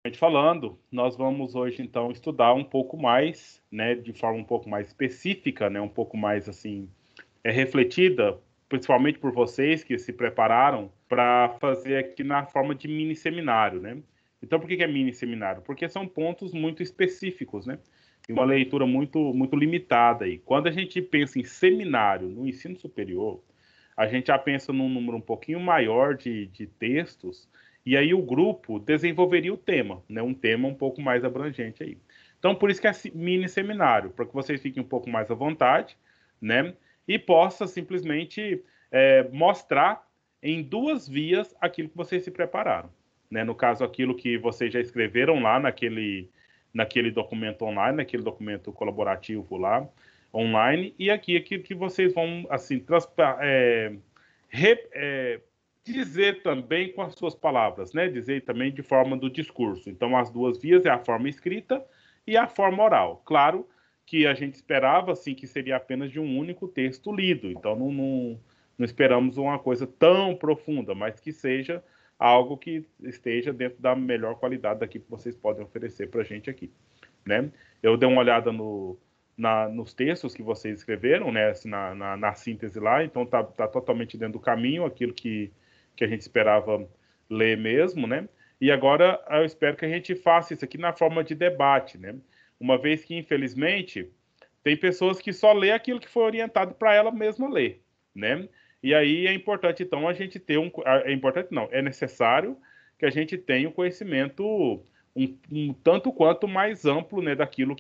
Falando, nós vamos hoje então estudar um pouco mais, né, de forma um pouco mais específica, né, um pouco mais assim, refletida, principalmente por vocês que se prepararam para fazer aqui na forma de mini seminário, né? Então, por que é mini seminário? Porque são pontos muito específicos, né? E uma leitura muito limitada aí. Quando a gente pensa em seminário no ensino superior, a gente já pensa num número um pouquinho maior de textos, e aí o grupo desenvolveria o tema, né? Um tema um pouco mais abrangente aí. Então, por isso que é mini seminário, para que vocês fiquem um pouco mais à vontade, né? E possa simplesmente mostrar em duas vias aquilo que vocês se prepararam, né? No caso, aquilo que vocês já escreveram lá naquele documento online, naquele documento colaborativo lá, online, e aqui que vocês vão, assim, dizer também com as suas palavras, né? Dizer também de forma do discurso. Então, as duas vias é a forma escrita e a forma oral. Claro que a gente esperava, assim, que seria apenas de um único texto lido. Então, não esperamos uma coisa tão profunda, mas que seja algo que esteja dentro da melhor qualidade daquilo que vocês podem oferecer para a gente aqui, né? Eu dei uma olhada nos textos que vocês escreveram, né, assim, na síntese lá, então tá totalmente dentro do caminho, aquilo que a gente esperava ler mesmo, né? E agora eu espero que a gente faça isso aqui na forma de debate, né? Uma vez que, infelizmente, tem pessoas que só lê aquilo que foi orientado para ela mesma ler, né? E aí é importante, então, a gente ter é importante não, é necessário que a gente tenha um conhecimento um tanto quanto mais amplo, né,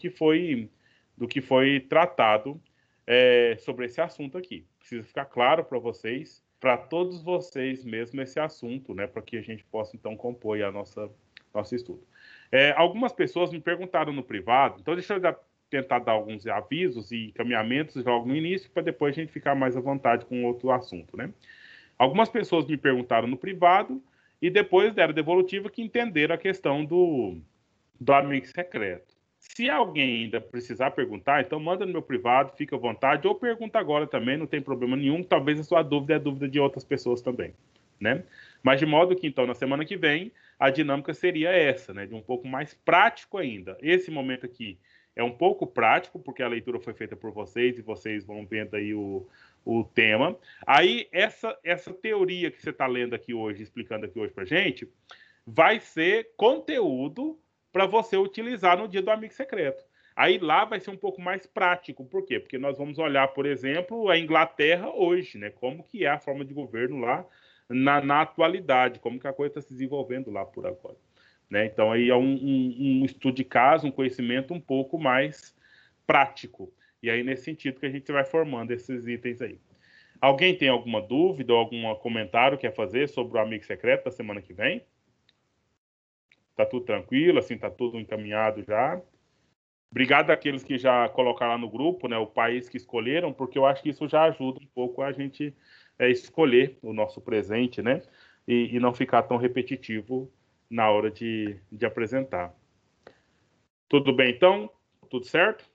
do que foi tratado sobre esse assunto aqui. Precisa ficar claro para vocês, para todos vocês mesmo, esse assunto, né, para que a gente possa, então, compor a nosso estudo. Algumas pessoas me perguntaram no privado, então deixa eu tentar dar alguns avisos e encaminhamentos logo no início, para depois a gente ficar mais à vontade com outro assunto, né? Algumas pessoas me perguntaram no privado e depois deram devolutiva que entenderam a questão do amigo secreto. Se alguém ainda precisar perguntar, então manda no meu privado, fica à vontade, ou pergunta agora também, não tem problema nenhum. Talvez a sua dúvida é a dúvida de outras pessoas também, né? Mas de modo que, então, na semana que vem, a dinâmica seria essa, né? De um pouco mais prático ainda. Esse momento aqui é um pouco prático, porque a leitura foi feita por vocês e vocês vão vendo aí o tema. Aí, essa teoria que você está lendo aqui hoje, explicando aqui hoje para gente, vai ser conteúdo para você utilizar no dia do amigo secreto. Aí lá vai ser um pouco mais prático. Por quê? Porque nós vamos olhar, por exemplo, a Inglaterra hoje, né? Como que é a forma de governo lá na atualidade, como que a coisa está se desenvolvendo lá por agora. Né? Então aí é um estudo de caso, um conhecimento um pouco mais prático. E aí nesse sentido que a gente vai formando esses itens aí. Alguém tem alguma dúvida ou algum comentário que quer fazer sobre o amigo secreto da semana que vem? Tá tudo tranquilo, assim, tá tudo encaminhado já. Obrigado àqueles que já colocaram lá no grupo, né, o país que escolheram, porque eu acho que isso já ajuda um pouco a gente escolher o nosso presente, né, e não ficar tão repetitivo na hora de apresentar. Tudo bem, então? Tudo certo?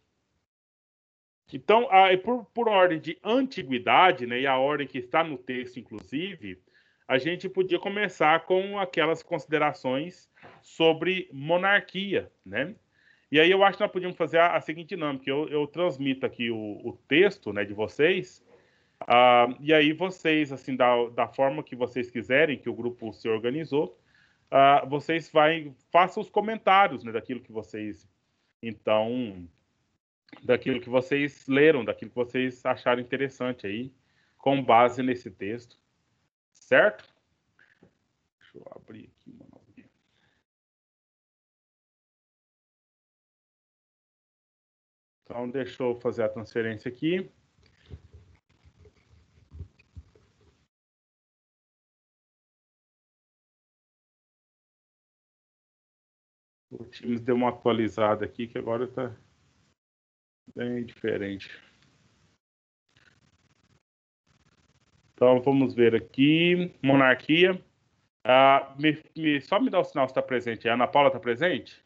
Então, por ordem de antiguidade, né, e a ordem que está no texto, inclusive, a gente podia começar com aquelas considerações sobre monarquia, né? E aí eu acho que nós podíamos fazer a seguinte dinâmica: eu transmito aqui o texto, né, de vocês, e aí vocês, assim, da forma que vocês quiserem, que o grupo se organizou, vocês façam os comentários, né, daquilo que vocês, então, daquilo que vocês leram, daquilo que vocês acharam interessante aí, com base nesse texto, certo? Deixa eu abrir aqui uma novinha. Então, deixa eu fazer a transferência aqui. O Teams deu uma atualizada aqui, que agora está bem diferente. Então, vamos ver aqui. Monarquia. Só me dá o sinal se está presente. A Ana Paula está presente?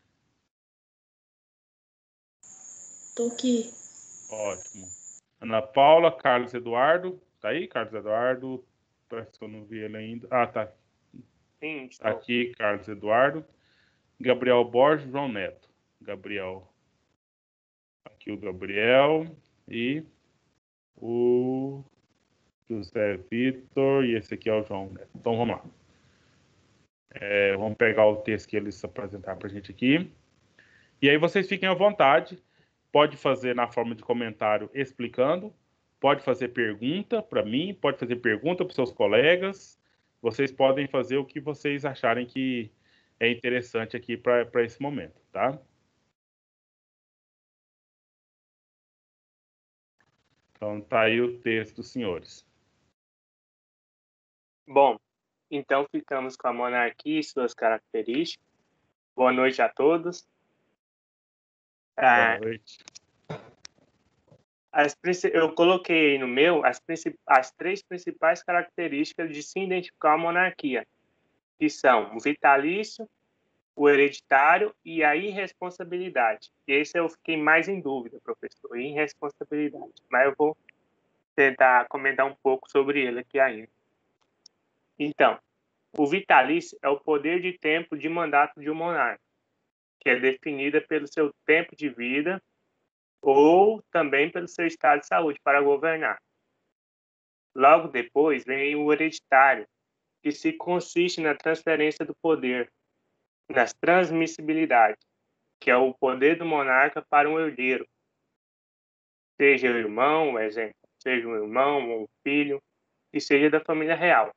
Tô aqui. Ótimo. Ana Paula, Carlos Eduardo. Tá aí, Carlos Eduardo? Parece que eu não vi ele ainda. Ah, tá. Sim, Tá aqui, Carlos Eduardo. Gabriel Borges, João Neto. Gabriel. Aqui o Gabriel e o José Vitor, e esse aqui é o João Neto. Então, vamos lá. Vamos pegar o texto que eles apresentaram para a gente aqui. E aí vocês fiquem à vontade. Pode fazer na forma de comentário explicando. Pode fazer pergunta para mim. Pode fazer pergunta para os seus colegas. Vocês podem fazer o que vocês acharem que é interessante aqui para esse momento, tá? Então, tá aí o texto dos senhores. Bom, então ficamos com a monarquia e suas características. Boa noite a todos. Boa noite. Eu coloquei no meu as 3 principais características de se identificar a monarquia, que são o vitalício, o hereditário e a irresponsabilidade. Esse eu fiquei mais em dúvida, professor, irresponsabilidade. Mas eu vou tentar comentar um pouco sobre ele aqui ainda. Então, o vitalício é o poder de tempo de mandato de um monarca, que é definida pelo seu tempo de vida ou também pelo seu estado de saúde para governar. Logo depois vem o hereditário, que se consiste na transferência do poder, nas transmissibilidades, que é o poder do monarca para um herdeiro, seja o irmão, exemplo, seja um irmão ou um filho, e seja da família real.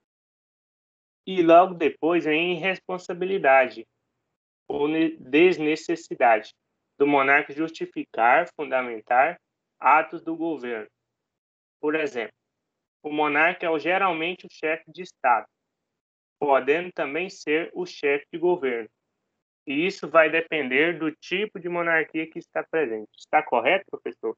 E logo depois vem irresponsabilidade ou desnecessidade do monarca justificar, fundamentar atos do governo. Por exemplo, o monarca é geralmente o chefe de Estado, podendo também ser o chefe de governo. E isso vai depender do tipo de monarquia que está presente. Está correto, professor?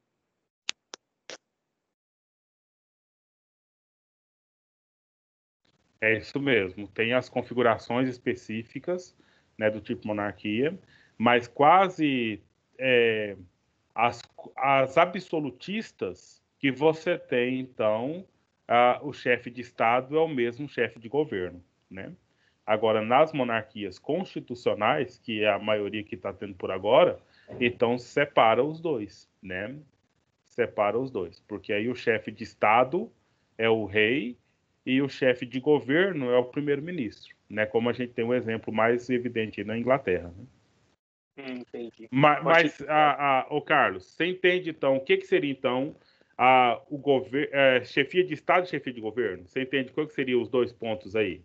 É isso mesmo. Tem as configurações específicas, né, do tipo monarquia, mas quase as absolutistas que você tem, então, o chefe de Estado é o mesmo chefe de governo, né? Agora, nas monarquias constitucionais, que é a maioria que está tendo por agora, então separa os dois, né? Separa os dois, porque aí o chefe de Estado é o rei e o chefe de governo é o primeiro-ministro, né? Como a gente tem um exemplo mais evidente na Inglaterra, né? Entendi. Mas o Carlos, você entende então o que seria então o governo, chefia de Estado e chefia de governo? Você entende qual que seriam os dois pontos aí?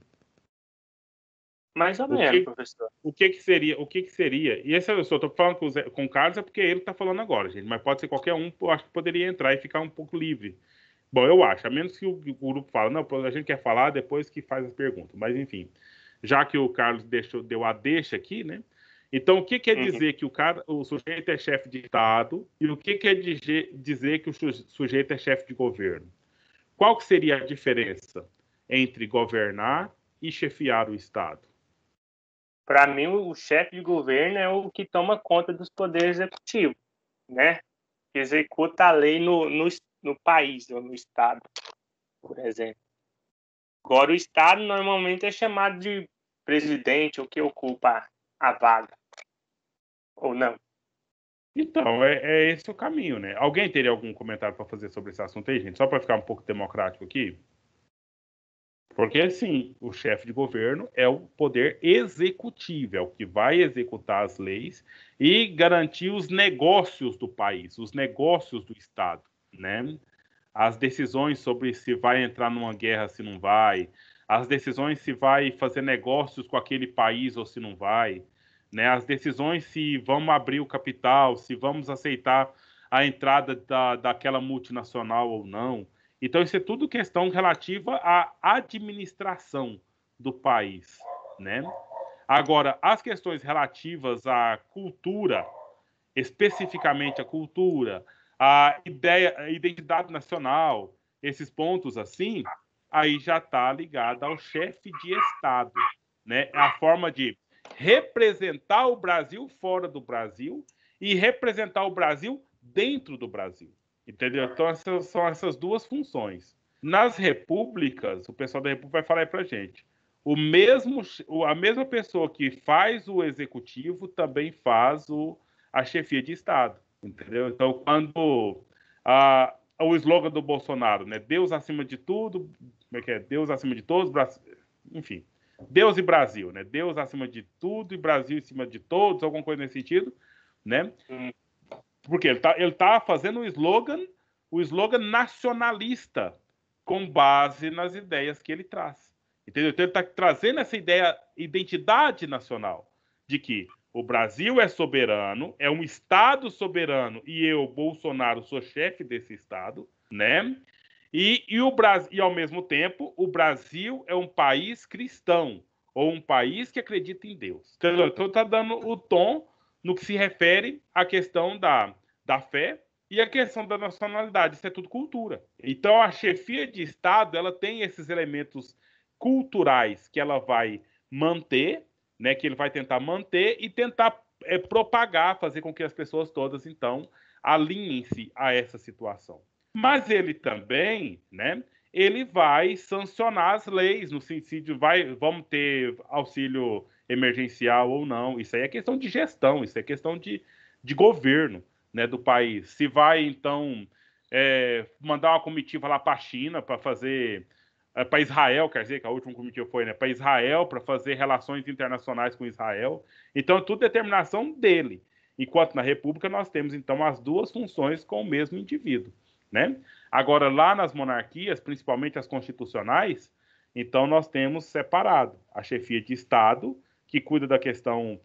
Mais ou menos, professor. O que seria? E esse eu só estou falando com o Carlos é porque ele está falando agora, gente. Mas pode ser qualquer um, eu acho que poderia entrar e ficar um pouco livre. Bom, eu acho, a menos que o grupo fale, não, a gente quer falar depois que faz as perguntas. Mas enfim, já que o Carlos deu a deixa aqui, né? Então, o que quer dizer que o sujeito é chefe de Estado e o que quer dizer que o sujeito é chefe de governo? Qual que seria a diferença entre governar e chefiar o Estado? Para mim, o chefe de governo é o que toma conta dos poderes executivos, né? Que executa a lei no país ou no Estado, por exemplo. Agora, o Estado normalmente é chamado de presidente, ou que ocupa a vaga, ou não. Então, é esse o caminho, né? Alguém teria algum comentário para fazer sobre esse assunto aí, gente? Só para ficar um pouco democrático aqui? Porque, assim, o chefe de governo é o poder executivo, é o que vai executar as leis e garantir os negócios do país, os negócios do Estado, né? As decisões sobre se vai entrar numa guerra, se não vai, as decisões se vai fazer negócios com aquele país ou se não vai, né? As decisões se vamos abrir o capital, se vamos aceitar a entrada daquela multinacional ou não. Então, isso é tudo questão relativa à administração do país, né? Agora, as questões relativas à cultura, especificamente a cultura, a ideia, a identidade nacional, esses pontos assim, aí já está ligada ao chefe de Estado, né? É a forma de representar o Brasil fora do Brasil e representar o Brasil dentro do Brasil. Entendeu? Então, são essas duas funções. Nas repúblicas, o pessoal da república vai falar aí pra gente. a mesma pessoa que faz o executivo também faz a chefia de Estado, entendeu? Então, quando o slogan do Bolsonaro, né? Deus acima de tudo, como é que é? Deus acima de todos, enfim, Deus e Brasil, né? Deus acima de tudo e Brasil acima de todos, alguma coisa nesse sentido, né? Porque ele tá fazendo o slogan nacionalista com base nas ideias que ele traz. Entendeu? Então ele está trazendo essa identidade nacional, de que o Brasil é soberano, é um Estado soberano, e eu, Bolsonaro, sou chefe desse Estado, né? E ao mesmo tempo, o Brasil é um país cristão, ou um país que acredita em Deus. Então está dando o tom no que se refere à questão da fé e a questão da nacionalidade. Isso é tudo cultura. Então a chefia de Estado, ela tem esses elementos culturais que ela vai manter, né, que ele vai tentar manter e tentar propagar, fazer com que as pessoas todas, então, alinhem-se a essa situação. Mas ele também, né, ele vai sancionar as leis, no sentido, vamos ter auxílio emergencial ou não. Isso aí é questão de gestão, isso é questão de governo, né, do país. Se vai, então, mandar uma comitiva lá para a China para fazer... para Israel, quer dizer, que a última comitiva foi, né, para Israel, para fazer relações internacionais com Israel. Então, é tudo determinação dele. Enquanto na República nós temos, então, as duas funções com o mesmo indivíduo, né? Agora, lá nas monarquias, principalmente as constitucionais, então nós temos separado a chefia de Estado, que cuida da questão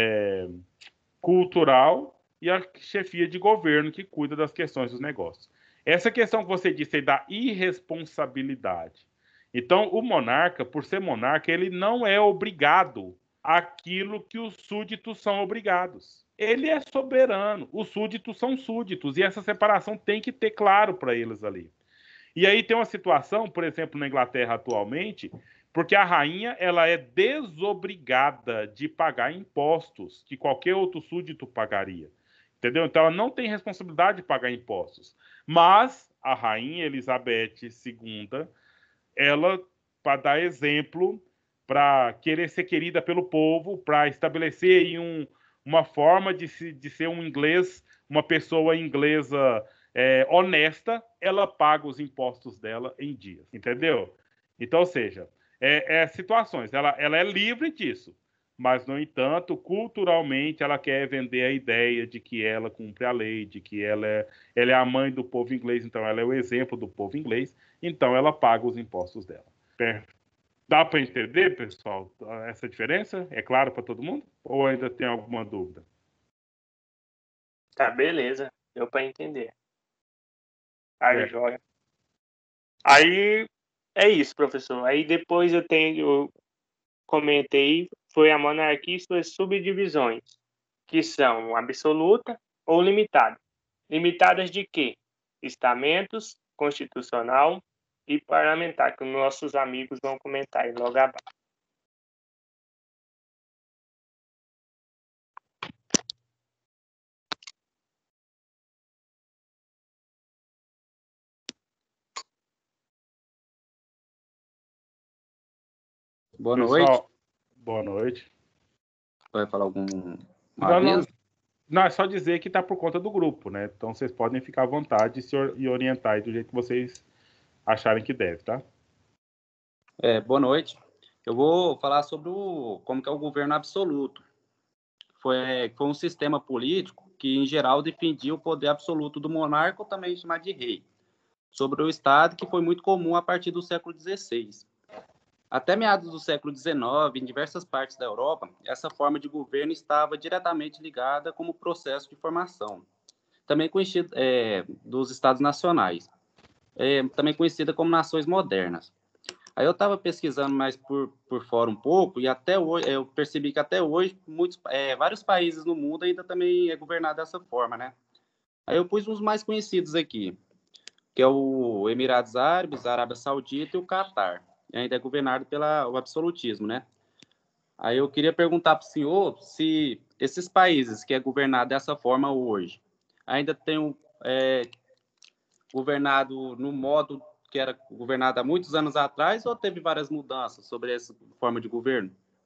cultural, e a chefia de governo, que cuida das questões dos negócios. Essa questão que você disse aí da irresponsabilidade. Então, o monarca, por ser monarca, ele não é obrigado àquilo que os súditos são obrigados. Ele é soberano, os súditos são súditos, e essa separação tem que ter claro para eles ali. E aí tem uma situação, por exemplo, na Inglaterra atualmente, porque a rainha ela é desobrigada de pagar impostos que qualquer outro súdito pagaria. Entendeu? Então ela não tem responsabilidade de pagar impostos. Mas a rainha Elizabeth II, ela, para dar exemplo, para querer ser querida pelo povo, para estabelecer aí uma forma de ser um inglês, uma pessoa inglesa honesta, ela paga os impostos dela em dias, entendeu? Então, ou seja, situações, ela é livre disso, mas, no entanto, culturalmente, ela quer vender a ideia de que ela cumpre a lei, de que ela é a mãe do povo inglês, então ela é o exemplo do povo inglês, então ela paga os impostos dela. Dá para entender, pessoal, essa diferença? É claro para todo mundo? Ou ainda tem alguma dúvida? Tá, beleza. Deu para entender. Aí, joia. Aí, é isso, professor. Aí depois eu comentei, foi a monarquia e suas subdivisões, que são absoluta ou limitada. Limitadas de quê? Estamentos, constitucional e parlamentar, que os nossos amigos vão comentar aí logo abaixo. Boa Pessoal, noite. Boa noite. Vai falar algum aviso? Não, é só dizer que está por conta do grupo, né? Então vocês podem ficar à vontade e orientar aí do jeito que vocês acharem que deve, tá? Boa noite. Eu vou falar sobre como que é o governo absoluto. Foi um sistema político que, em geral, defendia o poder absoluto do monarca, ou também chamado de rei, sobre o Estado, que foi muito comum a partir do século XVI. Até meados do século XIX, em diversas partes da Europa, essa forma de governo estava diretamente ligada como processo de formação, também conhecido dos Estados Nacionais, também conhecida como nações modernas. Aí eu estava pesquisando mais por fora um pouco, e até hoje eu percebi que até hoje vários países no mundo ainda também é governado dessa forma, né? Aí eu pus uns mais conhecidos aqui, que é o Emirados Árabes, a Arábia Saudita e o Catar. E ainda é governado pelo absolutismo, né? Aí eu queria perguntar para o senhor se esses países que é governado dessa forma hoje ainda tem governado no modo que era governado há muitos anos atrás, ou teve várias mudanças sobre essa forma de governo?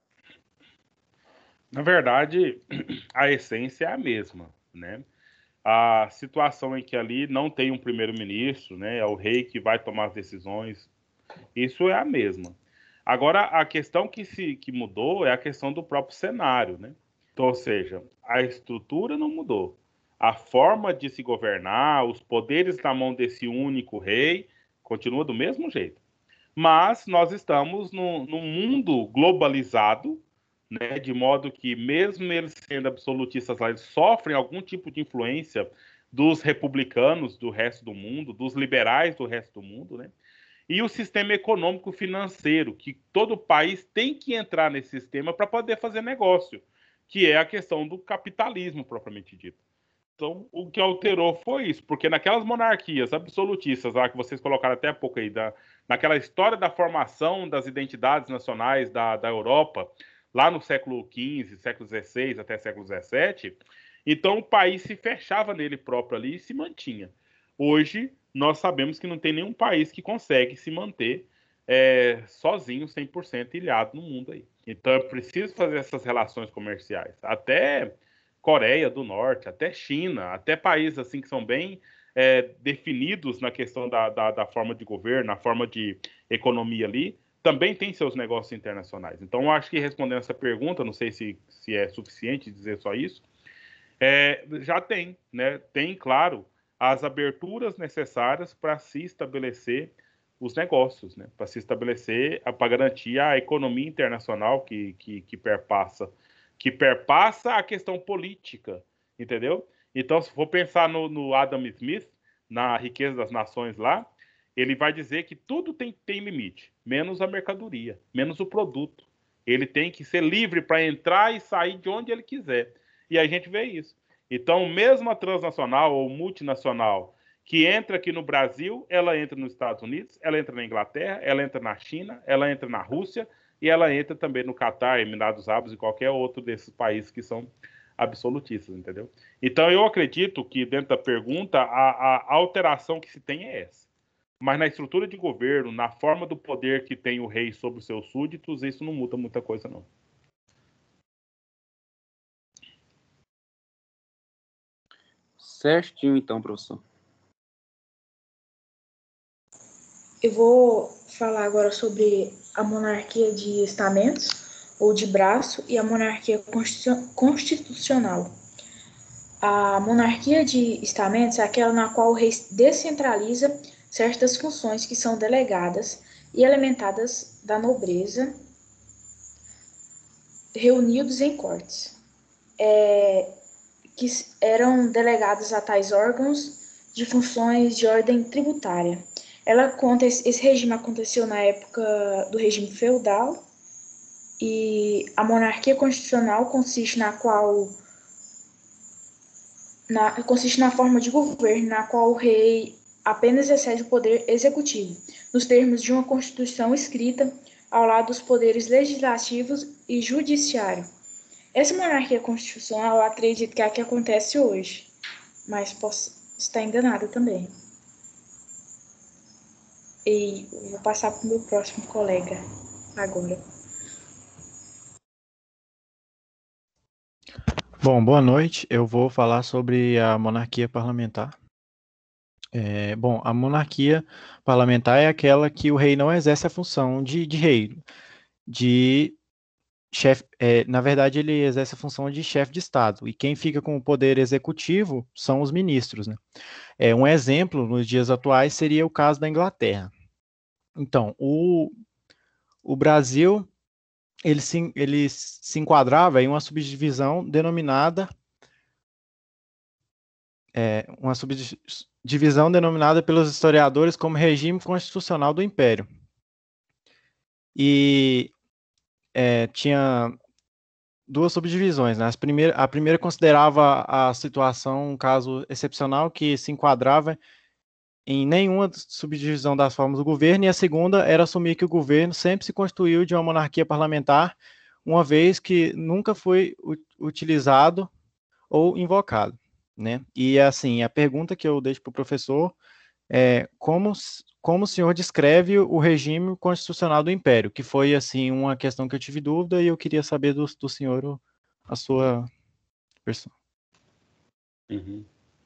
Na verdade, a essência é a mesma, né? A situação em que ali não tem um primeiro-ministro, né? É o rei que vai tomar as decisões. Isso é a mesma. Agora, a questão que mudou é a questão do próprio cenário, né? Então, ou seja, a estrutura não mudou. A forma de se governar, os poderes na mão desse único rei, continua do mesmo jeito. Mas nós estamos num mundo globalizado, né, de modo que, mesmo eles sendo absolutistas lá, eles sofrem algum tipo de influência dos republicanos do resto do mundo, dos liberais do resto do mundo, né? E o sistema econômico financeiro, que todo país tem que entrar nesse sistema para poder fazer negócio, que é a questão do capitalismo propriamente dito. Então, o que alterou foi isso, porque naquelas monarquias absolutistas lá que vocês colocaram até há pouco aí, naquela história da formação das identidades nacionais da Europa, lá no século XV, século XVI até século XVII, então o país se fechava nele próprio ali e se mantinha. Hoje, nós sabemos que não tem nenhum país que consegue se manter sozinho, 100% ilhado no mundo aí. Então, é preciso fazer essas relações comerciais. Até Coreia do Norte, até China, até países assim que são bem definidos na questão da forma de governo, na forma de economia ali, também tem seus negócios internacionais. Então, eu acho que respondendo essa pergunta, não sei se é suficiente dizer só isso, já tem, né? Tem, claro, as aberturas necessárias para se estabelecer os negócios, né? Para se estabelecer, para garantir a economia internacional que perpassa a questão política, entendeu? Então, se for pensar no Adam Smith, na Riqueza das Nações lá, ele vai dizer que tudo tem limite, menos a mercadoria, menos o produto. Ele tem que ser livre para entrar e sair de onde ele quiser. E a gente vê isso. Então, mesmo a transnacional ou multinacional que entra aqui no Brasil, ela entra nos Estados Unidos, ela entra na Inglaterra, ela entra na China, ela entra na Rússia e ela entra também no Catar, Emirados Árabes e qualquer outro desses países que são absolutistas, entendeu? Então, eu acredito que, dentro da pergunta, a alteração que se tem é essa. Mas na estrutura de governo, na forma do poder que tem o rei sobre os seus súditos, isso não muda muita coisa, não. Certinho, então, professor. Eu vou falar agora sobre a monarquia de estamentos ou de braço e a monarquia constitucional. A monarquia de estamentos é aquela na qual o rei descentraliza certas funções que são delegadas e alimentadas da nobreza, reunidos em cortes, que eram delegados a tais órgãos de funções de ordem tributária. Esse regime aconteceu na época do regime feudal e a monarquia constitucional consiste na forma de governo na qual o rei apenas excede o poder executivo, nos termos de uma constituição escrita ao lado dos poderes legislativos e judiciário. Essa monarquia constitucional, eu acredito que é a que acontece hoje, mas posso estar enganada também. E vou passar para o meu próximo colega agora. Bom, boa noite. Eu vou falar sobre a monarquia parlamentar. Bom, a monarquia parlamentar é aquela que o rei não exerce a função de rei, de chefe. Na verdade, ele exerce a função de chefe de Estado, e quem fica com o poder executivo são os ministros, né? Um exemplo, nos dias atuais, seria o caso da Inglaterra. Então, o Brasil, ele se enquadrava em uma subdivisão denominada pelos historiadores como regime constitucional do Império. E tinha duas subdivisões, né? A primeira considerava a situação um caso excepcional que se enquadrava em nenhuma subdivisão das formas do governo, e a segunda era assumir que o governo sempre se constituiu de uma monarquia parlamentar, uma vez que nunca foi utilizado ou invocado, né? E assim, a pergunta que eu deixo para o professor como o senhor descreve o regime constitucional do Império, que foi, assim, uma questão que eu tive dúvida e eu queria saber do senhor a sua versão. Uhum.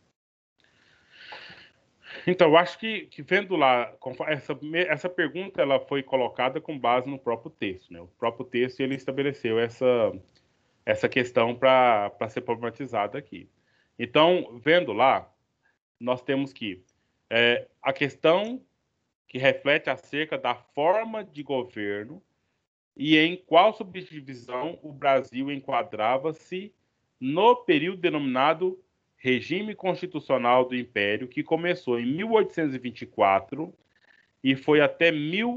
Então, eu acho que vendo lá, essa pergunta ela foi colocada com base no próprio texto, né? O próprio texto ele estabeleceu essa questão para ser problematizada aqui. Então, vendo lá, nós temos que a questão que reflete acerca da forma de governo e em qual subdivisão o Brasil enquadrava-se no período denominado Regime Constitucional do Império, que começou em 1824 e foi até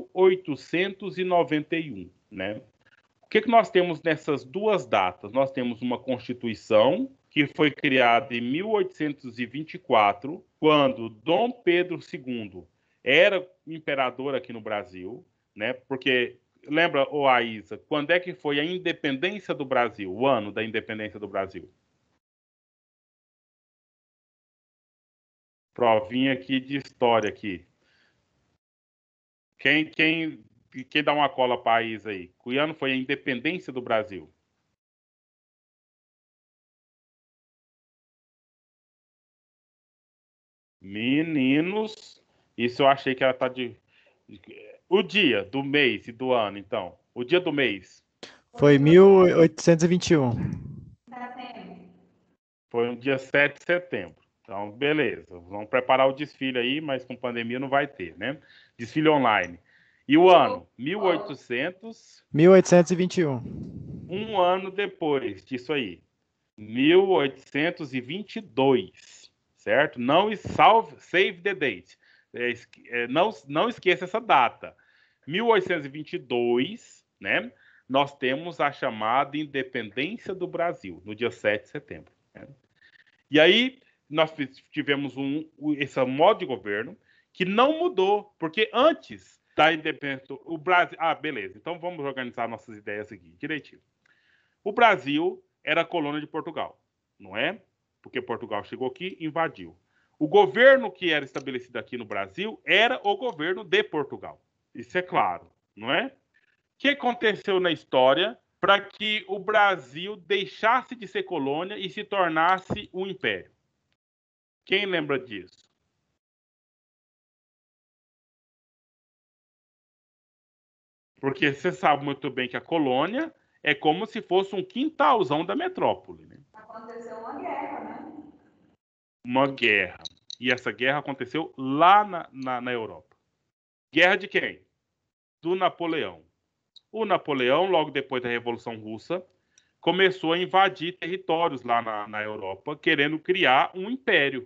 1891, né? O que nós temos nessas duas datas? Nós temos uma Constituição que foi criada em 1824, quando Dom Pedro II era imperador aqui no Brasil, né? Porque lembra, Aísa, quando é que foi a independência do Brasil, o ano da independência do Brasil? Provinha aqui de história aqui. Quem dá uma cola para a Aísa aí? Que ano foi a independência do Brasil? Meninos, isso eu achei que ela tá de... O dia do mês e do ano, então. O dia do mês. Foi 1821. Foi no dia 7 de setembro. Então, beleza. Vamos preparar o desfile aí, mas com pandemia não vai ter, né? Desfile online. E o ano? 1821. Um ano depois disso aí. 1822. Certo? Não save the date. Não esqueça essa data. 1822, né? Nós temos a chamada independência do Brasil, no dia 7 de setembro. Né? E aí, nós tivemos esse modo de governo que não mudou, porque antes da independência, o Brasil... Ah, beleza, então vamos organizar nossas ideias aqui, direitinho. O Brasil era colônia de Portugal, não é? Porque Portugal chegou aqui e invadiu. O governo que era estabelecido aqui no Brasil era o governo de Portugal. Isso é claro, não é? O que aconteceu na história para que o Brasil deixasse de ser colônia e se tornasse um império? Quem lembra disso? Porque você sabe muito bem que a colônia é como se fosse um quintalzão da metrópole. Né? Aconteceu uma guerra, né? Uma guerra. E essa guerra aconteceu lá na Europa. Guerra de quem? Do Napoleão. O Napoleão, logo depois da Revolução Russa, começou a invadir territórios lá na Europa, querendo criar um império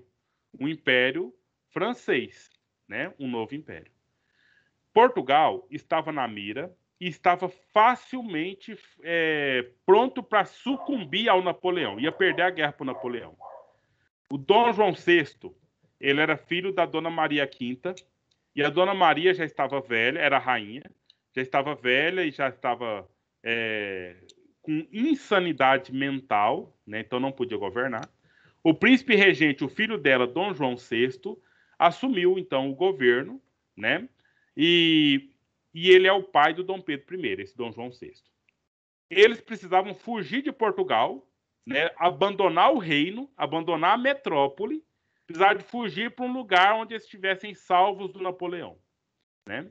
francês, né? Um novo império. Portugal estava na mira e estava facilmente pronto para sucumbir ao Napoleão, ia perder a guerra para o Napoleão. O Dom João VI, ele era filho da Dona Maria V, e a Dona Maria já estava velha, era rainha, já estava velha e já estava com insanidade mental, né? Então não podia governar. O príncipe regente, o filho dela, Dom João VI, assumiu então o governo, né? E ele é o pai do Dom Pedro I, esse Dom João VI. Eles precisavam fugir de Portugal, né? Abandonar o reino, abandonar a metrópole, precisar de fugir para um lugar onde eles estivessem salvos do Napoleão, né?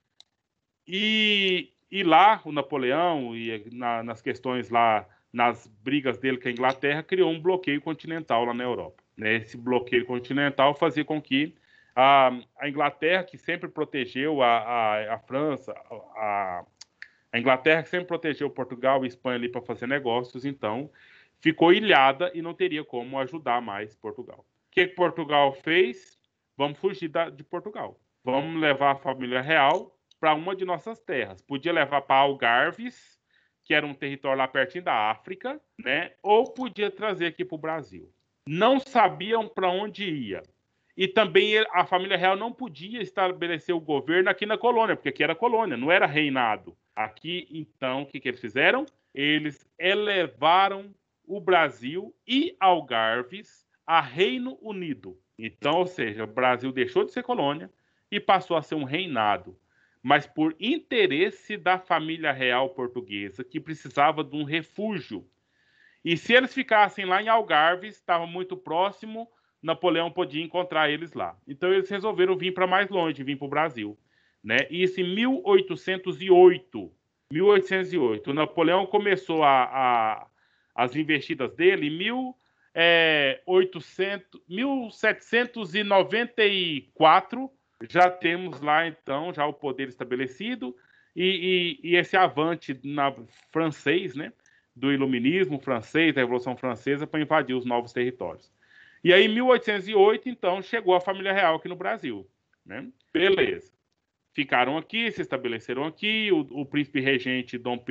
E lá, o Napoleão, nas questões lá, nas brigas dele com a Inglaterra, criou um bloqueio continental lá na Europa. Né? Esse bloqueio continental fazia com que a Inglaterra, que sempre protegeu a França, a Inglaterra, que sempre protegeu Portugal e Espanha ali para fazer negócios, então ficou ilhada e não teria como ajudar mais Portugal. O que Portugal fez? Vamos fugir de Portugal. Vamos levar a família real para uma de nossas terras. Podia levar para Algarves, que era um território lá pertinho da África, né? Ou podia trazer aqui para o Brasil. Não sabiam para onde ia. E também a família real não podia estabelecer o governo aqui na colônia, porque aqui era colônia, não era reinado. Aqui, então, o que eles fizeram? Eles elevaram o Brasil e Algarves a Reino Unido. Então, ou seja, o Brasil deixou de ser colônia e passou a ser um reinado, mas por interesse da família real portuguesa, que precisava de um refúgio. E se eles ficassem lá em Algarve, estava muito próximo, Napoleão podia encontrar eles lá. Então eles resolveram vir para mais longe, vir para o Brasil, né? E isso em 1808. 1808. O Napoleão começou as investidas dele em 1794. Já temos lá, então, já o poder estabelecido e esse avante francês, né? Do iluminismo francês, da Revolução Francesa, para invadir os novos territórios. E aí, em 1808, então, chegou a família real aqui no Brasil, né? Beleza. Ficaram aqui, se estabeleceram aqui, o príncipe regente Dom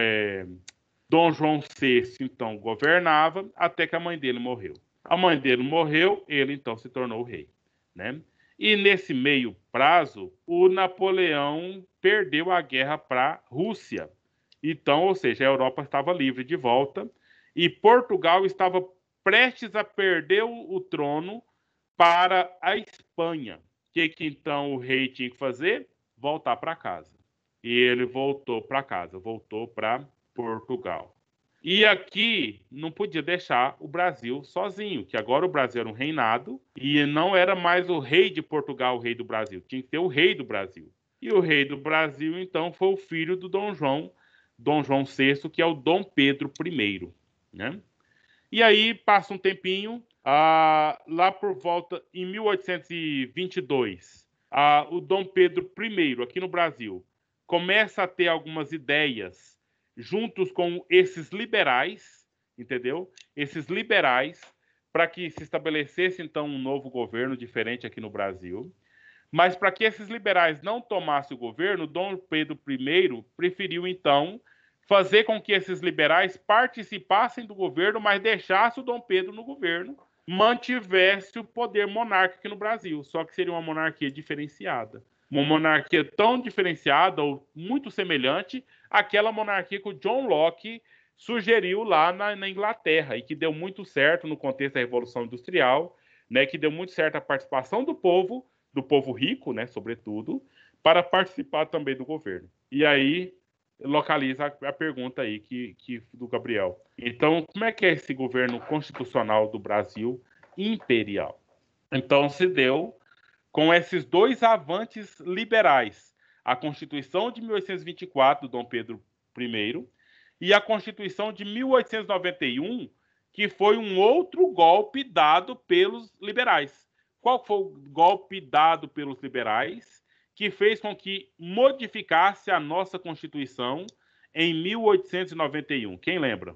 João VI, então, governava, até que a mãe dele morreu. A mãe dele morreu, ele, então, se tornou o rei, né? E nesse meio prazo, o Napoleão perdeu a guerra para a Rússia. Então, ou seja, a Europa estava livre de volta e Portugal estava prestes a perder o trono para a Espanha. O que então o rei tinha que fazer? Voltar para casa. E ele voltou para casa, voltou para Portugal. E aqui não podia deixar o Brasil sozinho, que agora o Brasil era um reinado e não era mais o rei de Portugal, o rei do Brasil. Tinha que ter o rei do Brasil. E o rei do Brasil, então, foi o filho do Dom João VI, que é o Dom Pedro I, né? E aí passa um tempinho, lá por volta em 1822, o Dom Pedro I, aqui no Brasil, começa a ter algumas ideias juntos com esses liberais, entendeu? Esses liberais, para que se estabelecesse, então, um novo governo diferente aqui no Brasil. Mas para que esses liberais não tomassem o governo, Dom Pedro I preferiu, então, fazer com que esses liberais participassem do governo, mas deixasse o Dom Pedro no governo, mantivesse o poder monárquico aqui no Brasil, só que seria uma monarquia diferenciada. Uma monarquia tão diferenciada, ou muito semelhante àquela monarquia que o John Locke sugeriu lá na Inglaterra, e que deu muito certo no contexto da Revolução Industrial, né, que deu muito certo a participação do povo rico, né, sobretudo, para participar também do governo. E aí localiza a pergunta aí do Gabriel. Então, como é que é esse governo constitucional do Brasil imperial? Então, se deu com esses dois avantes liberais, a Constituição de 1824, do Dom Pedro I, e a Constituição de 1891, que foi um outro golpe dado pelos liberais. Qual foi o golpe dado pelos liberais que fez com que modificasse a nossa Constituição em 1891? Quem lembra?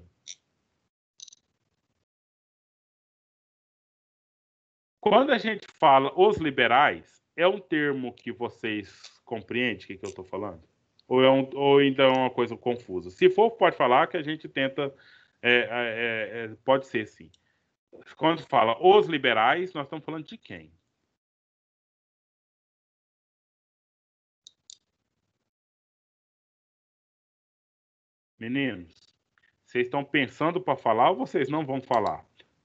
Quando a gente fala os liberais, é um termo que vocês compreendem o que eu estou falando? Ou ainda é uma coisa confusa? Se for, pode falar que a gente tenta... pode ser, sim. Quando fala os liberais, nós estamos falando de quem? Meninos, vocês estão pensando para falar ou vocês não vão falar?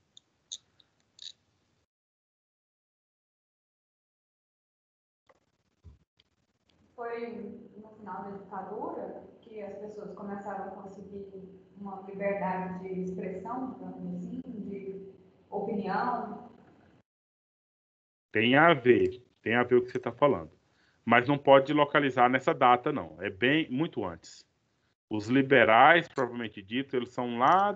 Foi no final da ditadura que as pessoas começaram a conseguir uma liberdade de expressão, digamos assim, de opinião. Tem a ver o que você está falando. Mas não pode localizar nessa data, não. É bem muito antes. Os liberais, propriamente dito, eles são lá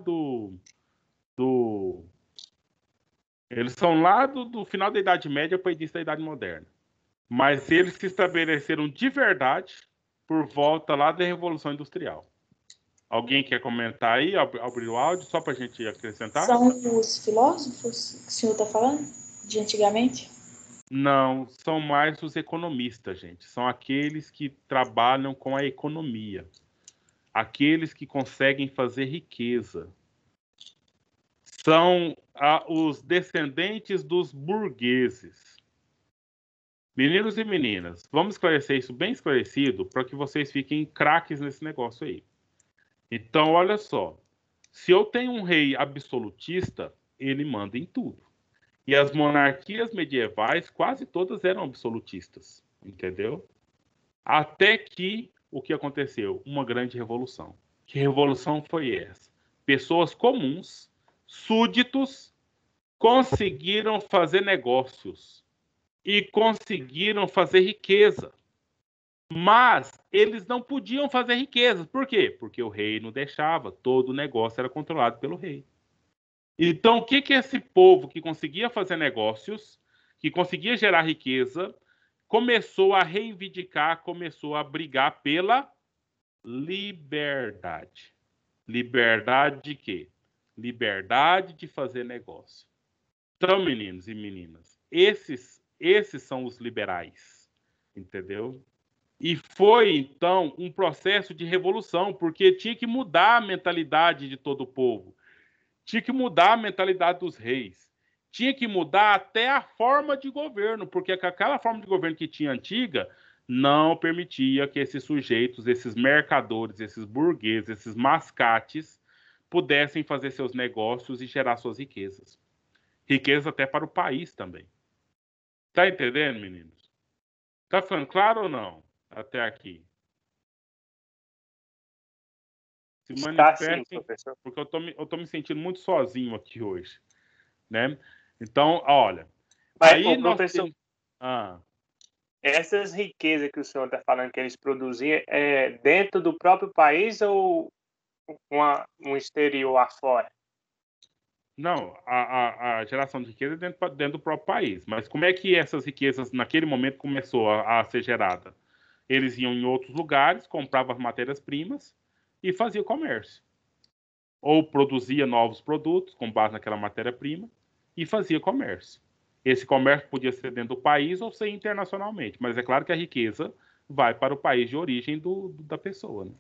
eles são lá do final da Idade Média para o início da Idade Moderna. Mas eles se estabeleceram de verdade por volta lá da Revolução Industrial. Alguém quer comentar aí, abrir o áudio, só para a gente acrescentar? São os filósofos que o senhor está falando, de antigamente? Não, são mais os economistas, gente. São aqueles que trabalham com a economia. Aqueles que conseguem fazer riqueza. São os descendentes dos burgueses. Meninos e meninas, vamos esclarecer isso bem esclarecido para que vocês fiquem craques nesse negócio aí. Então, olha só. Se eu tenho um rei absolutista, ele manda em tudo. E as monarquias medievais, quase todas eram absolutistas, entendeu? Até que, o que aconteceu? Uma grande revolução. Que revolução foi essa? Pessoas comuns, súditos, conseguiram fazer negócios e conseguiram fazer riqueza. Mas eles não podiam fazer riqueza. Por quê? Porque o rei não deixava. Todo o negócio era controlado pelo rei. Então, o que esse povo que conseguia fazer negócios, que conseguia gerar riqueza, começou a reivindicar, começou a brigar pela liberdade. Liberdade de quê? Liberdade de fazer negócio. Então, meninos e meninas, esses são os liberais, entendeu? E foi, então, um processo de revolução, porque tinha que mudar a mentalidade de todo o povo. Tinha que mudar a mentalidade dos reis. Tinha que mudar até a forma de governo, porque aquela forma de governo que tinha antiga não permitia que esses sujeitos, esses mercadores, esses burgueses, esses mascates, pudessem fazer seus negócios e gerar suas riquezas. Riqueza até para o país também. Tá entendendo, meninos? Tá ficando claro ou não? Até aqui. Se manifestem, sim, professor. Porque eu tô me sentindo muito sozinho aqui hoje, né? Então, olha. Mas, aí professor, temos... essas riquezas que o senhor está falando que eles produziam é dentro do próprio país ou um exterior afora? Não, a geração de riqueza é dentro do próprio país. Mas como é que essas riquezas, naquele momento, começou a ser gerada? Eles iam em outros lugares, compravam as matérias-primas e faziam comércio. Ou produzia novos produtos com base naquela matéria-prima e fazia comércio. Esse comércio podia ser dentro do país ou ser internacionalmente, mas é claro que a riqueza vai para o país de origem da pessoa. Né?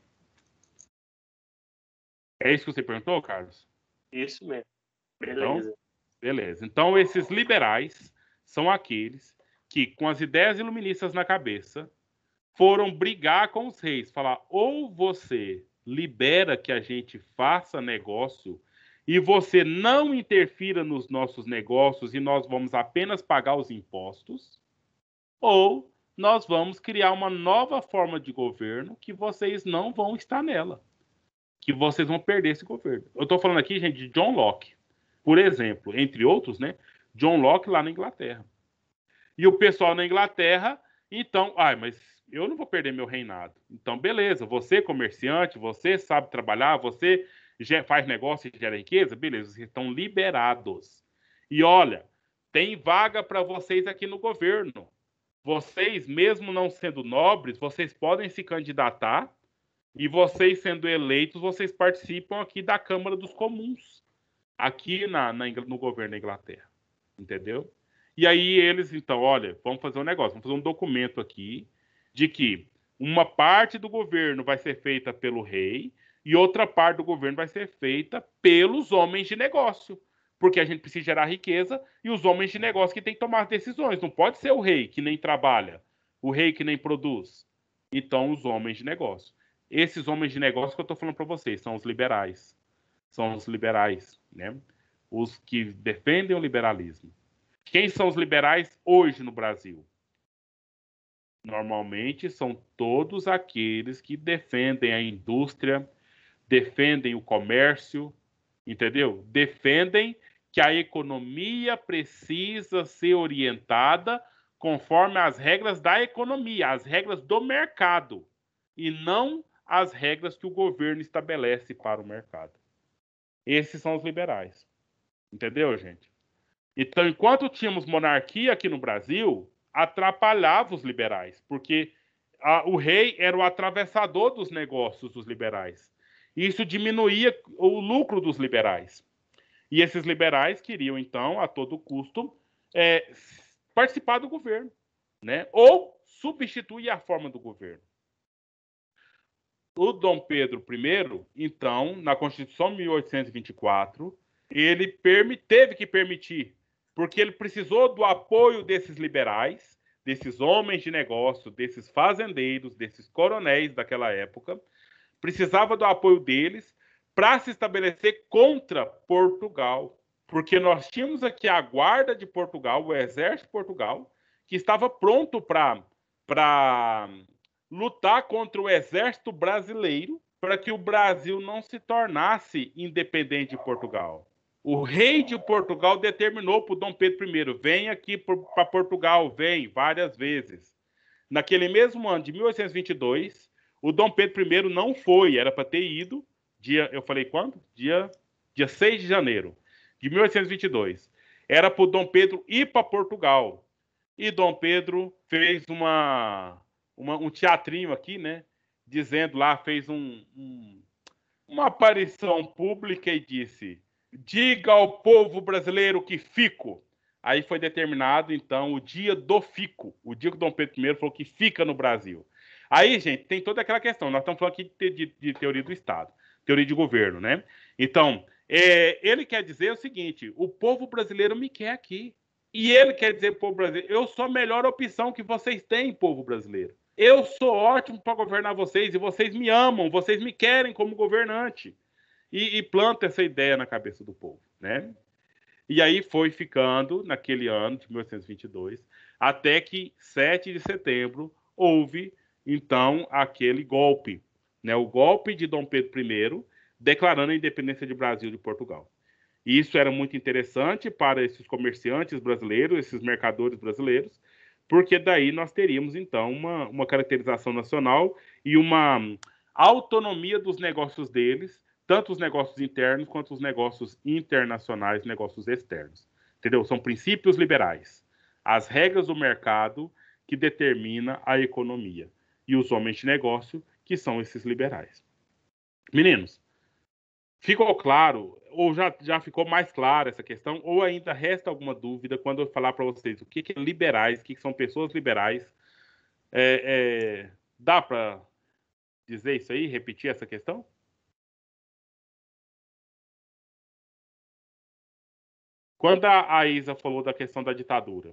É isso que você perguntou, Carlos? Isso mesmo. Beleza. Então, beleza. Então, esses liberais são aqueles que, com as ideias iluministas na cabeça, foram brigar com os reis, falar: ou você libera que a gente faça negócio e você não interfira nos nossos negócios e nós vamos apenas pagar os impostos, ou nós vamos criar uma nova forma de governo que vocês não vão estar nela, que vocês vão perder esse governo. Eu estou falando aqui, gente, de John Locke, por exemplo, entre outros, né? John Locke lá na Inglaterra. E o pessoal na Inglaterra, então, mas eu não vou perder meu reinado. Então, beleza, você comerciante, você sabe trabalhar, você faz negócio e gera riqueza, beleza, vocês estão liberados. E olha, tem vaga para vocês aqui no governo. Vocês, mesmo não sendo nobres, vocês podem se candidatar e vocês sendo eleitos, vocês participam aqui da Câmara dos Comuns, aqui no governo da Inglaterra. Entendeu? E aí eles, então, olha, vamos fazer um negócio, vamos fazer um documento aqui de que uma parte do governo vai ser feita pelo rei e outra parte do governo vai ser feita pelos homens de negócio. Porque a gente precisa gerar riqueza e os homens de negócio que têm que tomar as decisões. Não pode ser o rei que nem trabalha, o rei que nem produz. Então, os homens de negócio. Esses homens de negócio que eu estou falando para vocês são os liberais. São os liberais, né? Os que defendem o liberalismo. Quem são os liberais hoje no Brasil? Normalmente são todos aqueles que defendem a indústria, defendem o comércio, entendeu? Defendem que a economia precisa ser orientada conforme as regras da economia, as regras do mercado, e não as regras que o governo estabelece para o mercado. Esses são os liberais. Entendeu, gente? Então, enquanto tínhamos monarquia aqui no Brasil, atrapalhava os liberais, porque o rei era o atravessador dos negócios dos liberais. E isso diminuía o lucro dos liberais. E esses liberais queriam, então, a todo custo, participar do governo, né? Ou substituir a forma do governo. O Dom Pedro I, então, na Constituição de 1824, ele teve que permitir, porque ele precisou do apoio desses liberais, desses homens de negócio, desses fazendeiros, desses coronéis daquela época, precisava do apoio deles para se estabelecer contra Portugal. Porque nós tínhamos aqui a guarda de Portugal, o exército de Portugal, que estava pronto para lutar contra o exército brasileiro para que o Brasil não se tornasse independente de Portugal. O rei de Portugal determinou para o Dom Pedro I, vem aqui para Portugal, vem várias vezes. Naquele mesmo ano de 1822, o Dom Pedro I não foi, era para ter ido, eu falei quando? Dia 6 de janeiro de 1822. Era para o Dom Pedro ir para Portugal. E Dom Pedro fez um teatrinho aqui, né? Dizendo lá, fez uma aparição pública e disse: diga ao povo brasileiro que fico. Aí foi determinado, então, o dia do fico. O dia que o Dom Pedro I falou que fica no Brasil. Aí, gente, tem toda aquela questão. Nós estamos falando aqui de teoria do Estado, teoria de governo, né? Então, ele quer dizer o seguinte: o povo brasileiro me quer aqui. E ele quer dizer, povo brasileiro, eu sou a melhor opção que vocês têm, povo brasileiro. Eu sou ótimo para governar vocês e vocês me amam, vocês me querem como governante. E planta essa ideia na cabeça do povo, né? E aí foi ficando, naquele ano de 1822, até que 7 de setembro houve, então, aquele golpe, né? O golpe de Dom Pedro I, declarando a independência de Brasil de Portugal. E isso era muito interessante para esses comerciantes brasileiros, esses mercadores brasileiros, porque daí nós teríamos, então, uma caracterização nacional e uma autonomia dos negócios deles, tanto os negócios internos quanto os negócios internacionais, negócios externos. Entendeu? São princípios liberais. As regras do mercado que determina a economia. E os homens de negócio, que são esses liberais. Meninos, ficou claro, ou já ficou mais clara essa questão, ou ainda resta alguma dúvida quando eu falar para vocês o que é liberais, o que são pessoas liberais? Dá para dizer isso aí, repetir essa questão? Quando a Isa falou da questão da ditadura,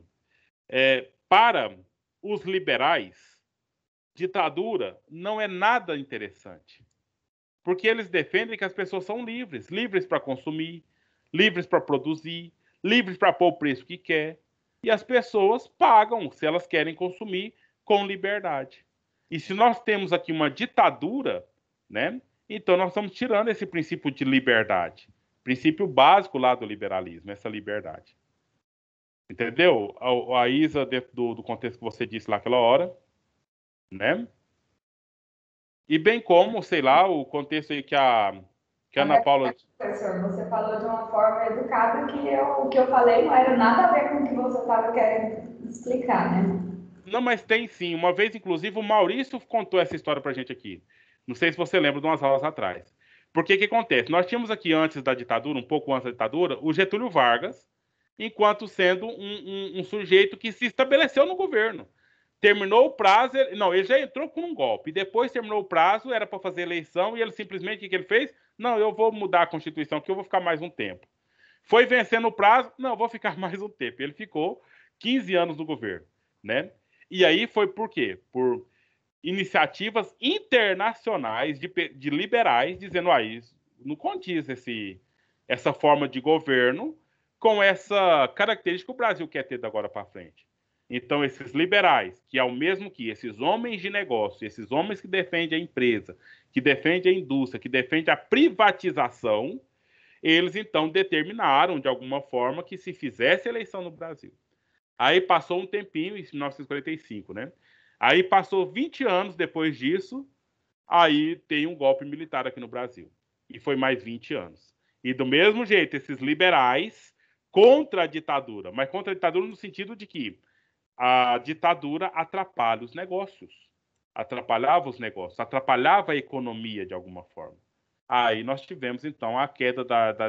para os liberais, ditadura não é nada interessante. Porque eles defendem que as pessoas são livres. Livres para consumir, livres para produzir, livres para pôr o preço que quer. E as pessoas pagam se elas querem consumir com liberdade. E se nós temos aqui uma ditadura, né, então nós estamos tirando esse princípio de liberdade. Princípio básico lá do liberalismo, essa liberdade. Entendeu? A Isa, dentro do contexto que você disse lá aquela hora, né? E bem como, sei lá, o contexto aí que a Ana Paula... Professor, você falou de uma forma educada que o que eu falei não era nada a ver com o que você estava querendo explicar, né? Não, mas tem sim. Uma vez, inclusive, o Maurício contou essa história pra gente aqui. Não sei se você lembra de umas aulas atrás. Porque o que acontece? Nós tínhamos aqui antes da ditadura, um pouco antes da ditadura, o Getúlio Vargas, enquanto sendo um sujeito que se estabeleceu no governo. Terminou o prazo, ele já entrou com um golpe. Depois terminou o prazo, era para fazer eleição, e ele simplesmente, o que ele fez? Não, eu vou mudar a Constituição, que eu vou ficar mais um tempo. Foi vencendo o prazo, não, vou ficar mais um tempo. Ele ficou 15 anos no governo, né? E aí foi por quê? Por iniciativas internacionais de liberais, dizendo, isso não condiz essa forma de governo com essa característica que o Brasil quer ter da agora para frente. Então, esses liberais, que é o mesmo que esses homens de negócio, esses homens que defendem a empresa, que defendem a indústria, que defendem a privatização, eles, então, determinaram, de alguma forma, que se fizesse eleição no Brasil. Aí passou um tempinho, em 1945, né? Aí passou 20 anos depois disso, aí tem um golpe militar aqui no Brasil. E foi mais 20 anos. E do mesmo jeito, esses liberais contra a ditadura, mas contra a ditadura no sentido de que a ditadura atrapalha os negócios. Atrapalhava os negócios, atrapalhava a economia de alguma forma. Aí nós tivemos, então, a queda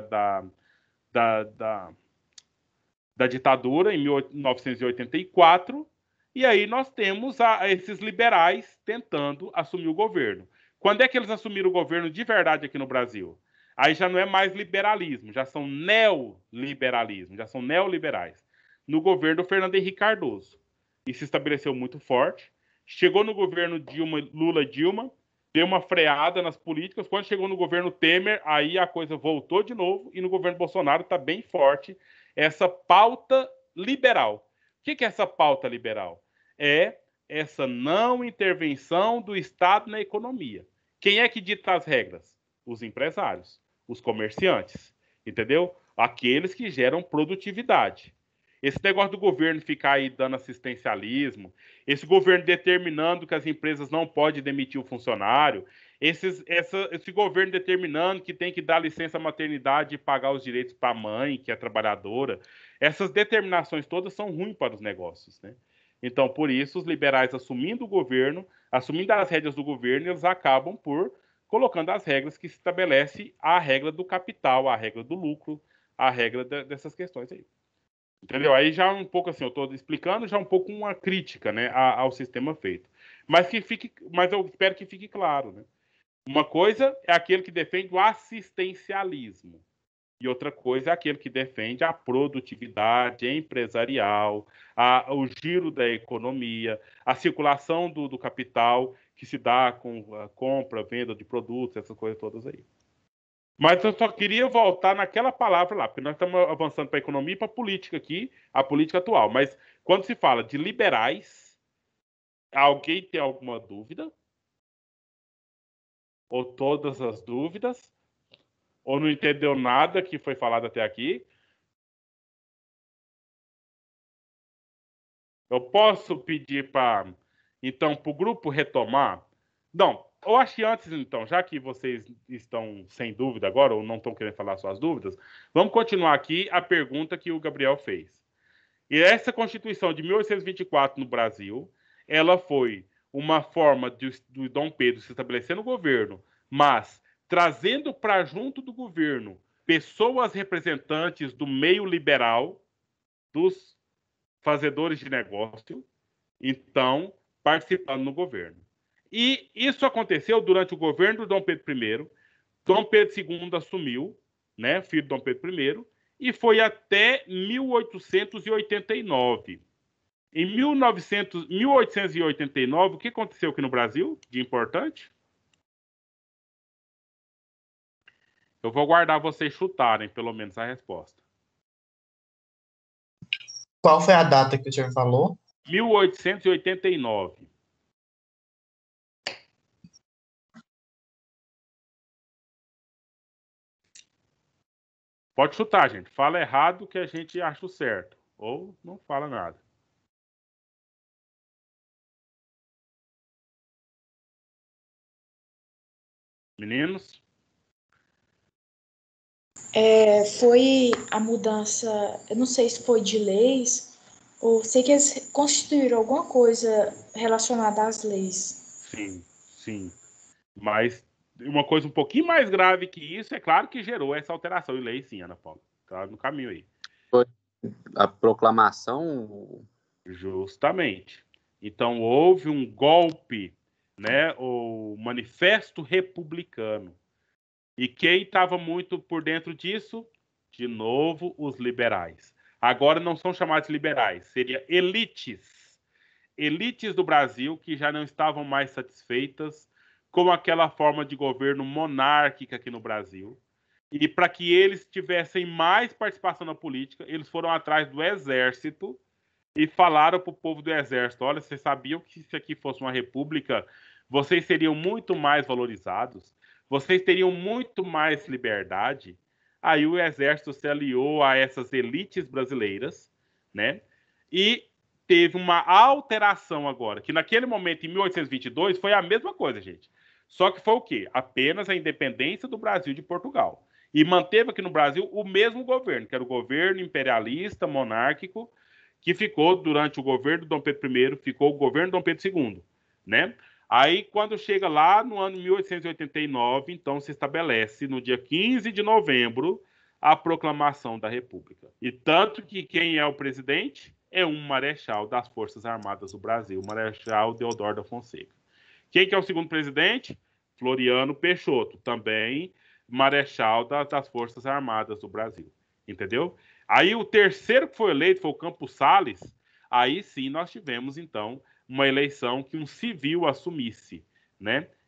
da ditadura em 1984, e aí nós temos esses liberais tentando assumir o governo. Quando é que eles assumiram o governo de verdade aqui no Brasil? Aí já não é mais liberalismo, já são neoliberalismo, já são neoliberais. No governo do Fernando Henrique Cardoso. E se estabeleceu muito forte. Chegou no governo Lula-Dilma, deu uma freada nas políticas. Quando chegou no governo Temer, aí a coisa voltou de novo, e no governo Bolsonaro está bem forte essa pauta liberal. O que é essa pauta liberal? É essa não intervenção do Estado na economia. Quem é que dita as regras? Os empresários, os comerciantes, entendeu? Aqueles que geram produtividade. Esse negócio do governo ficar aí dando assistencialismo, esse governo determinando que as empresas não podem demitir o funcionário, esse governo determinando que tem que dar licença maternidade e pagar os direitos para a mãe, que é trabalhadora, essas determinações todas são ruins para os negócios, né? Então, por isso, os liberais assumindo o governo, assumindo as rédeas do governo, eles acabam por colocando as regras que estabelece a regra do capital, a regra do lucro, a regra dessas questões aí. Entendeu? Aí já um pouco assim, eu estou explicando já um pouco uma crítica, né, ao sistema feito. Mas eu espero que fique claro, né? Uma coisa é aquele que defende o assistencialismo. E outra coisa é aquele que defende a produtividade empresarial, o giro da economia, a circulação do capital que se dá com a compra, venda de produtos, essas coisas todas aí. Mas eu só queria voltar naquela palavra lá, porque nós estamos avançando para a economia e para a política aqui, a política atual. Mas quando se fala de liberais, alguém tem alguma dúvida? Ou todas as dúvidas? Ou não entendeu nada que foi falado até aqui? Eu posso pedir então, para o grupo retomar? Não, eu acho que antes, então, já que vocês estão sem dúvida agora, ou não estão querendo falar suas dúvidas, vamos continuar aqui a pergunta que o Gabriel fez. E essa Constituição de 1824 no Brasil, ela foi uma forma do Dom Pedro se estabelecer no governo, mas trazendo para junto do governo pessoas representantes do meio liberal, dos fazedores de negócio, então, participando no governo. E isso aconteceu durante o governo do Dom Pedro I. Dom Pedro II assumiu, né, filho de Dom Pedro I, e foi até 1889. Em 1889, o que aconteceu aqui no Brasil de importante? Eu vou aguardar vocês chutarem, pelo menos, a resposta. Qual foi a data que o senhor falou? 1889. Pode chutar, gente. Fala errado que a gente acha o certo. Ou não fala nada. Meninos? Foi a mudança, eu não sei se foi de leis, ou sei que eles constituíram alguma coisa relacionada às leis. Sim, sim. Mas uma coisa um pouquinho mais grave que isso, é claro que gerou essa alteração em lei, sim, Ana Paula. Tá no caminho aí. Foi a proclamação. Justamente. Então houve um golpe, né, o Manifesto Republicano. E quem estava muito por dentro disso? De novo, os liberais. Agora não são chamados liberais, seria elites. Elites do Brasil que já não estavam mais satisfeitas com aquela forma de governo monárquica aqui no Brasil. E para que eles tivessem mais participação na política, eles foram atrás do exército e falaram para o povo do exército: olha, vocês sabiam que se aqui fosse uma república, vocês seriam muito mais valorizados, vocês teriam muito mais liberdade. Aí o exército se aliou a essas elites brasileiras, né? E teve uma alteração agora, que naquele momento, em 1822, foi a mesma coisa, gente. Só que foi o quê? Apenas a independência do Brasil de Portugal. E manteve aqui no Brasil o mesmo governo, que era o governo imperialista, monárquico, que ficou durante o governo do Dom Pedro I, ficou o governo do Dom Pedro II, né? Aí, quando chega lá no ano 1889, então se estabelece, no dia 15 de novembro, a proclamação da República. E tanto que quem é o presidente é um marechal das Forças Armadas do Brasil, o Marechal Deodoro da Fonseca. Quem que é o segundo presidente? Floriano Peixoto, também marechal das Forças Armadas do Brasil. Entendeu? Aí o terceiro que foi eleito foi o Campos Salles. Aí sim nós tivemos, então, uma eleição que um civil assumisse, né?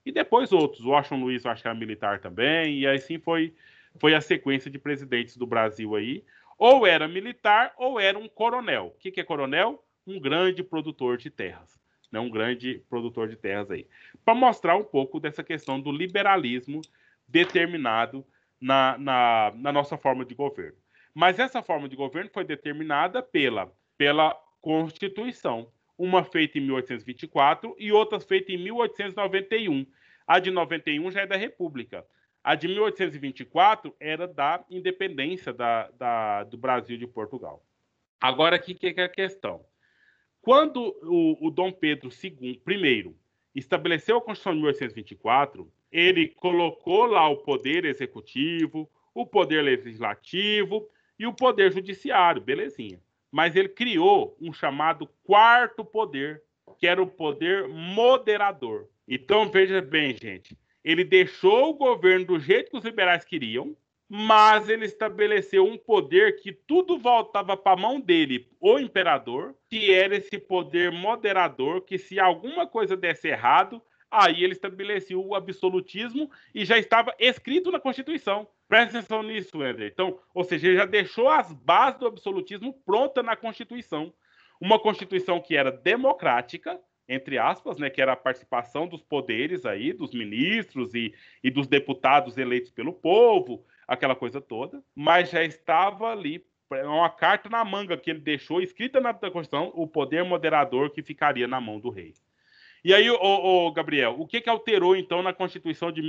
E depois outros, o Washington Luiz, eu acho que era militar também, e assim foi a sequência de presidentes do Brasil aí. Ou era militar, ou era um coronel. O que é coronel? Um grande produtor de terras. Né? Um grande produtor de terras aí. Para mostrar um pouco dessa questão do liberalismo determinado na nossa forma de governo. Mas essa forma de governo foi determinada pela Constituição. Uma feita em 1824 e outra feita em 1891. A de 91 já é da República. A de 1824 era da independência do Brasil de Portugal. Agora, aqui que é a questão. Quando o Dom Pedro II, primeiro, estabeleceu a Constituição de 1824, ele colocou lá o poder executivo, o poder legislativo e o poder judiciário, belezinha. Mas ele criou um chamado quarto poder, que era o poder moderador. Então, veja bem, gente, ele deixou o governo do jeito que os liberais queriam, mas ele estabeleceu um poder que tudo voltava para a mão dele, o imperador, que era esse poder moderador, que se alguma coisa desse errado, aí ele estabeleceu o absolutismo e já estava escrito na Constituição. Presta atenção nisso, Ender. Então, ou seja, ele já deixou as bases do absolutismo pronta na Constituição. Uma Constituição que era democrática, entre aspas, né, que era a participação dos poderes aí, dos ministros e dos deputados eleitos pelo povo, aquela coisa toda, mas já estava ali uma carta na manga que ele deixou escrita na Constituição, o poder moderador que ficaria na mão do rei. E aí, Gabriel, o que alterou então na Constituição de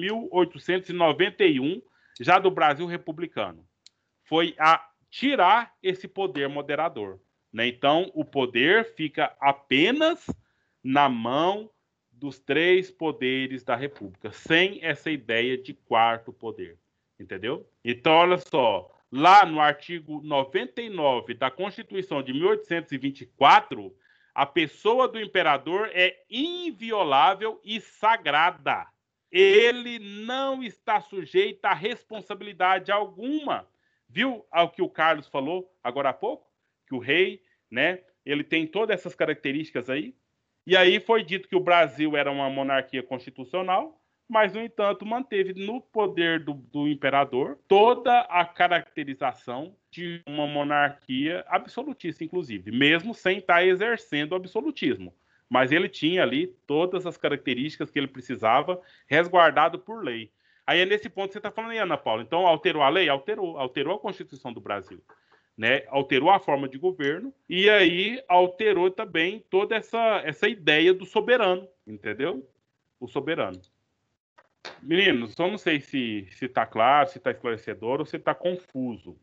1891, já do Brasil republicano? Foi a tirar esse poder moderador. Né? Então, o poder fica apenas na mão dos três poderes da República, sem essa ideia de quarto poder. Entendeu? Então, olha só, lá no artigo 99 da Constituição de 1824, a pessoa do imperador é inviolável e sagrada. Ele não está sujeito a responsabilidade alguma. Viu ao que o Carlos falou agora há pouco? Que o rei, né, ele tem todas essas características aí. E aí foi dito que o Brasil era uma monarquia constitucional, mas, no entanto, manteve no poder do imperador toda a caracterização de uma monarquia absolutista, inclusive, mesmo sem estar exercendo o absolutismo. Mas ele tinha ali todas as características que ele precisava, resguardado por lei. Aí é nesse ponto que você está falando aí, Ana Paula. Então, alterou a lei? Alterou a Constituição do Brasil. Né? Alterou a forma de governo e aí alterou também toda essa ideia do soberano, entendeu? O soberano. Meninos, eu não sei se está claro, se está esclarecedor ou se está confuso.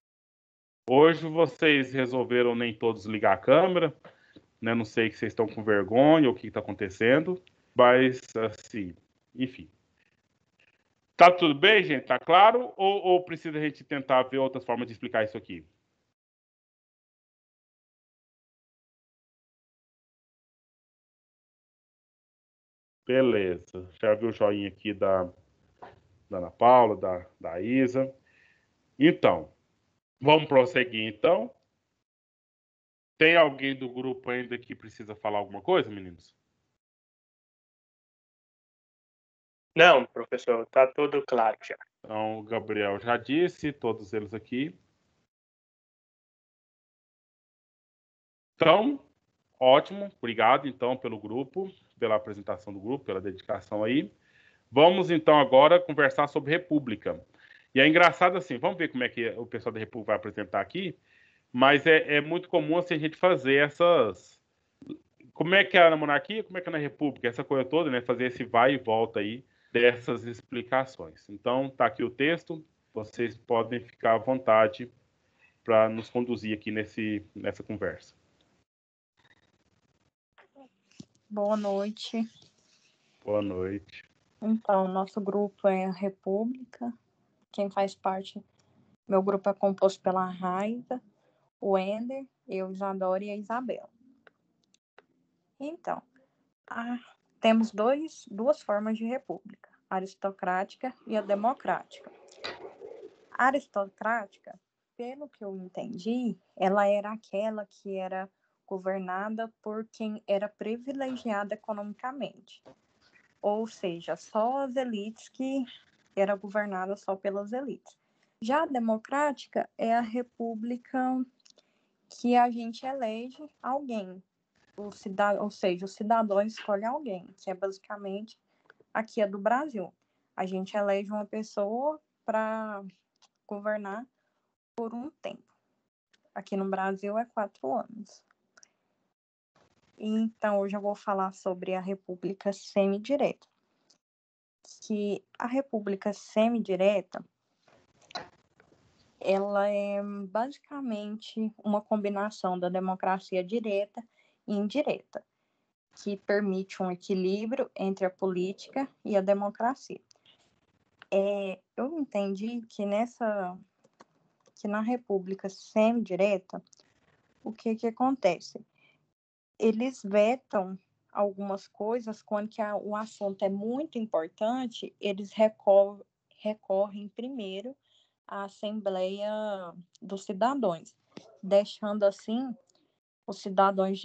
Hoje vocês resolveram nem todos ligar a câmera, né? Não sei que vocês estão com vergonha ou o que está acontecendo, mas assim, enfim. Tá tudo bem, gente? Tá claro? Ou precisa a gente tentar ver outras formas de explicar isso aqui? Beleza. Já vi o joinha aqui da Ana Paula, da Isa. Então, vamos prosseguir, então. Tem alguém do grupo ainda que precisa falar alguma coisa, meninos? Não, professor, está tudo claro já. Então, o Gabriel já disse, todos eles aqui. Então, ótimo. Obrigado, então, pelo grupo, pela apresentação do grupo, pela dedicação aí. Vamos, então, agora conversar sobre República. E é engraçado assim, vamos ver como é que o pessoal da República vai apresentar aqui, mas é muito comum assim, a gente fazer essas... Como é que é na monarquia, como é que é na República, essa coisa toda, né? Fazer esse vai e volta aí dessas explicações. Então, tá aqui o texto, vocês podem ficar à vontade para nos conduzir aqui nessa conversa. Boa noite. Boa noite. Então, nosso grupo é a República. Quem faz parte, meu grupo é composto pela Raiza, o Ender, eu, Isadora e a Isabela. Então, temos duas formas de república, a aristocrática e a democrática. A aristocrática, pelo que eu entendi, ela era aquela que era governada por quem era privilegiado economicamente. ou seja, só as elites que era governada só pelas elites. Já a democrática é a república que a gente elege alguém, ou seja, o cidadão escolhe alguém, que é basicamente aqui é do Brasil. A gente elege uma pessoa para governar por um tempo. Aqui no Brasil é 4 anos. Então, hoje eu vou falar sobre a República Semidireta. Que a República Semidireta, ela é basicamente uma combinação da democracia direta e indireta, que permite um equilíbrio entre a política e a democracia. Eu entendi que na República Semidireta, o que acontece? Eles vetam algumas coisas quando o assunto é muito importante, eles recorrem primeiro à Assembleia dos Cidadãos, deixando assim os cidadãos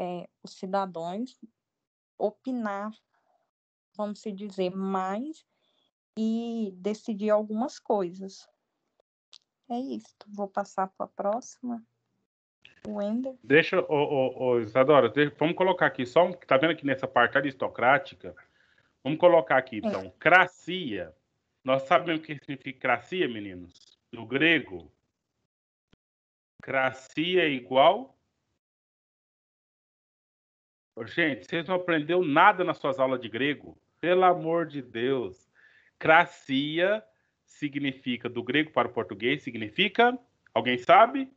opinar, vamos dizer, mais e decidir algumas coisas. É isso. Vou passar para a próxima. Wender. Deixa, Isadora, vamos colocar aqui só, tá vendo aqui nessa parte aristocrática? Vamos colocar aqui, então, cracia. Nós sabemos o que significa cracia, meninos? Do grego. Cracia é igual... Gente, vocês não aprenderam nada nas suas aulas de grego? Pelo amor de Deus. Cracia significa, do grego para o português, significa... Alguém sabe?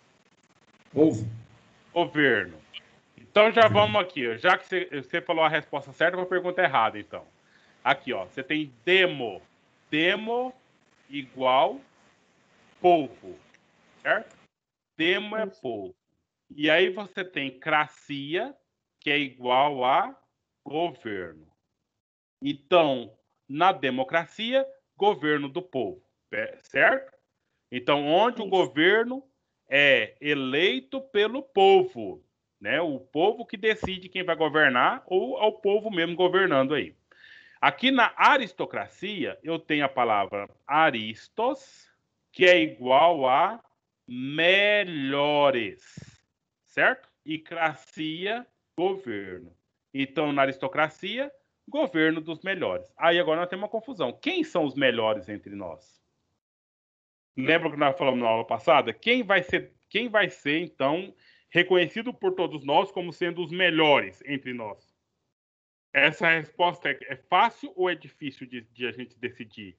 Governo. Então já vamos aqui, ó. Já que você falou a resposta certa, uma pergunta errada, então. Aqui, ó, você tem demo. Demo igual povo, certo? Demo é povo. E aí você tem cracia, que é igual a governo. Então, na democracia, governo do povo, certo? Então, onde o governo é eleito pelo povo, né? O povo que decide quem vai governar ou é o povo mesmo governando aí. Aqui na aristocracia, eu tenho a palavra aristos, que é igual a melhores, certo? E cracia, governo. Então, na aristocracia, governo dos melhores. Aí agora nós temos uma confusão. Quem são os melhores entre nós? Lembra que nós falamos na aula passada? Quem vai ser, então, reconhecido por todos nós como sendo os melhores entre nós? Essa resposta é fácil ou é difícil de a gente decidir?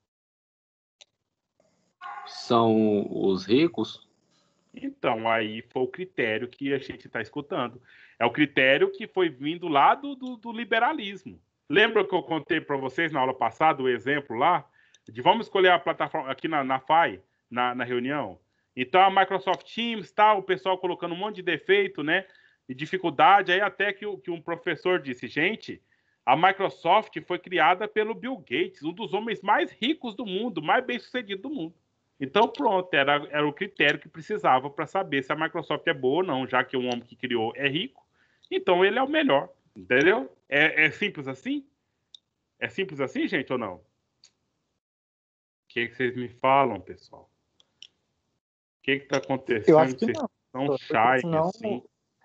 São os ricos? Então, aí foi o critério que a gente está escutando. É o critério que foi vindo lá do liberalismo. Lembra que eu contei para vocês na aula passada o exemplo lá? Vamos escolher a plataforma aqui na FAI, na reunião. Então, a Microsoft Teams, o pessoal colocando um monte de defeito, né? E dificuldade, aí até que um professor disse, gente, a Microsoft foi criada pelo Bill Gates, um dos homens mais ricos do mundo, mais bem-sucedido do mundo. Então, pronto, era o critério que precisava para saber se a Microsoft é boa ou não, já que o homem que criou é rico, então ele é o melhor, entendeu? É simples assim? É simples assim, gente, ou não? O que vocês me falam, pessoal? O que está acontecendo? Eu acho que vocês não. Tão shy Senão, assim?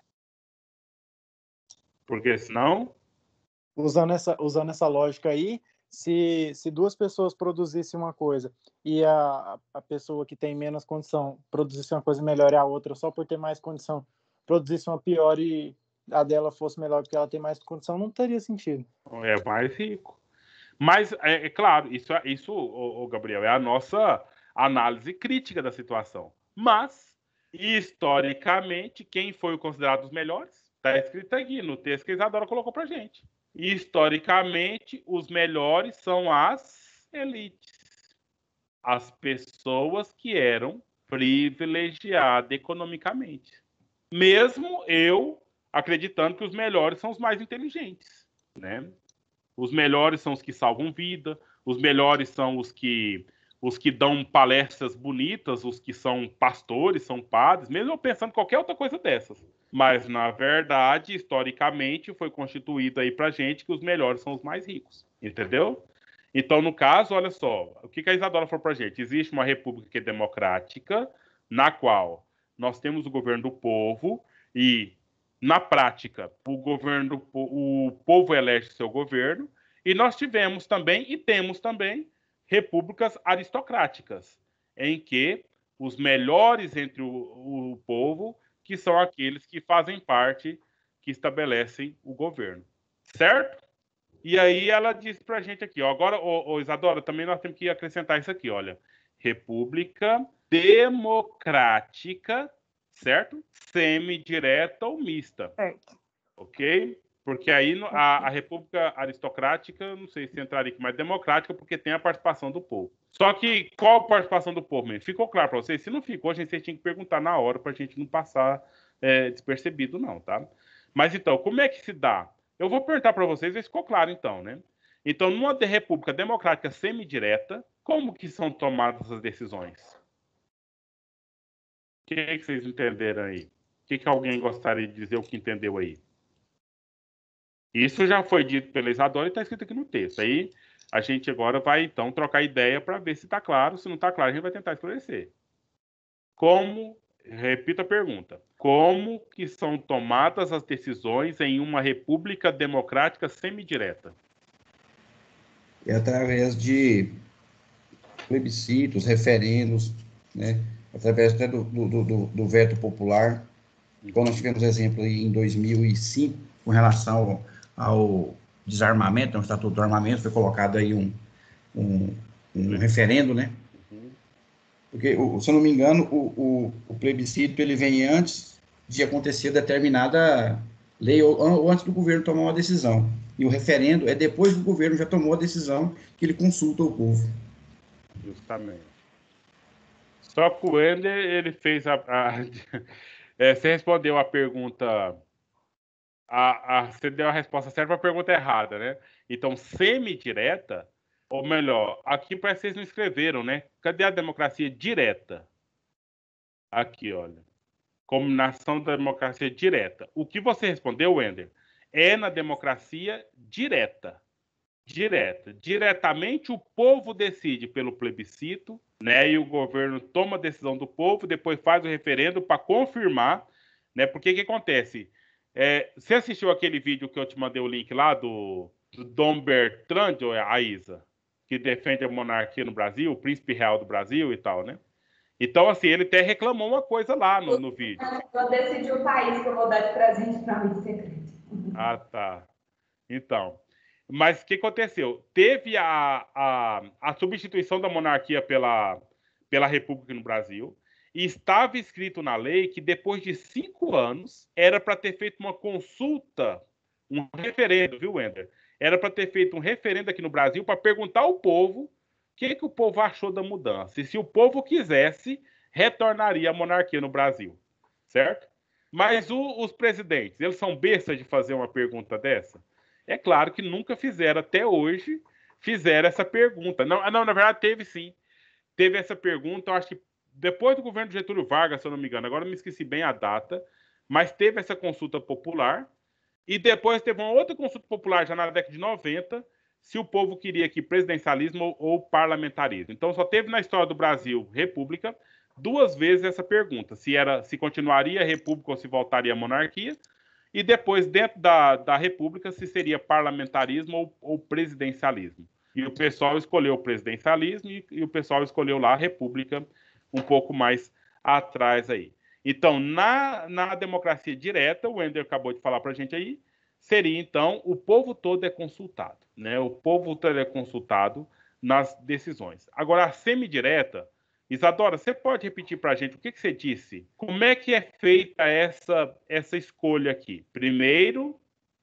Porque senão... usando essa lógica aí, se duas pessoas produzissem uma coisa e a pessoa que tem menos condição produzisse uma coisa melhor e a outra, só por ter mais condição, produzisse uma pior e a dela fosse melhor porque ela tem mais condição, não teria sentido. É mais rico. Mas, é claro, isso, Gabriel, é a nossa análise crítica da situação. Mas, historicamente, quem foi considerado os melhores? Está escrito aqui no texto que a Isadora colocou para gente. Historicamente, os melhores são as elites. As pessoas que eram privilegiadas economicamente. Mesmo eu acreditando que os melhores são os mais inteligentes, né? Os melhores são os que salvam vida, os melhores são os que os que dão palestras bonitas, os que são pastores, são padres, mesmo eu pensando qualquer outra coisa dessas. Mas, na verdade, historicamente, foi constituído aí pra gente que os melhores são os mais ricos, entendeu? Então, no caso, olha só, o que a Isadora falou pra gente? Existe uma república democrática, na qual nós temos o governo do povo e, na prática, o povo elege seu governo, e nós tivemos também, e temos também, repúblicas aristocráticas, em que os melhores entre o povo, que são aqueles que fazem parte, que estabelecem o governo. Certo? E aí ela disse pra gente aqui, ó, agora, Isadora, também nós temos que acrescentar isso aqui, olha. República democrática, certo? Semidireta ou mista. Certo. Ok? Porque aí a república aristocrática, não sei se entraria aqui, mas democrática, porque tem a participação do povo. Só que qual a participação do povo mesmo? Ficou claro para vocês? Se não ficou, a gente tinha que perguntar na hora para a gente não passar despercebido, não, tá? Mas então, como é que se dá? Eu vou perguntar para vocês, ver se ficou claro então, né? Então, numa república democrática semidireta, como que são tomadas as decisões? O que vocês entenderam aí? O que alguém gostaria de dizer o que entendeu aí? Isso já foi dito pela Isadora e está escrito aqui no texto. Aí a gente agora vai, então, trocar ideia para ver se está claro. Se não está claro, a gente vai tentar esclarecer. Repito a pergunta, como que são tomadas as decisões em uma república democrática semidireta? É através de plebiscitos, referendos, né? Através até do veto popular. Como nós tivemos exemplo aí em 2005, com relação ao desarmamento, o Estatuto do Armamento, foi colocado aí um referendo, né? Porque, se eu não me engano, o plebiscito ele vem antes de acontecer determinada lei, ou antes do governo tomar uma decisão. E o referendo é depois que o governo já tomou a decisão que ele consulta o povo. Justamente. Só que o Ender, ele fez você respondeu a pergunta... você deu a resposta certa para a pergunta errada, né? Então, semidireta, ou melhor, aqui parece que vocês não escreveram, né? Cadê a democracia direta? Aqui, olha. Combinação da democracia direta. O que você respondeu, Wender, é na democracia direta. Diretamente o povo decide pelo plebiscito, né? E o governo toma a decisão do povo, depois faz o referendo para confirmar, né? Porque que acontece? Você assistiu aquele vídeo que eu te mandei o link lá do Dom Bertrand, ou a Isa, que defende a monarquia no Brasil, o príncipe real do Brasil e tal, né? Então, assim, ele até reclamou uma coisa lá no vídeo. Eu decidi o país que eu vou dar de presente para mim, secreto. Ah, tá. Então, mas o que aconteceu? Teve a substituição da monarquia pela república no Brasil, e estava escrito na lei que depois de 5 anos era para ter feito uma consulta, um referendo, viu, Wender? Era para ter feito um referendo aqui no Brasil para perguntar ao povo o que o povo achou da mudança. E se o povo quisesse, retornaria a monarquia no Brasil. Certo? Mas os presidentes, eles são bestas de fazer uma pergunta dessa? É claro que nunca fizeram, até hoje, fizeram essa pergunta. Não, na verdade, teve sim. Teve essa pergunta, eu acho que depois do governo de Getúlio Vargas, se eu não me engano, agora eu me esqueci bem a data, mas teve essa consulta popular, e depois teve uma outra consulta popular, já na década de 90, se o povo queria aqui presidencialismo ou parlamentarismo. Então, só teve na história do Brasil, república, 2 vezes essa pergunta, se continuaria a república ou se voltaria a monarquia, e depois, dentro da república, se seria parlamentarismo ou presidencialismo. E o pessoal escolheu o presidencialismo e o pessoal escolheu lá a república um pouco mais atrás aí. Então, na democracia direta, o Wender acabou de falar para a gente aí, seria, então, o povo todo é consultado, né? O povo todo é consultado nas decisões. Agora, a semidireta, Isadora, você pode repetir para a gente o que você disse? Como é que é feita essa escolha aqui? Primeiro,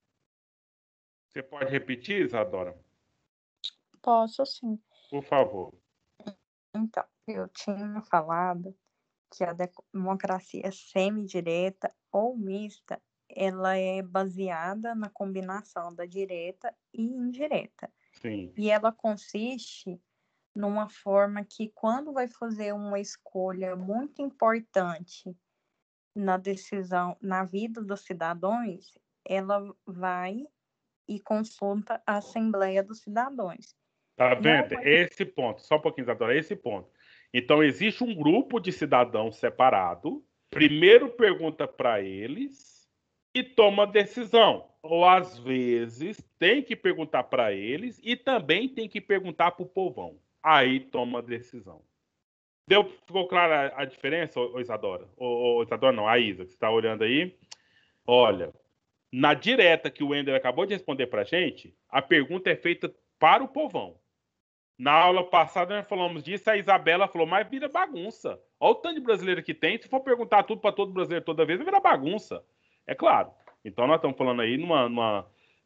você pode repetir, Isadora? Posso, sim. Por favor. Então, eu tinha falado que a democracia semidireta ou mista, ela é baseada na combinação da direta e indireta. Sim. E ela consiste numa forma que, quando vai fazer uma escolha muito importante na decisão, na vida dos cidadãos, ela vai e consulta a Assembleia dos Cidadãos. Tá Não vendo? vai... Esse ponto, só um pouquinho, Isadora, esse ponto. Então, existe um grupo de cidadãos separado, primeiro pergunta para eles e toma decisão. Ou, às vezes, tem que perguntar para eles e também tem que perguntar para o povão. Aí toma decisão. Ficou clara a diferença, Isadora? Isadora não, a Isa, que você está olhando aí. Olha, na direta que o Wender acabou de responder para a gente, a pergunta é feita para o povão. Na aula passada nós falamos disso, a Isabela falou, mas vira bagunça. Olha o tanto de brasileiro que tem, se for perguntar tudo para todo brasileiro toda vez, vira bagunça. É claro. Então nós estamos falando aí uma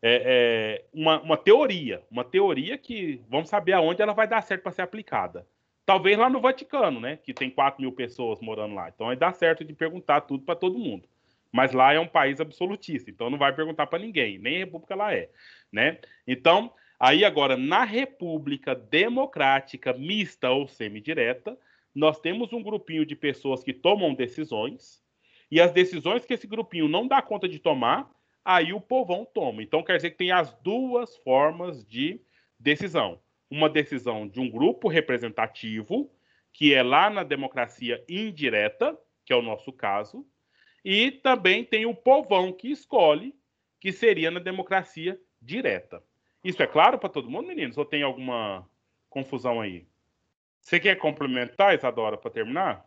teoria que vamos saber aonde ela vai dar certo para ser aplicada. Talvez lá no Vaticano, né, que tem 4.000 pessoas morando lá. Então aí dá certo de perguntar tudo para todo mundo. Mas lá é um país absolutista, então não vai perguntar para ninguém, nem a república lá é, né? Então, aí agora, na República Democrática Mista ou Semidireta, nós temos um grupinho de pessoas que tomam decisões, e as decisões que esse grupinho não dá conta de tomar, aí o povão toma. Então quer dizer que tem as duas formas de decisão. Uma decisão de um grupo representativo, que é lá na democracia indireta, que é o nosso caso, e também tem o povão que escolhe, que seria na democracia direta. Isso é claro para todo mundo, meninos? Ou tem alguma confusão aí? Você quer complementar, Isadora, para terminar?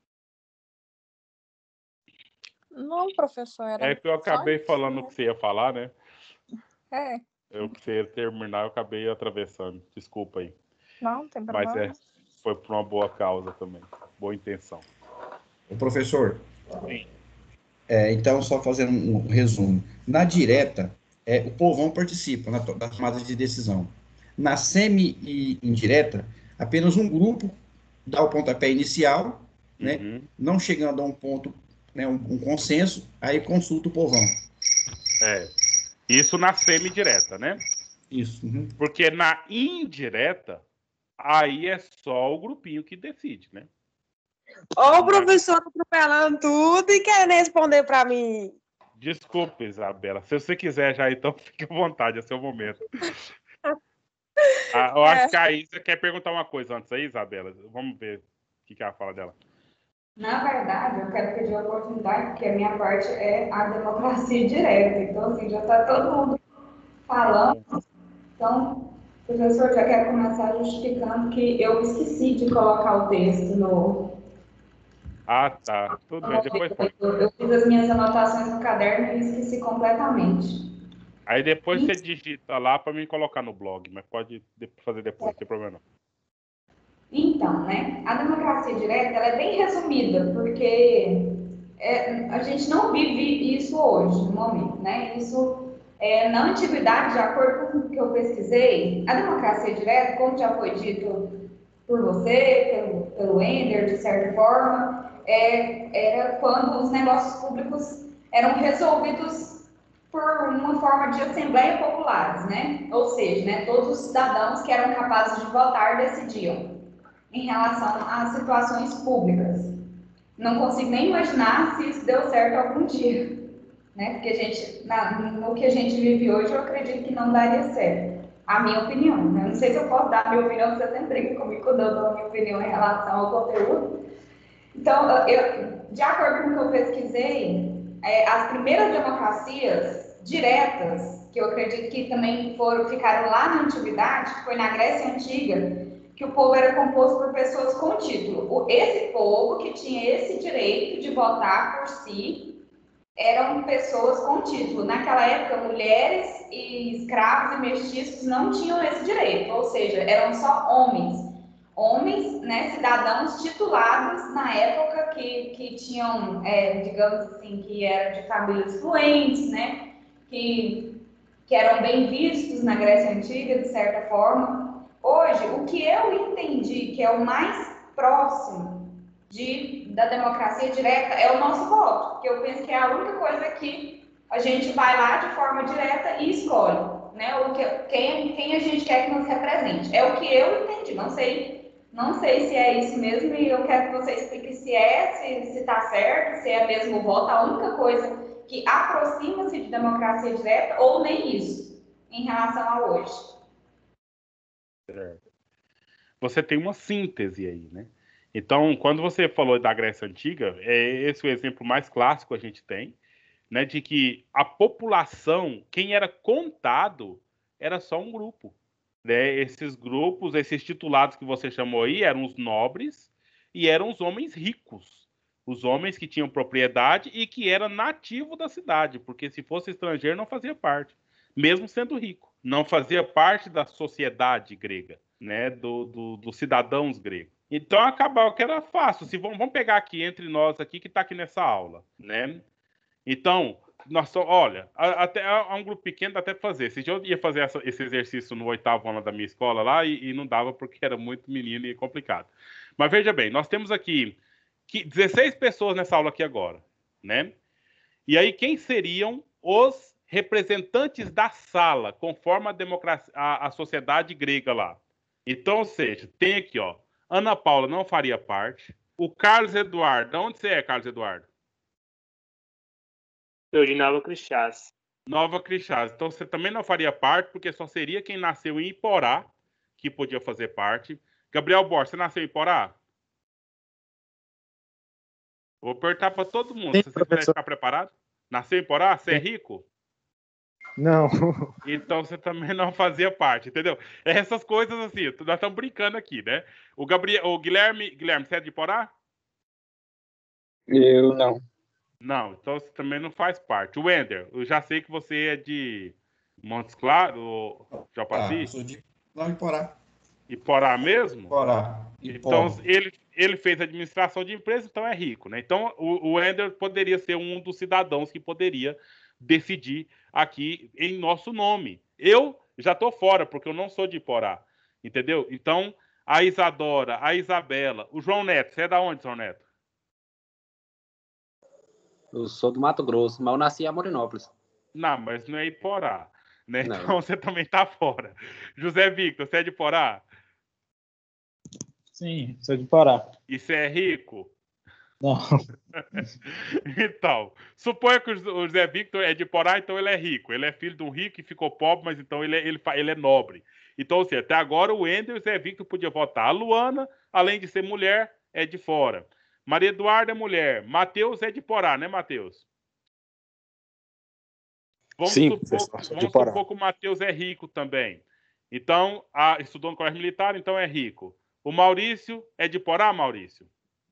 Não, professor, era É que eu acabei só falando o isso, que você ia falar, né? né? Eu que você ia terminar, eu acabei atravessando. Desculpa aí. Não tem Mas problema. foi por uma boa causa também. Boa intenção. O professor, Sim. então, só fazendo um resumo. Na direta, o povão participa da tomada de decisão. Na semi e indireta, apenas um grupo dá o pontapé inicial, né? Uhum. Não chegando a um ponto, né, um consenso, aí consulta o povão. Isso na semi-direta, né? Isso. Uhum. Porque na indireta, aí é só o grupinho que decide, né? Ó, o professor atropelando tudo e querendo responder para mim. Desculpe, Isabela. Se você quiser já, então fique à vontade, é seu momento. Eu acho que a Isa quer perguntar uma coisa antes aí, Isabela. Vamos ver o que ela fala dela. Na verdade, eu quero pedir a oportunidade, porque a minha parte é a democracia direta. Então, assim, já está todo mundo falando. Então, professor, já quero começar justificando que eu esqueci de colocar o texto no... Ah, tá. Tudo bem, depois põe. Eu fiz as minhas anotações no caderno e esqueci completamente. Aí depois você digita lá para mim colocar no blog, mas pode fazer depois, não tem problema não. Então, né, a democracia direta ela é bem resumida, porque a gente não vive isso hoje, no momento, né? Isso, na antiguidade, de acordo com o que eu pesquisei, a democracia direta, como já foi dito por você, pelo Wender, de certa forma, era quando os negócios públicos eram resolvidos por uma forma de assembleia populares, né? Ou seja, né, todos os cidadãos que eram capazes de votar decidiam em relação às situações públicas. Não consigo nem imaginar se isso deu certo algum dia, né? Porque a gente, no que a gente vive hoje, eu acredito que não daria certo. A minha opinião, né? Não sei se eu posso dar a minha opinião, porque você sempre brinca comigo quando eu dou a minha opinião em relação ao conteúdo. Então, de acordo com o que eu pesquisei, as primeiras democracias diretas, que eu acredito que também ficaram lá na antiguidade, que foi na Grécia Antiga, que o povo era composto por pessoas com título. Esse povo que tinha esse direito de votar por si eram pessoas com título. Naquela época, mulheres e escravos e mestiços não tinham esse direito, ou seja, eram só homens. Homens, né, cidadãos titulados na época que tinham, digamos assim, que eram de famílias fluentes, né, que eram bem vistos na Grécia Antiga, de certa forma. Hoje, o que eu entendi que é o mais próximo da democracia direta é o nosso voto, porque eu penso que é a única coisa que a gente vai lá de forma direta e escolhe. né? Quem a gente quer que nos represente. É o que eu entendi, não sei se é isso mesmo, e eu quero que você explique se está certo, se é mesmo o voto, a única coisa que aproxima-se de democracia direta, ou nem isso, em relação a hoje. Você tem uma síntese aí, né? Então, quando você falou da Grécia Antiga, é esse o exemplo mais clássico que a gente tem, né, de que a população, quem era contado, era só um grupo. Né? Esses grupos, esses titulados que você chamou aí, eram os nobres e eram os homens ricos. Os homens que tinham propriedade e que era nativo da cidade, porque se fosse estrangeiro não fazia parte, mesmo sendo rico. Não fazia parte da sociedade grega, né, dos cidadãos gregos. Então acabava que era fácil. Se vamos pegar aqui entre nós aqui que está aqui nessa aula, né? Então, olha, até há um grupo pequeno dá até para fazer. Se eu ia fazer esse exercício no 8º ano da minha escola lá e não dava porque era muito menino e complicado. Mas veja bem, nós temos aqui 16 pessoas nessa aula aqui agora, né? E aí quem seriam os representantes da sala, conforme a democracia, a sociedade grega lá? Então, ou seja, tem aqui, ó, Ana Paula não faria parte. O Carlos Eduardo, de onde você é, Carlos Eduardo? Eu de Nova Crixás. Nova Crixás. Então você também não faria parte, porque só seria quem nasceu em Iporá que podia fazer parte. Gabriel Borges, você nasceu em Iporá? Vou perguntar para todo mundo, Sim, se você quiser ficar preparado. Nasceu em Iporá? Você é rico? Não. Então você também não fazia parte, entendeu? Essas coisas assim, nós estamos brincando aqui, né? O Guilherme, você é de Iporá? Eu não. Não, então você também não faz parte. O Wender, eu já sei que você é de Montes Claros, Japaci? Eu sou de Iporá. Iporá mesmo? Iporá. Então, ele fez administração de empresa, então é rico, né? Então, o Wender poderia ser um dos cidadãos que poderia decidir aqui em nosso nome. Eu já estou fora, porque eu não sou de Iporá, entendeu? Então, a Isadora, a Isabela, o João Neto, você é da onde, João Neto? Eu sou do Mato Grosso, mas eu nasci em Amorinópolis. Não, mas não é Iporá, né? Não. Então você também tá fora. José Victor, você é de Iporá? Sim, sou de Pará. E você é rico? Não. Então, suponha que o José Victor é de Iporá, então ele é rico. Ele é filho de um rico e ficou pobre, mas então ele é nobre. Então, assim, até agora o Wender e o José Victor podiam votar. A Luana, além de ser mulher, é de fora. Maria Eduarda é mulher. Matheus é de Iporá, né, Matheus? Vamos supor que o Matheus é rico também. Então, estudou no colégio militar, então é rico. O Maurício é de Iporá, Maurício?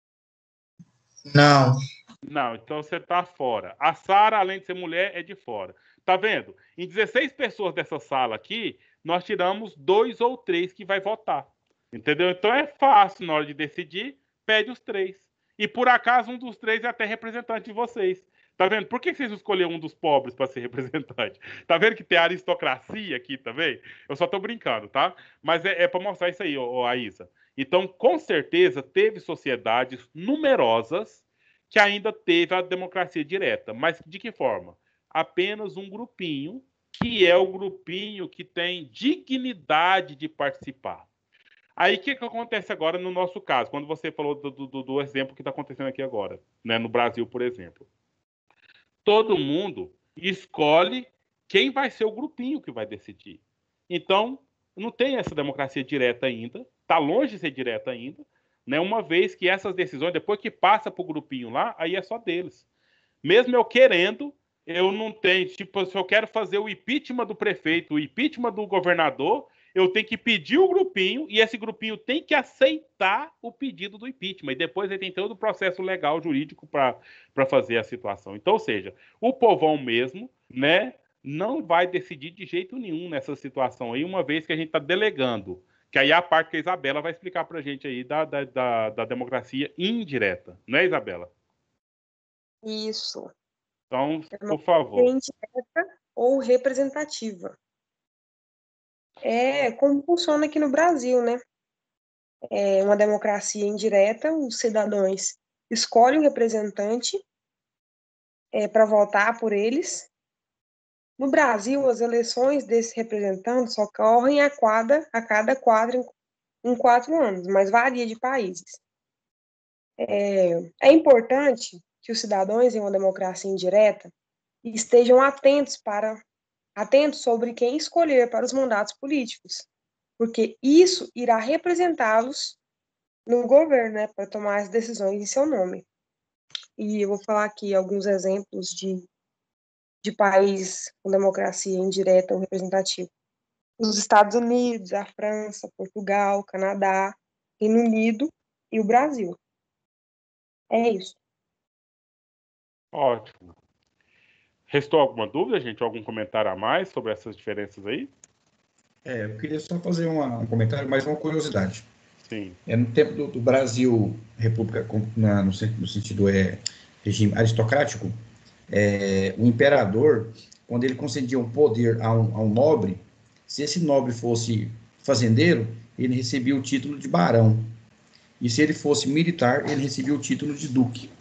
Não. Não, então você tá fora. A Sara, além de ser mulher, é de fora. Tá vendo? Em 16 pessoas dessa sala aqui, nós tiramos 2 ou 3 que vai votar. Entendeu? Então é fácil na hora de decidir, pede os 3. E por acaso um dos 3 é até representante de vocês. Tá vendo? Por que vocês escolheram um dos pobres para ser representante? Tá vendo que tem aristocracia aqui também? Eu só tô brincando, tá? Mas é para mostrar isso aí, Aísa. Então, com certeza, teve sociedades numerosas que ainda teve a democracia direta. Mas de que forma? Apenas um grupinho, que é o grupinho que tem dignidade de participar. Aí o que acontece agora no nosso caso, quando você falou do exemplo que está acontecendo aqui agora, né, no Brasil, por exemplo. Todo mundo escolhe quem vai ser o grupinho que vai decidir. Então, não tem essa democracia direta ainda, está longe de ser direta ainda, né? Uma vez que essas decisões, depois que passa para o grupinho lá, aí é só deles. Mesmo eu querendo, eu não tenho, tipo, se eu quero fazer o impeachment do prefeito, o impeachment do governador, eu tenho que pedir o grupinho e esse grupinho tem que aceitar o pedido do impeachment. E depois ele tem todo o processo legal, jurídico para fazer a situação. Então, ou seja, o povão mesmo, né, não vai decidir de jeito nenhum nessa situação aí, uma vez que a gente está delegando. Que aí é a parte que a Isabela vai explicar para a gente aí da democracia indireta. Não é, Isabela? Isso. Então, por favor. Indireta ou representativa. É como funciona aqui no Brasil, né? É uma democracia indireta, os cidadãos escolhem um representante para votar por eles, No Brasil, as eleições desses representantes ocorrem a cada em 4 anos, mas varia de países. É importante que os cidadãos em uma democracia indireta estejam atentos sobre quem escolher para os mandatos políticos, porque isso irá representá-los no governo, né, para tomar as decisões em seu nome. E eu vou falar aqui alguns exemplos de países com democracia indireta ou representativa. Os Estados Unidos, a França, Portugal, Canadá, Reino Unido e o Brasil. É isso. Ótimo. Restou alguma dúvida, gente? Algum comentário a mais sobre essas diferenças aí? Eu queria só fazer um comentário, mais uma curiosidade. Sim. No tempo do Brasil, república, no sentido regime aristocrático, o imperador, quando ele concedia um poder a um nobre, se esse nobre fosse fazendeiro, ele recebia o título de barão. E se ele fosse militar, ele recebia o título de duque.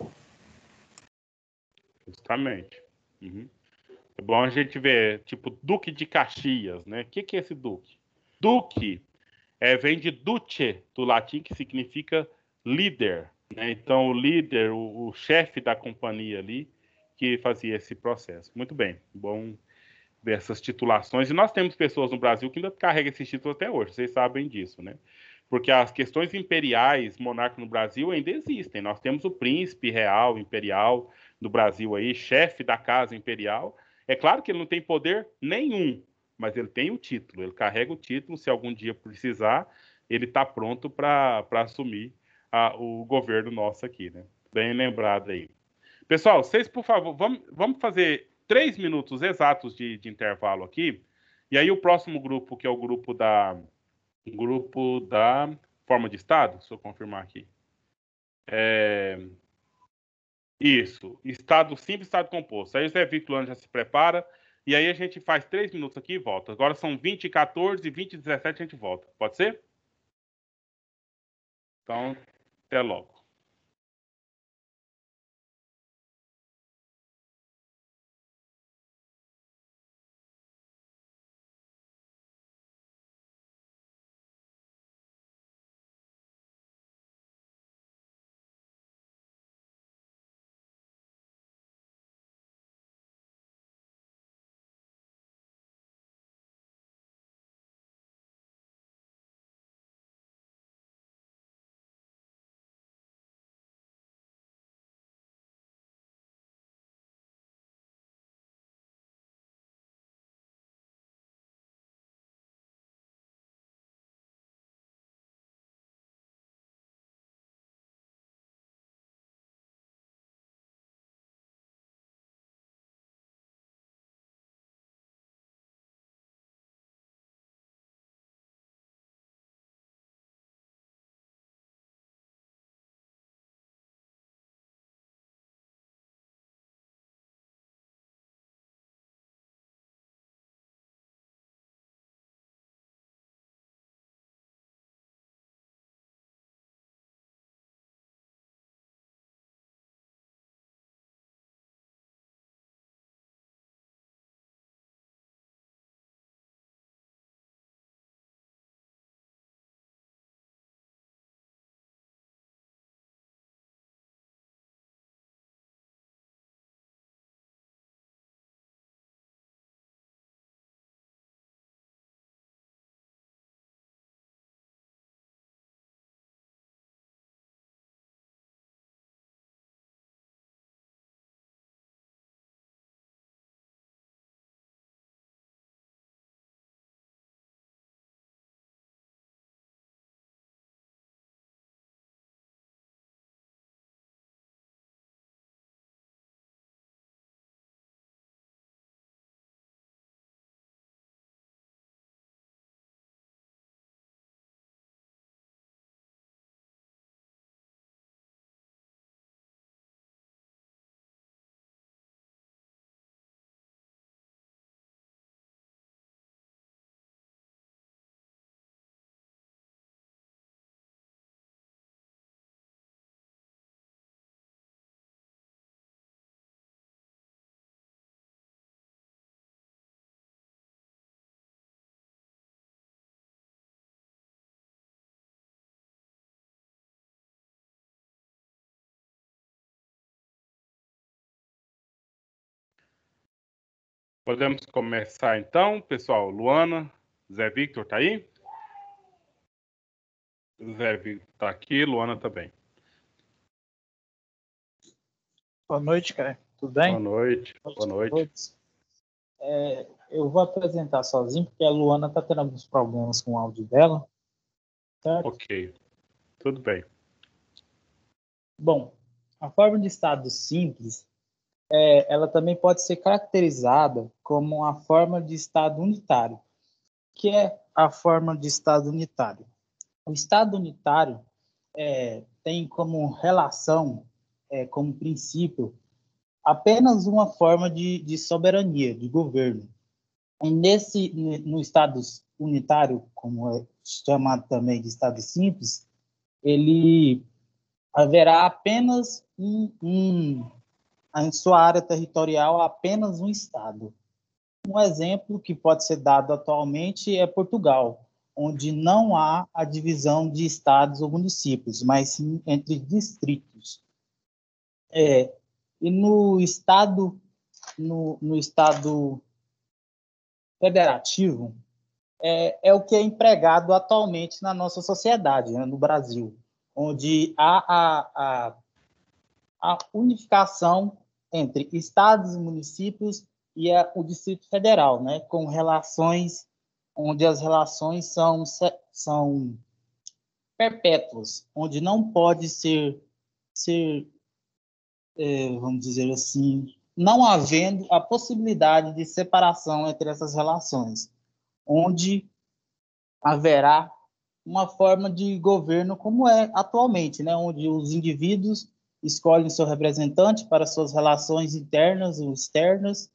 Justamente. Uhum. É bom a gente ver, tipo, Duque de Caxias, né? O que é esse Duque? Duque vem de duce, do latim, que significa líder, né? Então, o líder, o chefe da companhia ali, que fazia esse processo. Muito bem, bom ver essas titulações. E nós temos pessoas no Brasil que ainda carregam esses títulos até hoje, vocês sabem disso, né? Porque as questões imperiais, monarca no Brasil, ainda existem. Nós temos o príncipe real, imperial do Brasil aí, chefe da casa imperial. É claro que ele não tem poder nenhum, mas ele tem o título, ele carrega o título, se algum dia precisar, ele está pronto para assumir o governo nosso aqui, né? Bem lembrado aí. Pessoal, vocês, por favor, vamos fazer 3 minutos exatos de intervalo aqui, e aí o próximo grupo, que é o grupo da forma de Estado, deixa eu confirmar aqui. Isso, Estado simples, Estado composto. Aí o Zé Victor já se prepara, e aí a gente faz 3 minutos aqui e volta. Agora são 20h14 e 20h17 a gente volta. Pode ser? Então, até logo. Podemos começar então, pessoal. Luana, Zé Victor tá aí? Zé Victor tá aqui, Luana também. Boa noite, cara. Tudo bem? Boa noite. Boa noite. Eu vou apresentar sozinho, porque a Luana está tendo alguns problemas com o áudio dela. Certo? Ok. Tudo bem. Bom, a forma de estado simples, ela também pode ser caracterizada como uma forma de estado unitário. O que é a forma de estado unitário? O estado unitário tem como relação, como princípio, apenas uma forma de soberania, de governo. E no estado unitário, como é chamado também de estado simples, ele haverá apenas em sua área territorial, apenas um estado. Um exemplo que pode ser dado atualmente é Portugal, onde não há a divisão de estados ou municípios, mas sim entre distritos. E no estado federativo, é o que é empregado atualmente na nossa sociedade, né, no Brasil, onde há a unificação entre estados e municípios e o Distrito Federal, né, com relações onde as relações são perpétuas, onde não pode ser vamos dizer assim, não havendo a possibilidade de separação entre essas relações, onde haverá uma forma de governo como é atualmente, né, onde os indivíduos escolhem seu representante para suas relações internas ou externas.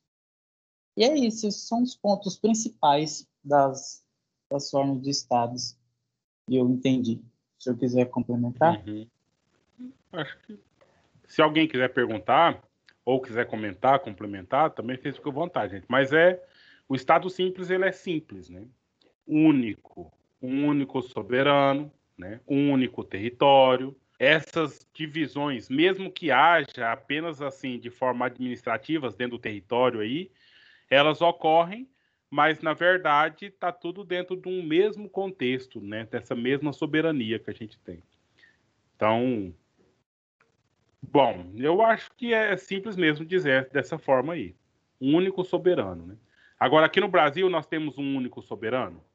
E é isso, esses são os pontos principais das formas de estados que eu entendi. Se eu quiser complementar. Uhum. Acho que se alguém quiser perguntar ou quiser comentar, complementar, também fique à vontade, gente. Mas o estado simples, ele é simples, né? Único, um único soberano, né? Um único território. Essas divisões, mesmo que haja apenas assim de forma administrativa dentro do território aí, elas ocorrem, mas na verdade está tudo dentro de um mesmo contexto, né? Dessa mesma soberania que a gente tem. Então, bom, eu acho que é simples mesmo dizer dessa forma aí. Um único soberano, né? Agora, aqui no Brasil, nós temos um único soberano?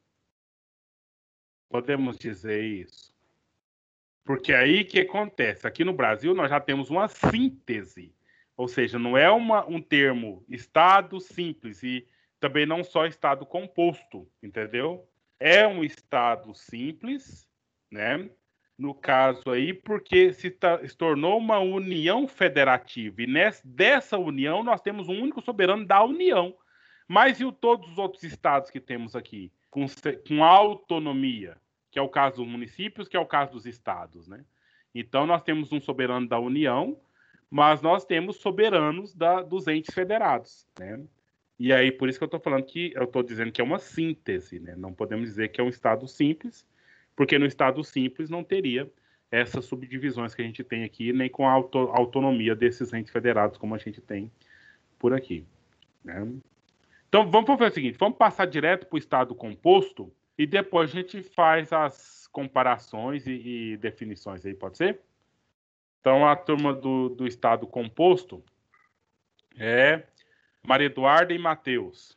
Podemos dizer isso. Porque aí que acontece? Aqui no Brasil, nós já temos uma síntese. Ou seja, não é um termo estado simples e também não só estado composto, entendeu? É um estado simples, né? No caso aí, porque se tornou uma união federativa. E dessa união, nós temos um único soberano da União. Mas e todos os outros estados que temos aqui? Com autonomia, que é o caso dos municípios, que é o caso dos estados, né? Então, nós temos um soberano da União, mas nós temos soberanos dos entes federados, né? E aí, por isso que eu estou falando que eu estou dizendo que é uma síntese, né? Não podemos dizer que é um estado simples, porque no estado simples não teria essas subdivisões que a gente tem aqui, nem com a autonomia desses entes federados como a gente tem por aqui, né? Então, vamos fazer o seguinte, vamos passar direto para o estado composto e depois a gente faz as comparações e definições aí, pode ser? Então, a turma do estado composto é Maria Eduarda e Matheus.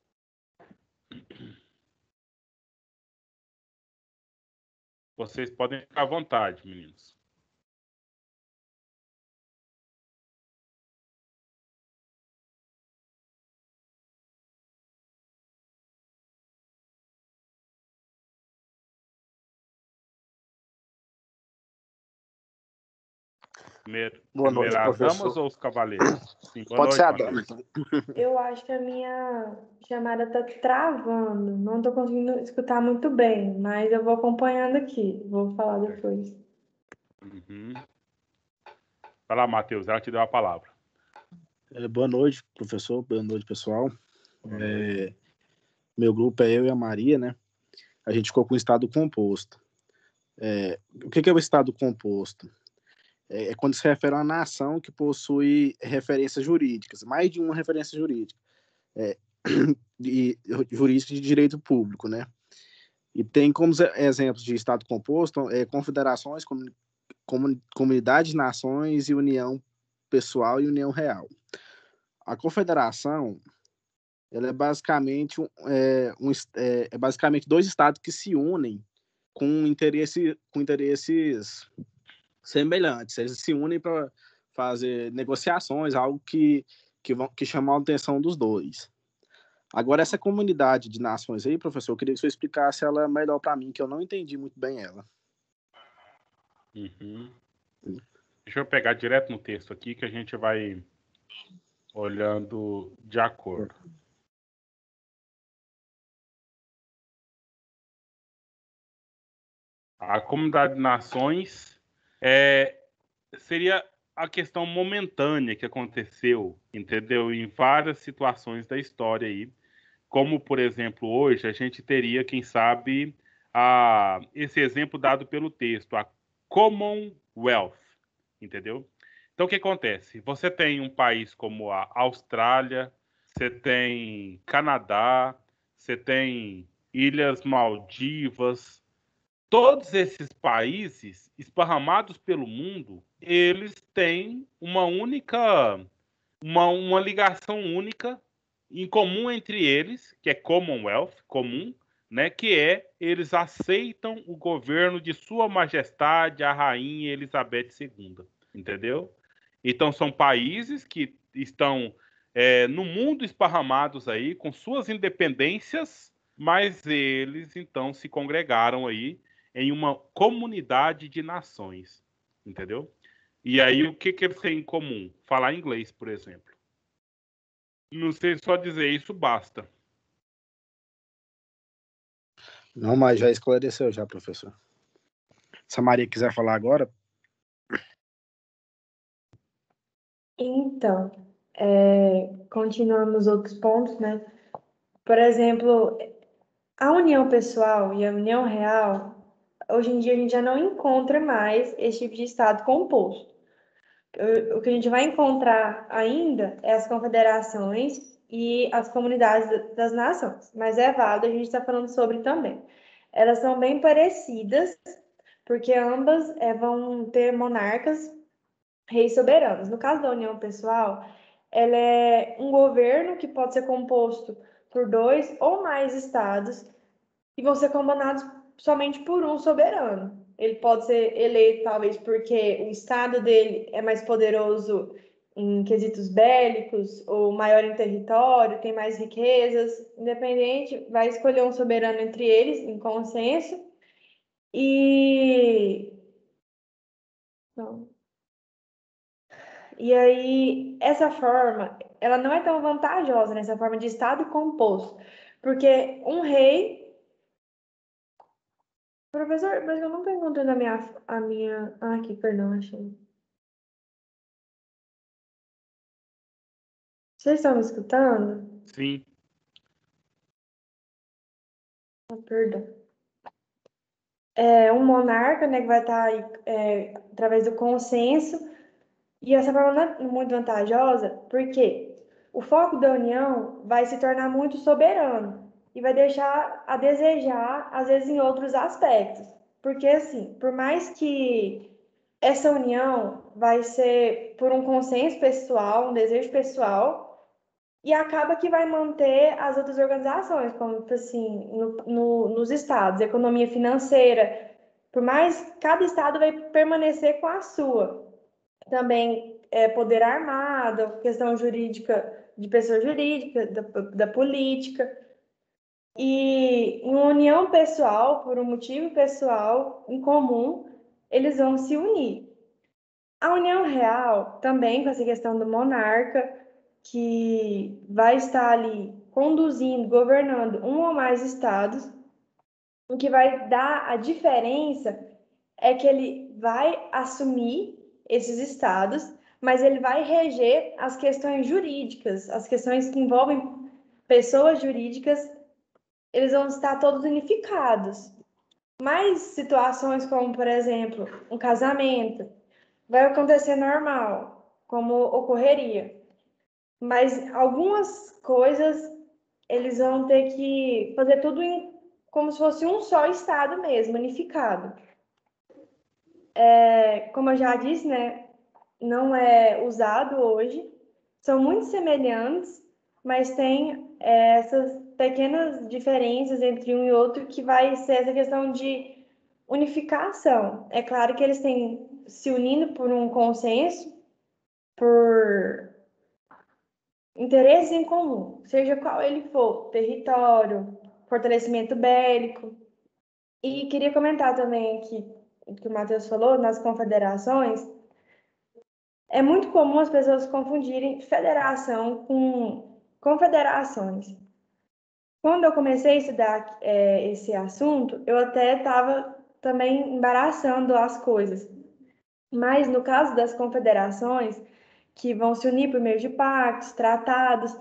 Vocês podem ficar à vontade, meninos. Boa noite, Primeiro as damas professor. ou os cavaleiros? Sim, boa Pode noite, ser a Matheus. dama, então. Eu acho que a minha chamada está travando. Não estou conseguindo escutar muito bem, mas eu vou acompanhando aqui. Vou falar depois. Uhum. Vai lá, Matheus, ela te deu a palavra. Boa noite, professor. Boa noite, pessoal. Meu grupo é eu e a Maria, né? A gente ficou com o estado composto. O que é o estado composto? É quando se refere a uma nação que possui referências jurídicas, mais de uma referência jurídica. é, e jurídica de direito público, né? E tem como exemplos de Estado composto confederações, comunidade de nações e união pessoal e união real. A confederação ela é basicamente basicamente dois estados que se unem com interesses semelhantes. Eles se unem para fazer negociações, algo que chama a atenção dos dois. Agora, essa comunidade de nações aí, professor, eu queria que você explicasse ela melhor para mim, que eu não entendi muito bem ela. Uhum. Deixa eu pegar direto no texto aqui, que a gente vai olhando de acordo. A comunidade de nações seria a questão momentânea que aconteceu, entendeu? Em várias situações da história aí. Como, por exemplo, hoje a gente teria, quem sabe, esse exemplo dado pelo texto, a Commonwealth, entendeu? Então, o que acontece? Você tem um país como a Austrália, você tem Canadá, você tem Ilhas Maldivas. Todos esses países esparramados pelo mundo, eles têm uma ligação única em comum entre eles, que é Commonwealth, comum, né, que eles aceitam o governo de Sua Majestade a Rainha Elizabeth II, entendeu? Então são países que estão no mundo esparramados aí, com suas independências, mas eles então se congregaram aí em uma comunidade de nações, entendeu? E aí o que eles têm em comum? Falar inglês, por exemplo. Não sei só dizer isso, basta. Não, mas já esclareceu já, professor. Se a Maria quiser falar agora. Então, continuando nos outros pontos, né? Por exemplo, a união pessoal e a união real, hoje em dia a gente já não encontra mais esse tipo de estado composto. O que a gente vai encontrar ainda é as confederações e as comunidades das nações, mas é válido a gente estar falando sobre também. Elas são bem parecidas, porque ambas vão ter monarcas, reis soberanos. No caso da união pessoal, ela é um governo que pode ser composto por 2 ou mais estados e vão ser comandados somente por um soberano. Ele pode ser eleito, talvez, porque o estado dele é mais poderoso em quesitos bélicos, ou maior em território, tem mais riquezas. Independente, vai escolher um soberano entre eles, em consenso. E aí, essa forma, ela não é tão vantajosa nessa forma de estado composto, porque um rei. Professor, mas eu não estou encontrando a minha. Ah, aqui, perdão, achei. Vocês estão me escutando? Sim. Ah, perdão. Um monarca, né, que vai estar aí através do consenso, e essa forma não é muito vantajosa, porque o foco da união vai se tornar muito soberano e vai deixar a desejar, às vezes, em outros aspectos. Porque, assim, por mais que essa união vai ser por um consenso pessoal, um desejo pessoal, e acaba que vai manter as outras organizações, como assim, nos estados, economia financeira, por mais cada estado vai permanecer com a sua. Também poder armado, questão jurídica de pessoa jurídica, da política. E em união pessoal, por um motivo pessoal em comum, eles vão se unir. A união real, também com essa questão do monarca, que vai estar ali conduzindo, governando um ou mais estados, o que vai dar a diferença é que ele vai assumir esses estados, mas ele vai reger as questões jurídicas, as questões que envolvem pessoas jurídicas, eles vão estar todos unificados. Mas situações como, por exemplo, um casamento, vai acontecer normal, como ocorreria. mas algumas coisas eles vão ter que fazer tudo como se fosse um só estado mesmo, unificado. Como eu já disse, né, não é usado hoje, são muito semelhantes, mas tem essas pequenas diferenças entre um e outro que vai ser essa questão de unificação. É claro que eles têm se unindo por um consenso, por interesses em comum, seja qual ele for, território, fortalecimento bélico. E queria comentar também aqui o que o Matheus falou, nas confederações, é muito comum as pessoas confundirem federação com confederações. Quando eu comecei a estudar esse assunto, eu até estava também embaraçando as coisas. Mas no caso das confederações, que vão se unir por meio de pactos, tratados,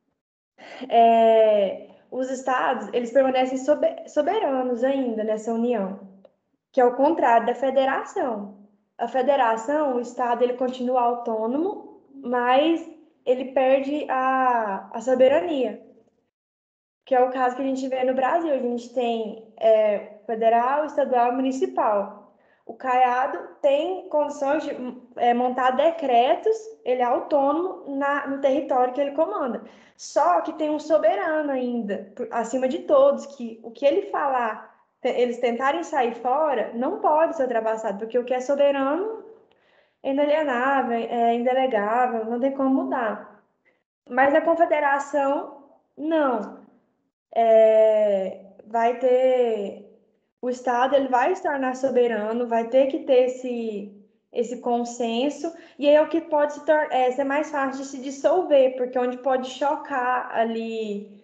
os estados, eles permanecem soberanos ainda nessa união, que é o contrário da federação. A federação, o estado, ele continua autônomo, mas ele perde a soberania, que é o caso que a gente vê no Brasil. A gente tem federal, estadual e municipal. O Caiado tem condições de montar decretos, ele é autônomo no território que ele comanda. Só que tem um soberano ainda, acima de todos, que o que ele falar, eles tentarem sair fora, não pode ser ultrapassado, porque o que é soberano é inalienável, é indelegável, não tem como mudar. Mas a confederação, não. Vai ter... O Estado ele vai se tornar soberano, vai ter que ter esse consenso, e aí é o que pode ser mais fácil de se dissolver, porque onde pode chocar ali,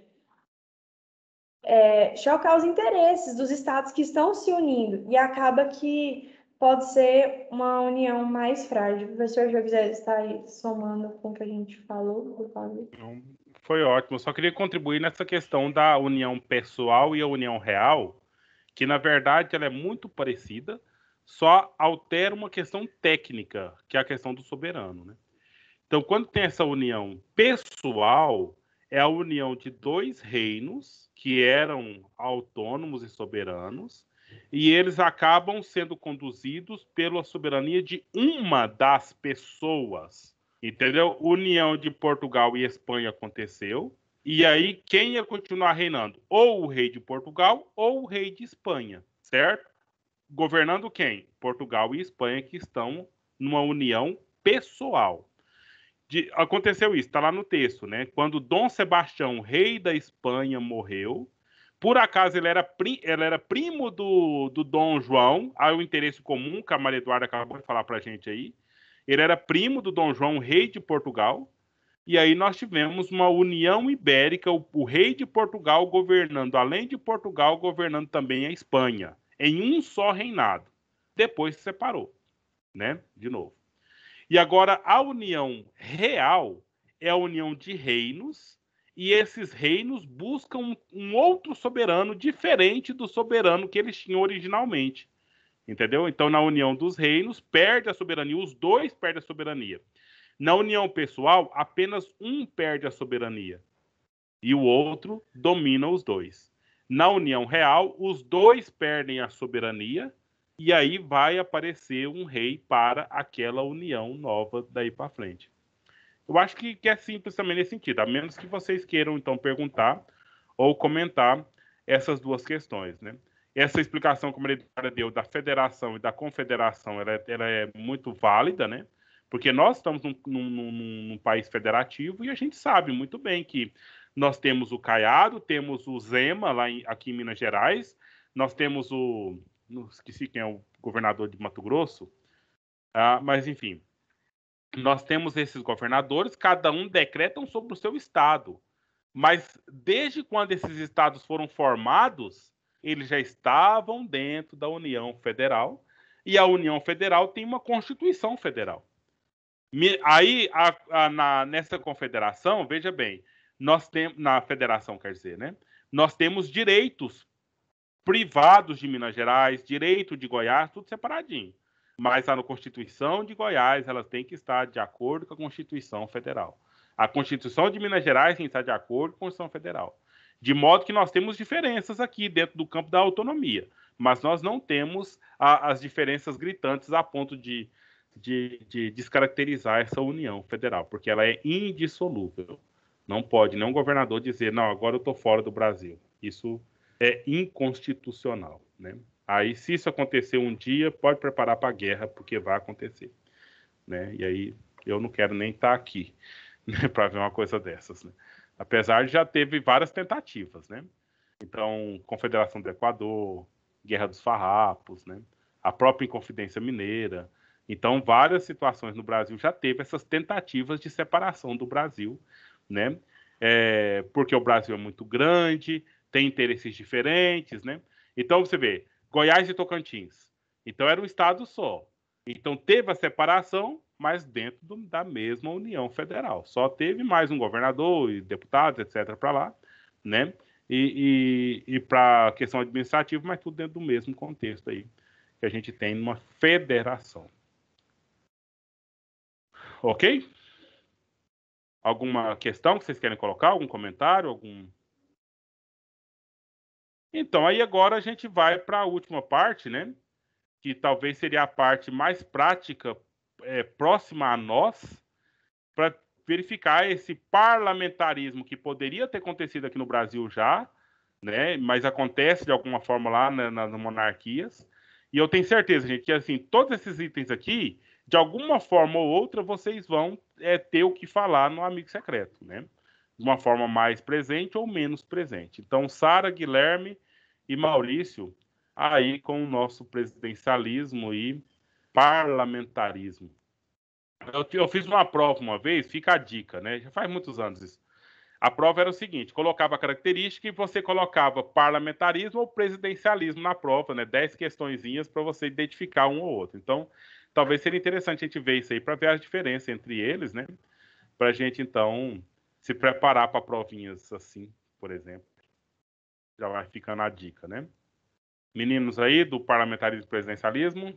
chocar os interesses dos estados que estão se unindo, e acaba que pode ser uma união mais frágil. O professor já quiser estar aí somando com o que a gente falou, por favor. Foi ótimo. Eu só queria contribuir nessa questão da união pessoal e a união real, que na verdade ela é muito parecida, só altera uma questão técnica, que é a questão do soberano, né? Então, quando tem essa união pessoal, é a união de dois reinos que eram autônomos e soberanos, e eles acabam sendo conduzidos pela soberania de uma das pessoas, entendeu? União de Portugal e Espanha aconteceu, e aí, quem ia continuar reinando? Ou o rei de Portugal ou o rei de Espanha, certo? Governando quem? Portugal e Espanha, que estão numa união pessoal. Aconteceu isso, está lá no texto, né? Quando Dom Sebastião, rei da Espanha, morreu, por acaso ele era primo do Dom João, aí o interesse comum, que a Maria Eduarda acabou de falar para a gente aí, ele era primo do Dom João, rei de Portugal. E aí nós tivemos uma União Ibérica, o rei de Portugal governando, além de Portugal, governando também a Espanha, em um só reinado. Depois se separou, né? De novo. E agora a União Real é a união de reinos, e esses reinos buscam um outro soberano diferente do soberano que eles tinham originalmente. Entendeu? Então, na União dos Reinos, perde a soberania, os dois perdem a soberania. Na união pessoal, apenas um perde a soberania e o outro domina os dois. Na união real, os dois perdem a soberania e aí vai aparecer um rei para aquela união nova daí para frente. Eu acho que é simples também nesse sentido, a menos que vocês queiram então perguntar ou comentar essas duas questões, né? Essa explicação que a Maria Eduarda deu da federação e da confederação, ela é muito válida, né? Porque nós estamos num país federativo e a gente sabe muito bem que nós temos o Caiado, temos o Zema aqui em Minas Gerais, nós temos esqueci quem é o governador de Mato Grosso, mas enfim, nós temos esses governadores, cada um decretam sobre o seu estado, mas desde quando esses estados foram formados, eles já estavam dentro da União Federal, e a União Federal tem uma Constituição Federal. Aí, nessa confederação, veja bem, nós temos, na federação, quer dizer, né? Nós temos direitos privados de Minas Gerais, direito de Goiás, tudo separadinho. Mas a Constituição de Goiás, ela tem que estar de acordo com a Constituição Federal. A Constituição de Minas Gerais está de acordo com a Constituição Federal. De modo que nós temos diferenças aqui dentro do campo da autonomia, mas nós não temos as diferenças gritantes a ponto de descaracterizar essa União Federal, porque ela é indissolúvel. Não pode nenhum governador dizer, não, agora eu estou fora do Brasil. Isso é inconstitucional, né? Aí, se isso acontecer um dia, pode preparar para a guerra, porque vai acontecer, né? E aí, eu não quero nem estar aqui, né, para ver uma coisa dessas, né? Apesar de já teve várias tentativas, né? Então, Confederação do Equador, Guerra dos Farrapos, né? A própria Inconfidência Mineira. Então, várias situações no Brasil já teve essas tentativas de separação do Brasil, né? Porque o Brasil é muito grande, tem interesses diferentes, né? Então, você vê, Goiás e Tocantins. Então, era um estado só. Então, teve a separação, mas dentro da mesma União Federal. Só teve mais um governador e deputados, etc., para lá, né? E para a questão administrativa, mas tudo dentro do mesmo contexto aí que a gente tem numa federação. Ok? Alguma questão que vocês querem colocar? Algum comentário? Então, aí agora a gente vai para a última parte, né? Que talvez seria a parte mais prática, próxima a nós, para verificar esse parlamentarismo que poderia ter acontecido aqui no Brasil já, né? Mas acontece de alguma forma lá nas monarquias. E eu tenho certeza, gente, que assim, todos esses itens aqui, de alguma forma ou outra, vocês vão ter o que falar no Amigo Secreto, né? De uma forma mais presente ou menos presente. Então, Sara, Guilherme e Maurício, aí com o nosso presidencialismo e parlamentarismo. Eu fiz uma prova uma vez, fica a dica, né? Já faz muitos anos isso. A prova era o seguinte, colocava a característica e você colocava parlamentarismo ou presidencialismo na prova, né? 10 questõezinhas para você identificar um ou outro. Então, talvez seria interessante a gente ver isso aí para ver a diferença entre eles, né? Para a gente, então, se preparar para provinhas assim, por exemplo. Já vai ficando a dica, né? Meninos aí do parlamentarismo e presidencialismo.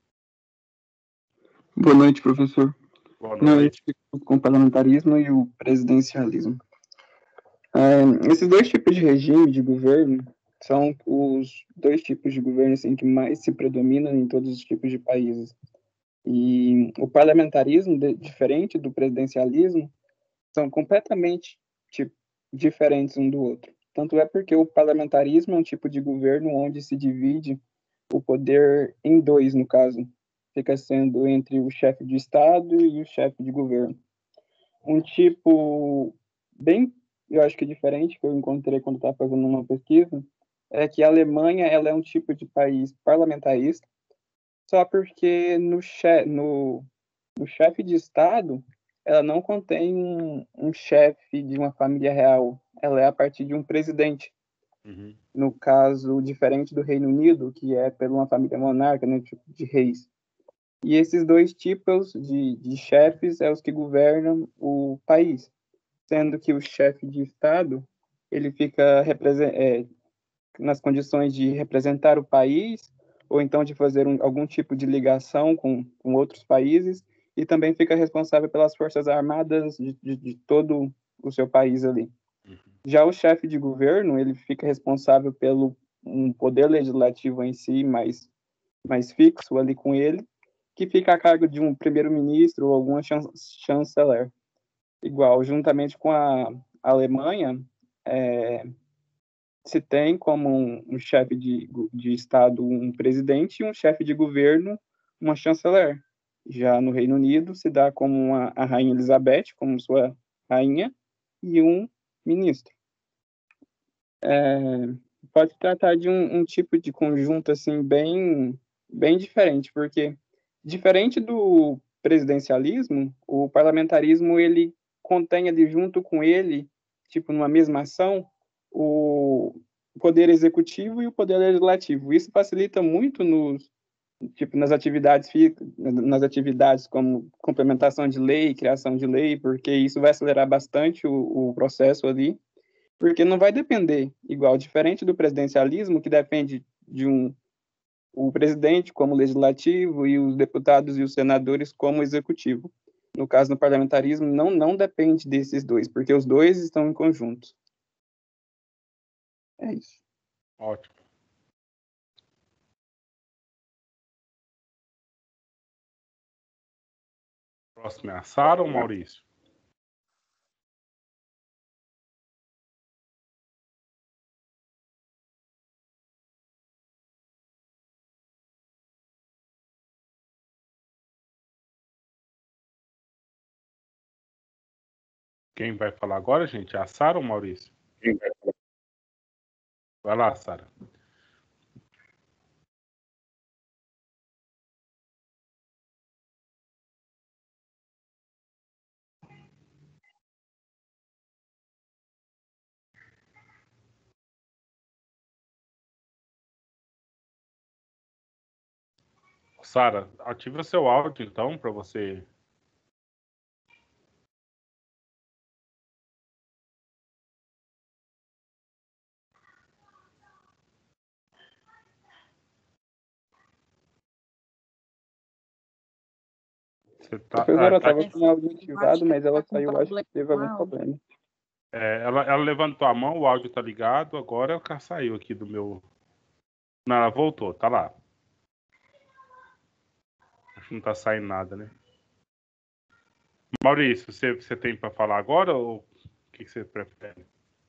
Boa noite, professor. Boa Não, eu noite. fico com o parlamentarismo e o presidencialismo. Esses dois tipos de regime de governo são os dois tipos de governo assim, que mais se predominam em todos os tipos de países. E o parlamentarismo, diferente do presidencialismo, são completamente diferentes um do outro. Tanto é porque o parlamentarismo é um tipo de governo onde se divide o poder em dois, no caso. Fica sendo entre o chefe de Estado e o chefe de governo. Um tipo bem, eu acho que diferente, que eu encontrei quando estava fazendo uma pesquisa, é que a Alemanha ela é um tipo de país parlamentarista, só porque no chefe de Estado, ela não contém um chefe de uma família real, ela é a partir de um presidente. Uhum. No caso, diferente do Reino Unido, que é por uma família monárquica, né, tipo de reis. E esses dois tipos de chefes é os que governam o país, sendo que o chefe de Estado ele fica nas condições de representar o país ou então de fazer algum tipo de ligação com outros países e também fica responsável pelas forças armadas de todo o seu país ali. Uhum. Já o chefe de governo ele fica responsável pelo um poder legislativo em si mais fixo ali com ele, que fica a cargo de um primeiro-ministro ou algum chanceler. Igual, juntamente com a Alemanha, se tem como um chefe de Estado um presidente e um chefe de governo uma chanceler. Já no Reino Unido, se dá como a Rainha Elizabeth, como sua rainha, e um ministro. Pode tratar de um tipo de conjunto assim bem diferente, porque diferente do presidencialismo, o parlamentarismo ele contém ali junto com ele, tipo numa mesma ação, o poder executivo e o poder legislativo. Isso facilita muito nas atividades como complementação de lei, criação de lei, porque isso vai acelerar bastante o processo ali, porque não vai depender igual, diferente do presidencialismo, que depende de o presidente como legislativo e os deputados e os senadores como executivo. No caso, no parlamentarismo, não depende desses dois, porque os dois estão em conjunto. É isso. Ótimo. Próximo é a Sara ou Maurício? Quem vai falar agora, gente? É a Sara ou o Maurício? Quem vai falar? Vai lá, Sara. Sara, ativa seu áudio, então, para você. Professora, ela estava com o áudio ativado, mas ela saiu, acho que teve algum problema. Ela levantou a mão, o áudio tá ligado, agora ela saiu aqui do meu... Não, ela voltou, tá lá. Acho que não tá saindo nada, né? Maurício, você tem para falar agora ou o que você prefere?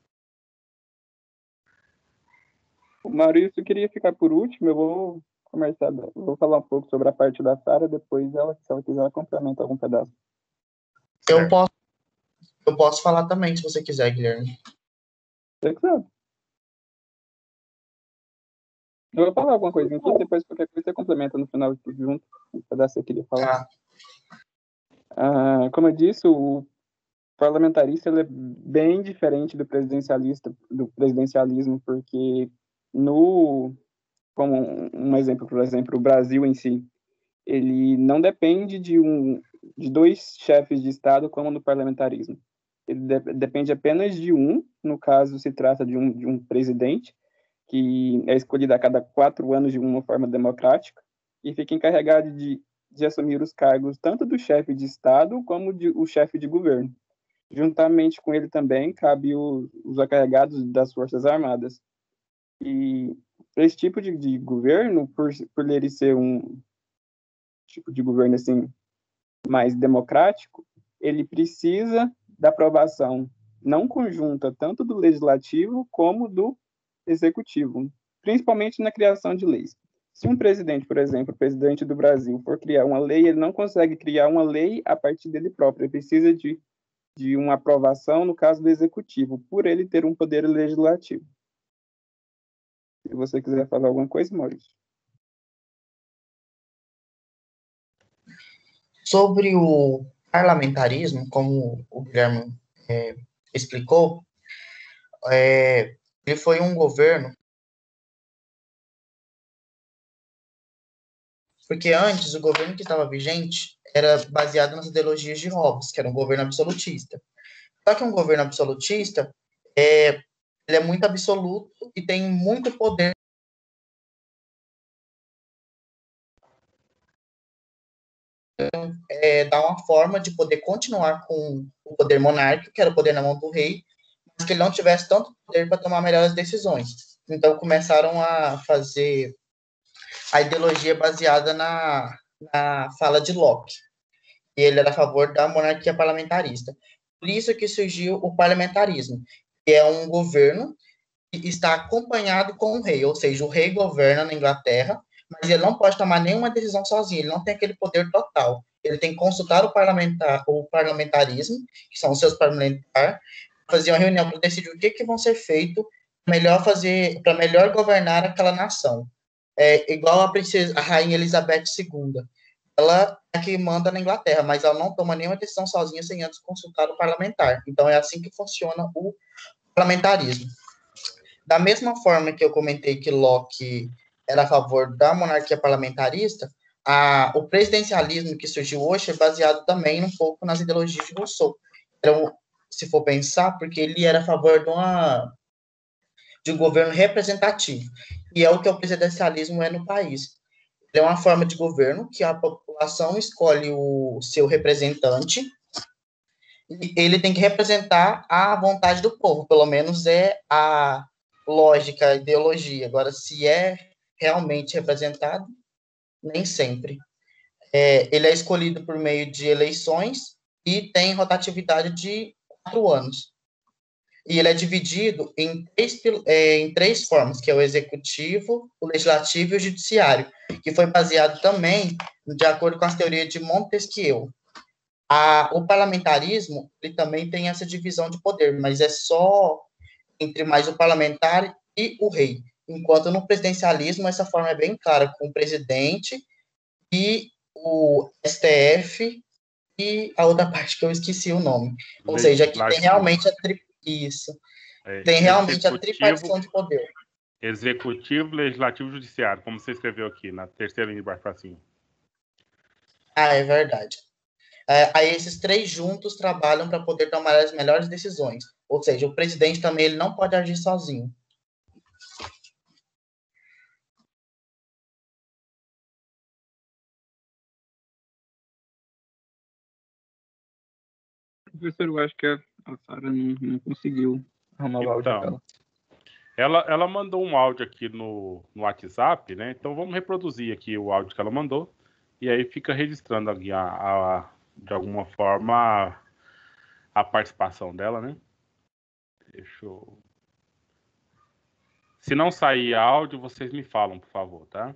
O Maurício queria ficar por último, eu vou começar, vou falar um pouco sobre a parte da Sara, depois ela, se ela quiser, ela complementa algum pedaço. Eu posso falar também, se você quiser, Guilherme. Você quiser. Eu vou falar alguma coisa, então depois qualquer coisa você complementa no final junto, um pedaço que eu queria falar. Como eu disse, o parlamentarista ele é bem diferente do presidencialismo, porque como um exemplo, por exemplo, o Brasil em si, ele não depende de dois chefes de Estado como no parlamentarismo. Ele depende apenas de um, no caso se trata de um presidente, que é escolhido a cada 4 anos de uma forma democrática, e fica encarregado de assumir os cargos tanto do chefe de Estado como o chefe de governo. Juntamente com ele também cabe os encarregados das Forças Armadas. E esse tipo de governo, por ele ser um tipo de governo assim mais democrático, ele precisa da aprovação não conjunta tanto do legislativo como do executivo, principalmente na criação de leis. Se um presidente, por exemplo, o presidente do Brasil, for criar uma lei, ele não consegue criar uma lei a partir dele próprio, ele precisa de uma aprovação, no caso do executivo, por ele ter um poder legislativo. Se você quiser falar alguma coisa, Maurício. Sobre o parlamentarismo, como o Guilherme explicou, ele foi um governo, porque antes o governo que estava vigente era baseado nas ideologias de Hobbes, que era um governo absolutista. Só que um governo absolutista, ele é muito absoluto e tem muito poder. Dar uma forma de poder continuar com o poder monárquico, que era o poder na mão do rei, mas que ele não tivesse tanto poder para tomar melhores decisões. Então começaram a fazer a ideologia baseada na fala de Locke. E ele era a favor da monarquia parlamentarista. Por isso que surgiu o parlamentarismo, que é um governo que está acompanhado com o rei, ou seja, o rei governa na Inglaterra, mas ele não pode tomar nenhuma decisão sozinho, ele não tem aquele poder total. Ele tem que consultar o parlamentarismo, que são os seus parlamentares, fazer uma reunião para decidir o que vão ser feito para melhor governar aquela nação. Igual a rainha Elizabeth II. Ela é que manda na Inglaterra, mas ela não toma nenhuma decisão sozinha sem antes consultar o parlamentar. Então, é assim que funciona o parlamentarismo. Da mesma forma que eu comentei que Locke era a favor da monarquia parlamentarista, o presidencialismo que surgiu hoje é baseado também um pouco nas ideologias de Rousseau. Então, se for pensar, porque ele era a favor de um governo representativo, e é o que o presidencialismo é no país. Ele é uma forma de governo que a população escolhe o seu representante e ele tem que representar a vontade do povo, pelo menos é a lógica, a ideologia. Agora, se é realmente representado, nem sempre. Ele é escolhido por meio de eleições e tem rotatividade de 4 anos. E ele é dividido em três formas, que é o executivo, o legislativo e o judiciário, que foi baseado também de acordo com as teorias de Montesquieu. O parlamentarismo, ele também tem essa divisão de poder, mas é só entre mais o parlamentar e o rei. Enquanto no presidencialismo, essa forma é bem clara, com o presidente e o STF e a outra parte que eu esqueci o nome. Ou seja, aqui tem realmente tem realmente a tripartição de poder. Executivo, legislativo e judiciário, como você escreveu aqui, na terceira linha de baixo para cima. É verdade. Aí esses três juntos trabalham para poder tomar as melhores decisões. Ou seja, o presidente também ele não pode agir sozinho. Professor, eu acho que a Sara não conseguiu arrumar o áudio dela. Ela mandou um áudio aqui no WhatsApp, né? Então vamos reproduzir aqui o áudio que ela mandou. E aí fica registrando aqui de alguma forma a participação dela, né? Deixa eu... Se não sair áudio, vocês me falam, por favor, tá?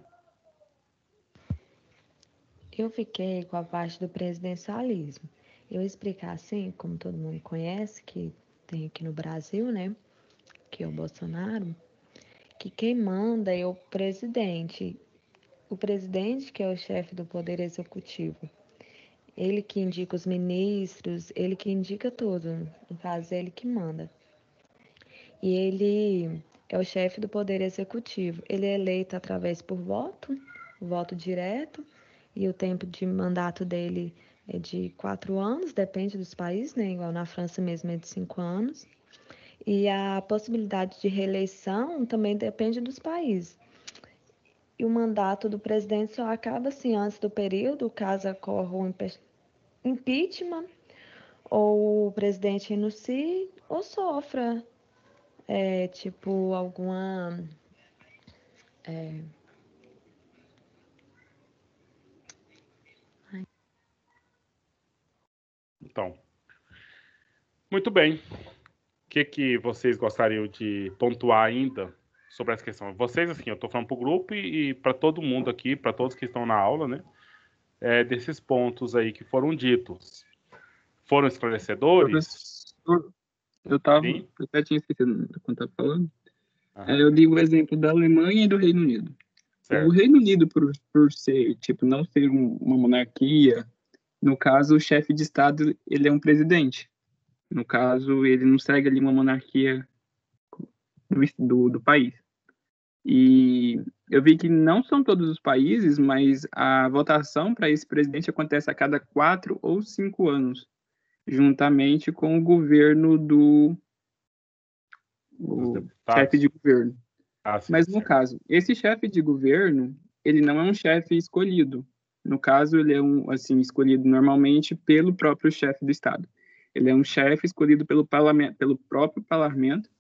Eu fiquei com a parte do presidencialismo. Eu explicar assim, como todo mundo conhece, que tem aqui no Brasil, né? Que é o Bolsonaro, que quem manda é o presidente. O presidente que é o chefe do Poder Executivo. Ele que indica os ministros, ele que indica tudo. No caso, ele que manda. E ele é o chefe do Poder Executivo. Ele é eleito através por voto direto, e o tempo de mandato dele é de 4 anos, depende dos países, né? Igual na França mesmo é de 5 anos. E a possibilidade de reeleição também depende dos países. E o mandato do presidente só acaba assim antes do período, caso ocorra um impeachment, ou o presidente renuncie, ou sofra, tipo, alguma... Então, muito bem. O que vocês gostariam de pontuar ainda sobre essa questão? Vocês, assim, eu estou falando para o grupo e para todo mundo aqui, para todos que estão na aula, né? Desses pontos aí que foram ditos. Foram esclarecedores? Eu até tinha esquecido quando estava falando. Eu dei o exemplo da Alemanha e do Reino Unido. Certo. O Reino Unido, por ser, tipo, não ser uma monarquia, no caso, o chefe de Estado, ele é um presidente. No caso, ele não segue ali uma monarquia do país. E eu vi que não são todos os países, mas a votação para esse presidente acontece a cada 4 ou 5 anos, juntamente com o governo do chefe de governo. Mas no caso, esse chefe de governo, ele não é um chefe escolhido. No caso, ele é escolhido normalmente pelo próprio chefe do Estado. Ele é um chefe escolhido pelo próprio parlamento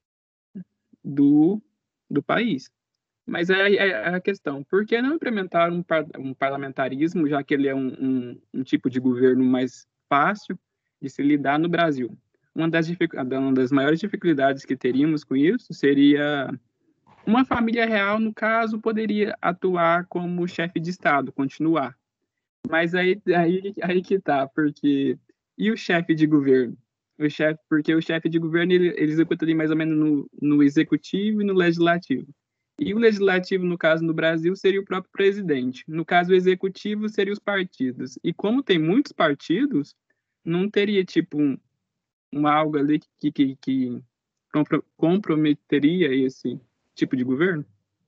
do país. Mas é a questão, por que não implementar um parlamentarismo, já que ele é um tipo de governo mais fácil de se lidar no Brasil? Uma das maiores dificuldades que teríamos com isso seria uma família real, no caso, poderia atuar como chefe de Estado, continuar. Mas aí que tá, porque... E o chefe de governo? Porque o chefe de governo, ele executa ali mais ou menos no executivo e no legislativo. E o legislativo, no caso, no Brasil, seria o próprio presidente. No caso, o executivo seria os partidos. E como tem muitos partidos, não teria, tipo, algo ali que comprometeria esse tipo de governo?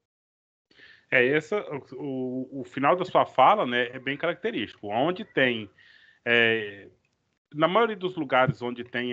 O final da sua fala, né, é bem característico. Onde tem... na maioria dos lugares onde tem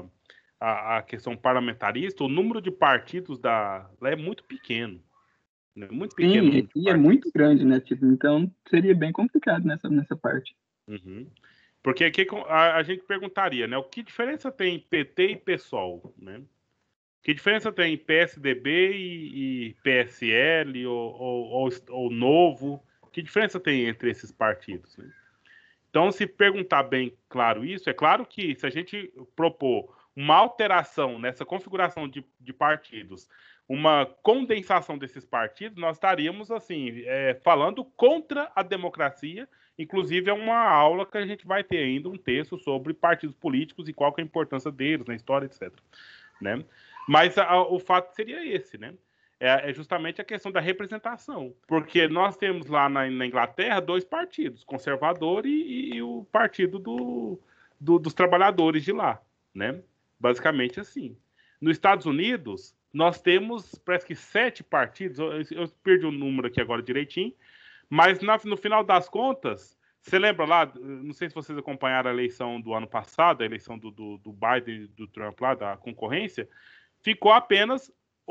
a questão parlamentarista, o número de partidos lá é muito pequeno. Né? Muito pequeno. Sim, e é muito grande, né? Tipo, então seria bem complicado nessa parte. Uhum. Porque aqui a gente perguntaria, né? O que diferença tem PT e PSOL, né? Que diferença tem PSDB e PSL ou Novo? Que diferença tem entre esses partidos? Né? Então, se perguntar bem claro isso, é claro que se a gente propor uma alteração nessa configuração de partidos, uma condensação desses partidos, nós estaríamos assim falando contra a democracia. Inclusive, é uma aula que a gente vai ter ainda um texto sobre partidos políticos e qual que é a importância deles na história, etc. Né? Mas o fato seria esse, né? É justamente a questão da representação. Porque nós temos lá na Inglaterra 2 partidos, conservador e o partido dos trabalhadores de lá, né? Basicamente assim. Nos Estados Unidos, nós temos, parece que 7 partidos, eu perdi o número aqui agora direitinho, mas no final das contas, você lembra lá, não sei se vocês acompanharam a eleição do ano passado, a eleição do Biden e do Trump lá, da concorrência, ficou apenas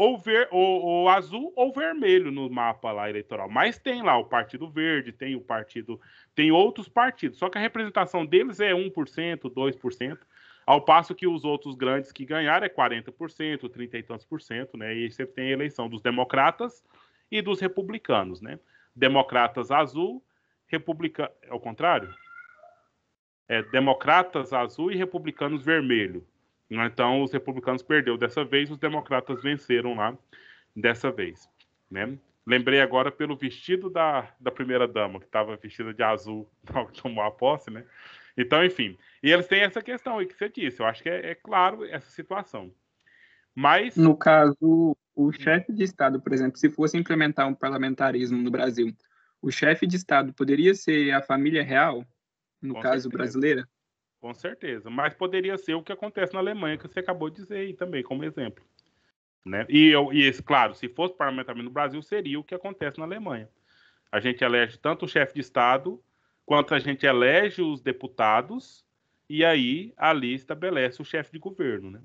ou azul ou vermelho no mapa lá eleitoral. Mas tem lá o Partido Verde, tem outros partidos. Só que a representação deles é 1%, 2%, ao passo que os outros grandes que ganharam é 40%, 30 e tantos por cento, né? E você tem a eleição dos democratas e dos republicanos, né? Democratas azul, republicano... É o contrário? Democratas azul e republicanos vermelho. Então, os republicanos perderam dessa vez, os democratas venceram lá dessa vez, né? Lembrei agora pelo vestido da primeira-dama, que estava vestida de azul, que tomou a posse, né? Então, enfim. E eles têm essa questão aí que você disse. Eu acho que é claro essa situação. Mas... No caso, o chefe de Estado, por exemplo, se fosse implementar um parlamentarismo no Brasil, o chefe de Estado poderia ser a família real, no caso brasileira? Com certeza, mas poderia ser o que acontece na Alemanha, que você acabou de dizer aí também, como exemplo. Né? Claro, se fosse parlamentarismo no Brasil, seria o que acontece na Alemanha. A gente elege tanto o chefe de Estado, quanto a gente elege os deputados, e aí ali estabelece o chefe de governo. Né?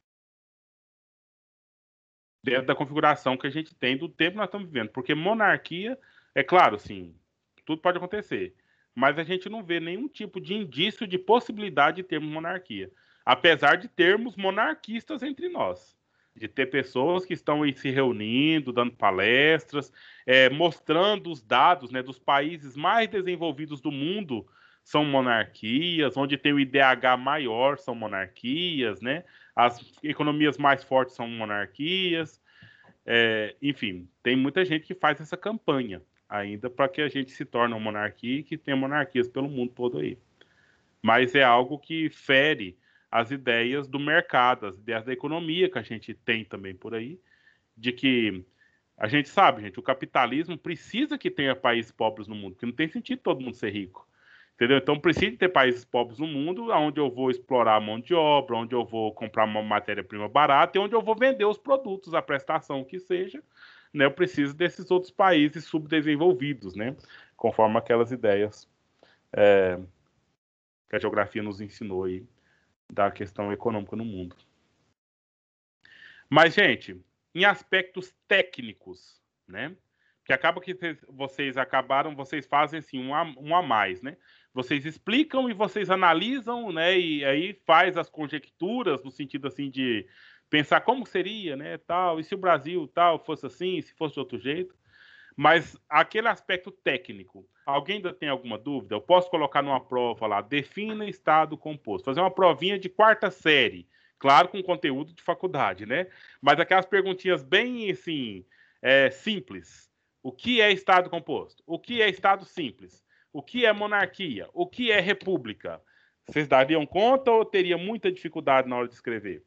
Dentro da configuração que a gente tem do tempo que nós estamos vivendo. Porque monarquia, é claro, sim, tudo pode acontecer. Mas a gente não vê nenhum tipo de indício de possibilidade de termos monarquia. Apesar de termos monarquistas entre nós. De ter pessoas que estão aí se reunindo, dando palestras, mostrando os dados, né, dos países mais desenvolvidos do mundo são monarquias, onde tem o IDH maior são monarquias, né? As economias mais fortes são monarquias. Enfim, tem muita gente que faz essa campanha ainda para que a gente se torne uma monarquia e que tenha monarquias pelo mundo todo aí. Mas é algo que fere as ideias do mercado, as ideias da economia que a gente tem também por aí, de que a gente sabe, gente, o capitalismo precisa que tenha países pobres no mundo, porque não tem sentido todo mundo ser rico. Entendeu? Então precisa ter países pobres no mundo, onde eu vou explorar a mão de obra, onde eu vou comprar uma matéria-prima barata e onde eu vou vender os produtos, a prestação que seja. Né, eu preciso desses outros países subdesenvolvidos, né, conforme aquelas ideias que a geografia nos ensinou aí da questão econômica no mundo. Mas, gente, em aspectos técnicos, né, que acaba que vocês fazem assim um a mais, né? Vocês explicam e vocês analisam, né, e aí faz as conjecturas no sentido assim de pensar como seria, né, tal, e se o Brasil tal fosse assim, se fosse de outro jeito. Mas aquele aspecto técnico, alguém ainda tem alguma dúvida? Eu posso colocar numa prova lá, defina estado composto, fazer uma provinha de 4ª série, claro, com conteúdo de faculdade, né? Mas aquelas perguntinhas bem, assim, simples. O que é estado composto? O que é estado simples? O que é monarquia? O que é república? Vocês dariam conta ou teria muita dificuldade na hora de escrever?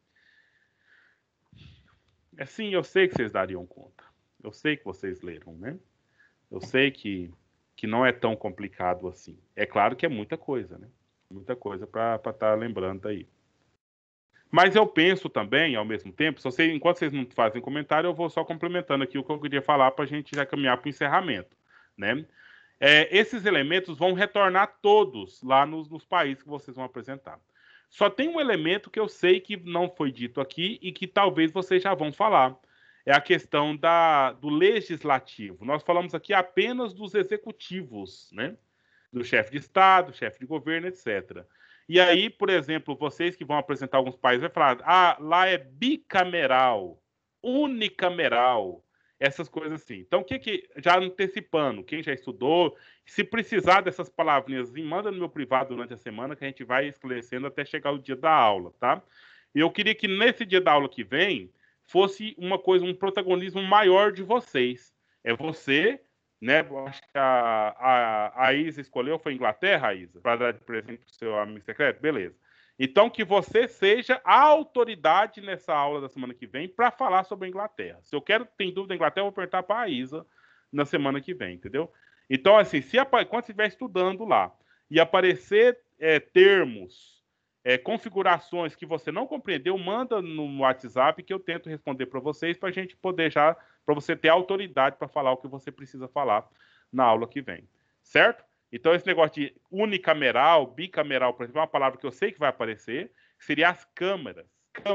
Sim, eu sei que vocês dariam conta. Eu sei que vocês leram, né? Eu sei que não é tão complicado assim. É claro que é muita coisa, né? Muita coisa para estar lembrando aí. Mas eu penso também, ao mesmo tempo, enquanto vocês não fazem comentário, eu vou só complementando aqui o que eu queria falar para a gente já caminhar para o encerramento, né? Esses elementos vão retornar todos lá nos países que vocês vão apresentar. Só tem um elemento que eu sei que não foi dito aqui e que talvez vocês já vão falar. é a questão do legislativo. Nós falamos aqui apenas dos executivos, né? Do chefe de Estado, chefe de governo, etc. E aí, por exemplo, vocês que vão apresentar alguns países, vai falar, lá é bicameral, unicameral, essas coisas assim. Então, já antecipando, quem já estudou, se precisar dessas palavrinhas, manda no meu privado durante a semana, que a gente vai esclarecendo até chegar o dia da aula, tá? E eu queria que nesse dia da aula que vem, fosse uma coisa, um protagonismo maior de vocês. É você, né? Acho que a Isa escolheu, foi Inglaterra, Isa, para dar de presente para o seu amigo secreto? Beleza. Então, que você seja a autoridade nessa aula da semana que vem para falar sobre a Inglaterra. Se eu tem dúvida da Inglaterra, eu vou perguntar para a Isa na semana que vem, entendeu? Então, assim, quando você estiver estudando lá e aparecer termos, configurações que você não compreendeu, manda no WhatsApp que eu tento responder para vocês, para a gente poder para você ter autoridade para falar o que você precisa falar na aula que vem, certo? Então, esse negócio de unicameral, bicameral, por exemplo, é uma palavra que eu sei que vai aparecer, que seria as câmaras,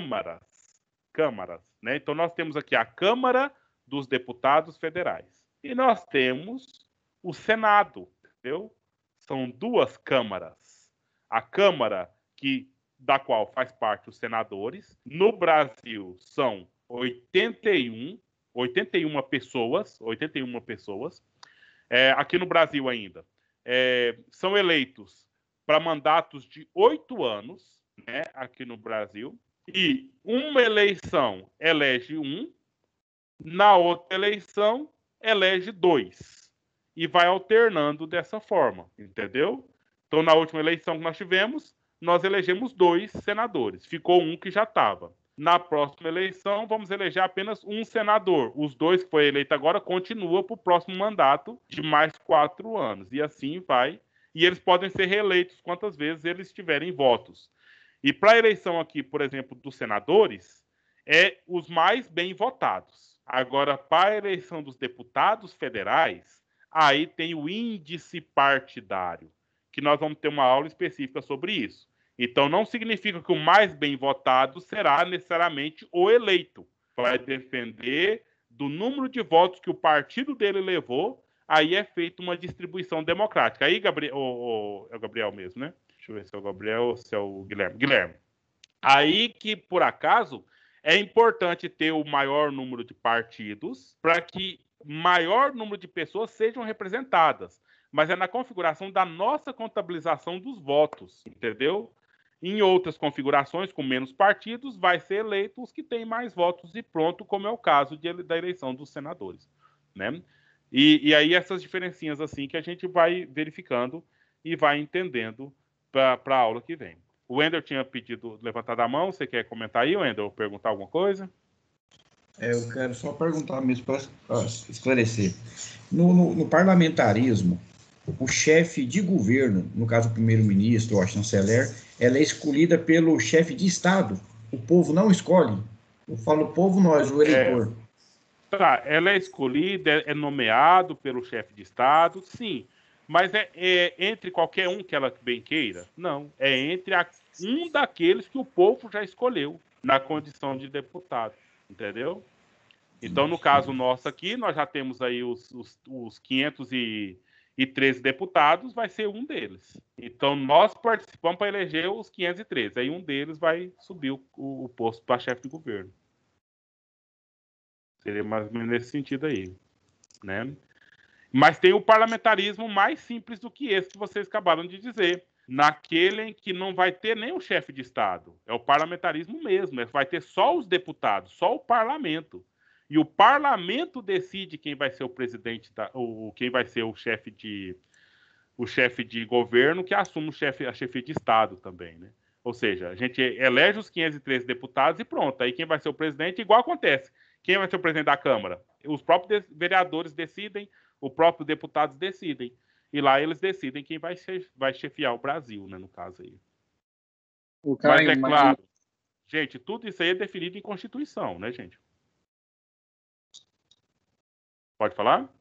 né? Então, nós temos aqui a Câmara dos Deputados Federais e nós temos o Senado, entendeu? São duas câmaras. A Câmara da qual faz parte os senadores. No Brasil, são 81 pessoas. Aqui no Brasil ainda. São eleitos para mandatos de 8 anos, né, aqui no Brasil. E uma eleição elege um, na outra eleição elege 2. E vai alternando dessa forma, entendeu? Então, na última eleição que nós tivemos, nós elegemos 2 senadores. Ficou um que já estava. Na próxima eleição, vamos eleger apenas um senador. Os 2 que foi eleito agora continuam para o próximo mandato de mais 4 anos. E assim vai. E eles podem ser reeleitos quantas vezes eles tiverem votos. E para a eleição aqui, por exemplo, dos senadores, os mais bem votados. Agora, para a eleição dos deputados federais, aí tem o índice partidário, que nós vamos ter uma aula específica sobre isso. Então, não significa que o mais bem votado será necessariamente o eleito. Vai depender do número de votos que o partido dele levou, aí é feita uma distribuição democrática. Aí, Gabriel, é o Gabriel mesmo, né? Deixa eu ver se é o Gabriel ou se é o Guilherme. Guilherme. Aí que, por acaso, é importante ter o maior número de partidos para que maior número de pessoas sejam representadas. Mas é na configuração da nossa contabilização dos votos, entendeu? Em outras configurações, com menos partidos, vai ser eleito os que têm mais votos e pronto, como é o caso da eleição dos senadores, né? E aí essas diferencinhas assim que a gente vai verificando e vai entendendo para a aula que vem. O Wendel tinha levantado a mão, você quer comentar aí, Wendel, perguntar alguma coisa? Eu quero só perguntar mesmo para esclarecer. No parlamentarismo, o chefe de governo, no caso o primeiro-ministro ou a chanceler, ela é escolhida pelo chefe de Estado. O povo não escolhe. Eu falo povo, nós, o eleitor. Tá, ela é escolhida, é nomeado pelo chefe de Estado, sim. Mas é entre qualquer um que ela bem queira? Não. É entre um daqueles que o povo já escolheu na condição de deputado. Entendeu? Então, no caso nosso aqui, nós já temos aí os 513 deputados, vai ser um deles. Então, nós participamos para eleger os 513. Aí um deles vai subir o posto para chefe de governo. Seria mais ou menos nesse sentido aí, né? Mas tem o parlamentarismo mais simples do que esse que vocês acabaram de dizer. Naquele em que não vai ter nem o chefe de Estado. É o parlamentarismo mesmo. Vai ter só os deputados, só o parlamento. E o parlamento decide quem vai ser o presidente, quem vai ser o chefe de governo, que assume a chefia de Estado também, né? Ou seja, a gente elege os 513 deputados e pronto. Aí quem vai ser o presidente, igual acontece. Quem vai ser o presidente da Câmara? Os próprios vereadores decidem, os próprios deputados decidem. E lá eles decidem quem vai chefiar o Brasil, né, no caso aí. Mas é claro, gente, tudo isso aí é definido em Constituição, né, gente? Pode falar?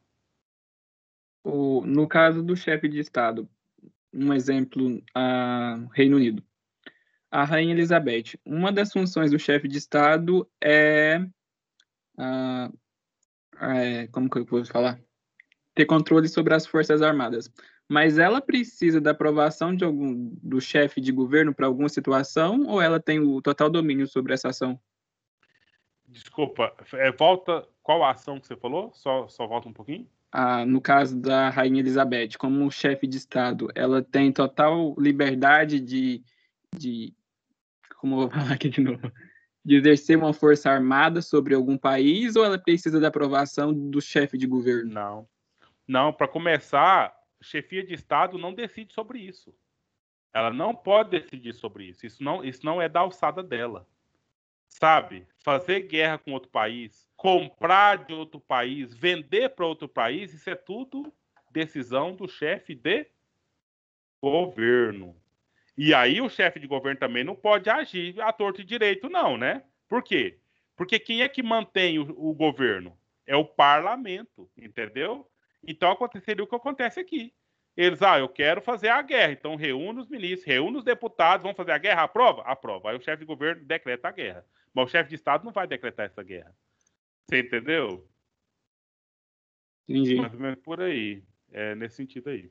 No caso do chefe de Estado, um exemplo, Reino Unido. A Rainha Elizabeth, uma das funções do chefe de Estado é como que eu vou falar? Ter controle sobre as Forças Armadas. Mas ela precisa da aprovação do chefe de governo para alguma situação, ou ela tem o total domínio sobre essa ação? Desculpa, volta, qual a ação que você falou? Só volta um pouquinho. No caso da Rainha Elizabeth, como chefe de Estado, ela tem total liberdade de como eu vou falar aqui de novo, de exercer uma força armada sobre algum país, ou ela precisa da aprovação do chefe de governo? Não, para começar, chefia de Estado não decide sobre isso. Ela não pode decidir sobre isso. Isso não é da alçada dela. Sabe? Fazer guerra com outro país, comprar de outro país, vender para outro país, isso é tudo decisão do chefe de governo. E aí o chefe de governo também não pode agir à torto e direito, não, né? Por quê? Porque quem é que mantém o governo? É o parlamento, entendeu? Então aconteceria o que acontece aqui. Eles, eu quero fazer a guerra. Então reúne os ministros, reúne os deputados, vão fazer a guerra, aprova? Aprova. Aí o chefe de governo decreta a guerra. Mas o chefe de Estado não vai decretar essa guerra. Você entendeu? Entendi. Mais ou menos por aí. É nesse sentido aí.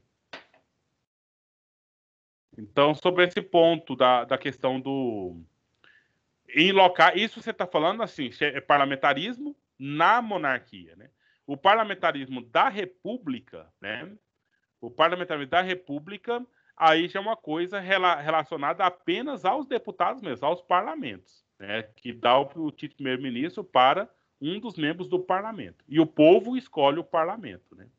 Então, sobre esse ponto da questão do... Isso você está falando assim, é parlamentarismo na monarquia, né? O parlamentarismo da república, né? O parlamentarismo da república, aí já é uma coisa relacionada apenas aos deputados mesmo, aos parlamentos, né? Que dá o título de primeiro-ministro para um dos membros do parlamento. E o povo escolhe o parlamento, né?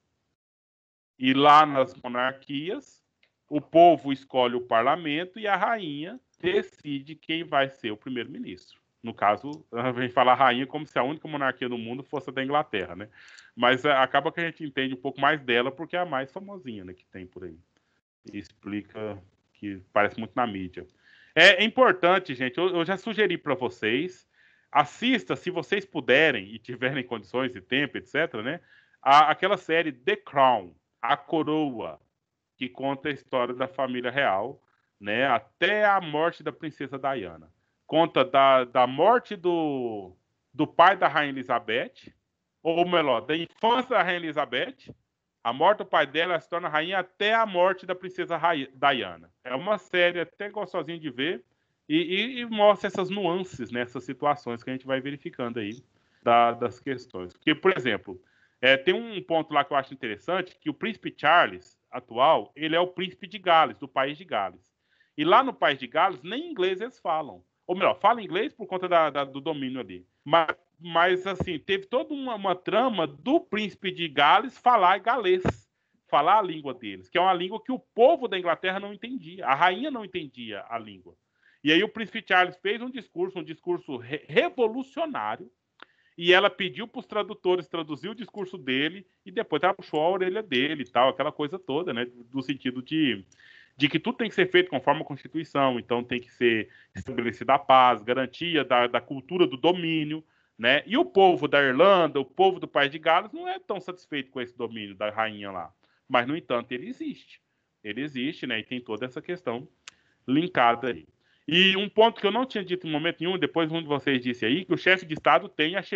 E lá nas monarquias, o povo escolhe o parlamento e a rainha decide quem vai ser o primeiro-ministro. No caso, a gente fala rainha como se a única monarquia do mundo fosse a da Inglaterra, né? Mas acaba que a gente entende um pouco mais dela porque é a mais famosinha, né, que tem por aí. E explica que parece muito na mídia. É importante, gente, eu já sugeri para vocês, assista, se vocês puderem e tiverem condições e tempo, etc., né? Aquela série The Crown, A Coroa, que conta a história da família real, né, até a morte da princesa Diana. Conta da morte do pai da Rainha Elizabeth, ou melhor, da infância da Rainha Elizabeth, a morte do pai dela, ela se torna rainha até a morte da princesa Diana. É uma série até gostosinha de ver e mostra essas nuances, né, essas situações que a gente vai verificando aí das questões. Porque, por exemplo, tem um ponto lá que eu acho interessante, que o príncipe Charles, atual, ele é o príncipe de Gales, do país de Gales. E lá no país de Gales, nem inglês eles falam. Ou melhor, falam inglês por conta do domínio ali. Mas, assim, teve toda uma trama do príncipe de Gales falar galês, falar a língua deles, que é uma língua que o povo da Inglaterra não entendia. A rainha não entendia a língua. E aí o príncipe Charles fez um discurso revolucionário, e ela pediu para os tradutores traduzir o discurso dele, e depois ela puxou a orelha dele e tal, aquela coisa toda, né? Do sentido de que tudo tem que ser feito conforme a Constituição, então tem que ser estabelecida a paz, garantia da cultura do domínio, né? E o povo da Irlanda, o povo do País de Gales, não é tão satisfeito com esse domínio da rainha lá. Mas, no entanto, ele existe. Ele existe, né? E tem toda essa questão linkada aí. E um ponto que eu não tinha dito em momento nenhum, depois um de vocês disse aí, que o chefe de Estado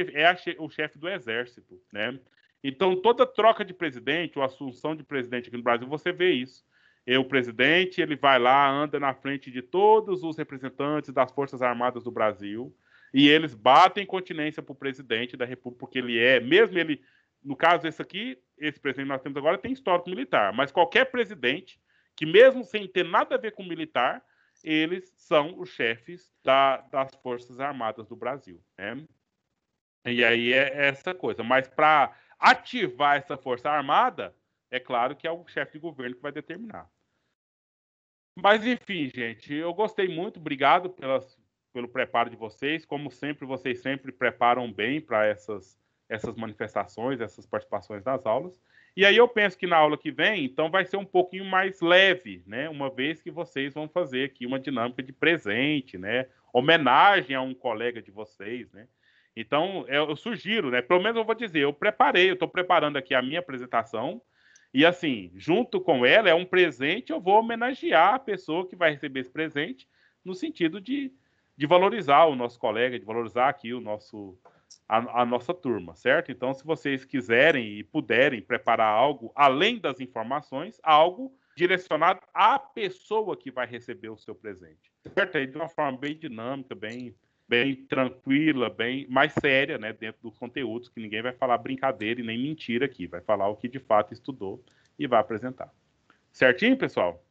o chefe do Exército, né? Então, toda troca de presidente ou assunção de presidente aqui no Brasil, você vê isso. O presidente, ele vai lá, anda na frente de todos os representantes das Forças Armadas do Brasil, e eles batem continência para o presidente da República, porque mesmo ele, no caso esse presidente que nós temos agora tem histórico militar, mas qualquer presidente, que mesmo sem ter nada a ver com militar, eles são os chefes das Forças Armadas do Brasil, né? E aí é essa coisa. Mas para ativar essa Força Armada, é claro que é o chefe de governo que vai determinar. Mas, enfim, gente, eu gostei muito. Obrigado pelo preparo de vocês. Como sempre, vocês sempre preparam bem para essas manifestações, essas participações das aulas. E aí eu penso que na aula que vem, então, vai ser um pouquinho mais leve, né? Uma vez que vocês vão fazer aqui uma dinâmica de presente, né? Homenagem a um colega de vocês, né? Então, eu sugiro, né? Pelo menos eu vou dizer, eu estou preparando aqui a minha apresentação, e assim, junto com ela, é um presente, eu vou homenagear a pessoa que vai receber esse presente, no sentido de valorizar o nosso colega, de valorizar aqui o nosso a nossa turma, certo? Então, se vocês quiserem e puderem preparar algo, além das informações, algo direcionado à pessoa que vai receber o seu presente, certo? Aí de uma forma bem dinâmica, bem tranquila, bem mais séria, né, dentro dos conteúdos, que ninguém vai falar brincadeira e nem mentira aqui, vai falar o que de fato estudou e vai apresentar. Certinho, pessoal?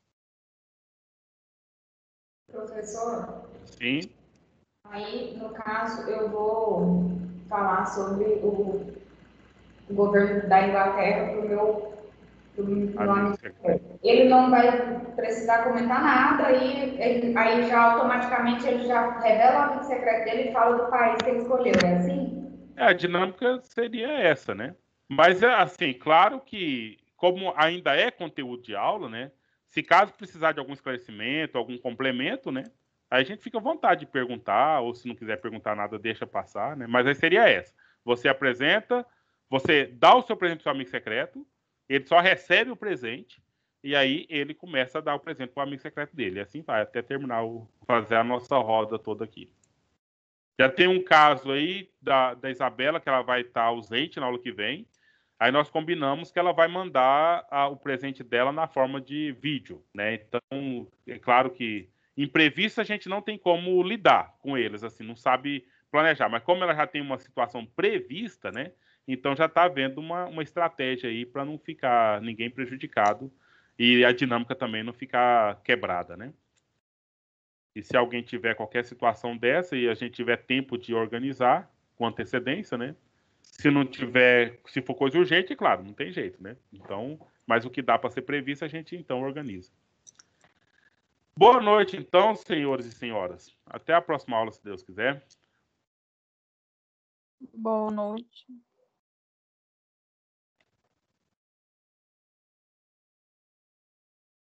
Professor? Sim. Aí, no caso, eu vou falar sobre o governo da Inglaterra para o meu amigo. Ele não vai precisar comentar nada, aí já automaticamente ele já revela o amigo secreto dele e fala do país que ele escolheu, é assim? A dinâmica seria essa, né? Mas, assim, claro que, como ainda é conteúdo de aula, né? Se caso precisar de algum esclarecimento, algum complemento, né? Aí a gente fica à vontade de perguntar, ou se não quiser perguntar nada, deixa passar, né? Mas aí seria essa. Você apresenta, você dá o seu presente para o seu amigo secreto, ele só recebe o presente, e aí ele começa a dar o presente para o amigo secreto dele. E assim vai, até terminar, fazer a nossa roda toda aqui. Já tem um caso aí da Isabela, que ela vai estar ausente na aula que vem. Aí nós combinamos que ela vai mandar o presente dela na forma de vídeo, né? Então, é claro que imprevisto a gente não tem como lidar com eles, assim, não sabe planejar. Mas como ela já tem uma situação prevista, né? Então já está havendo uma estratégia aí para não ficar ninguém prejudicado e a dinâmica também não ficar quebrada, né? E se alguém tiver qualquer situação dessa e a gente tiver tempo de organizar com antecedência, né? Se não tiver, se for coisa urgente, claro, não tem jeito, né? Então, mas o que dá para ser previsto, a gente então organiza. Boa noite, então, senhores e senhoras. Até a próxima aula, se Deus quiser. Boa noite.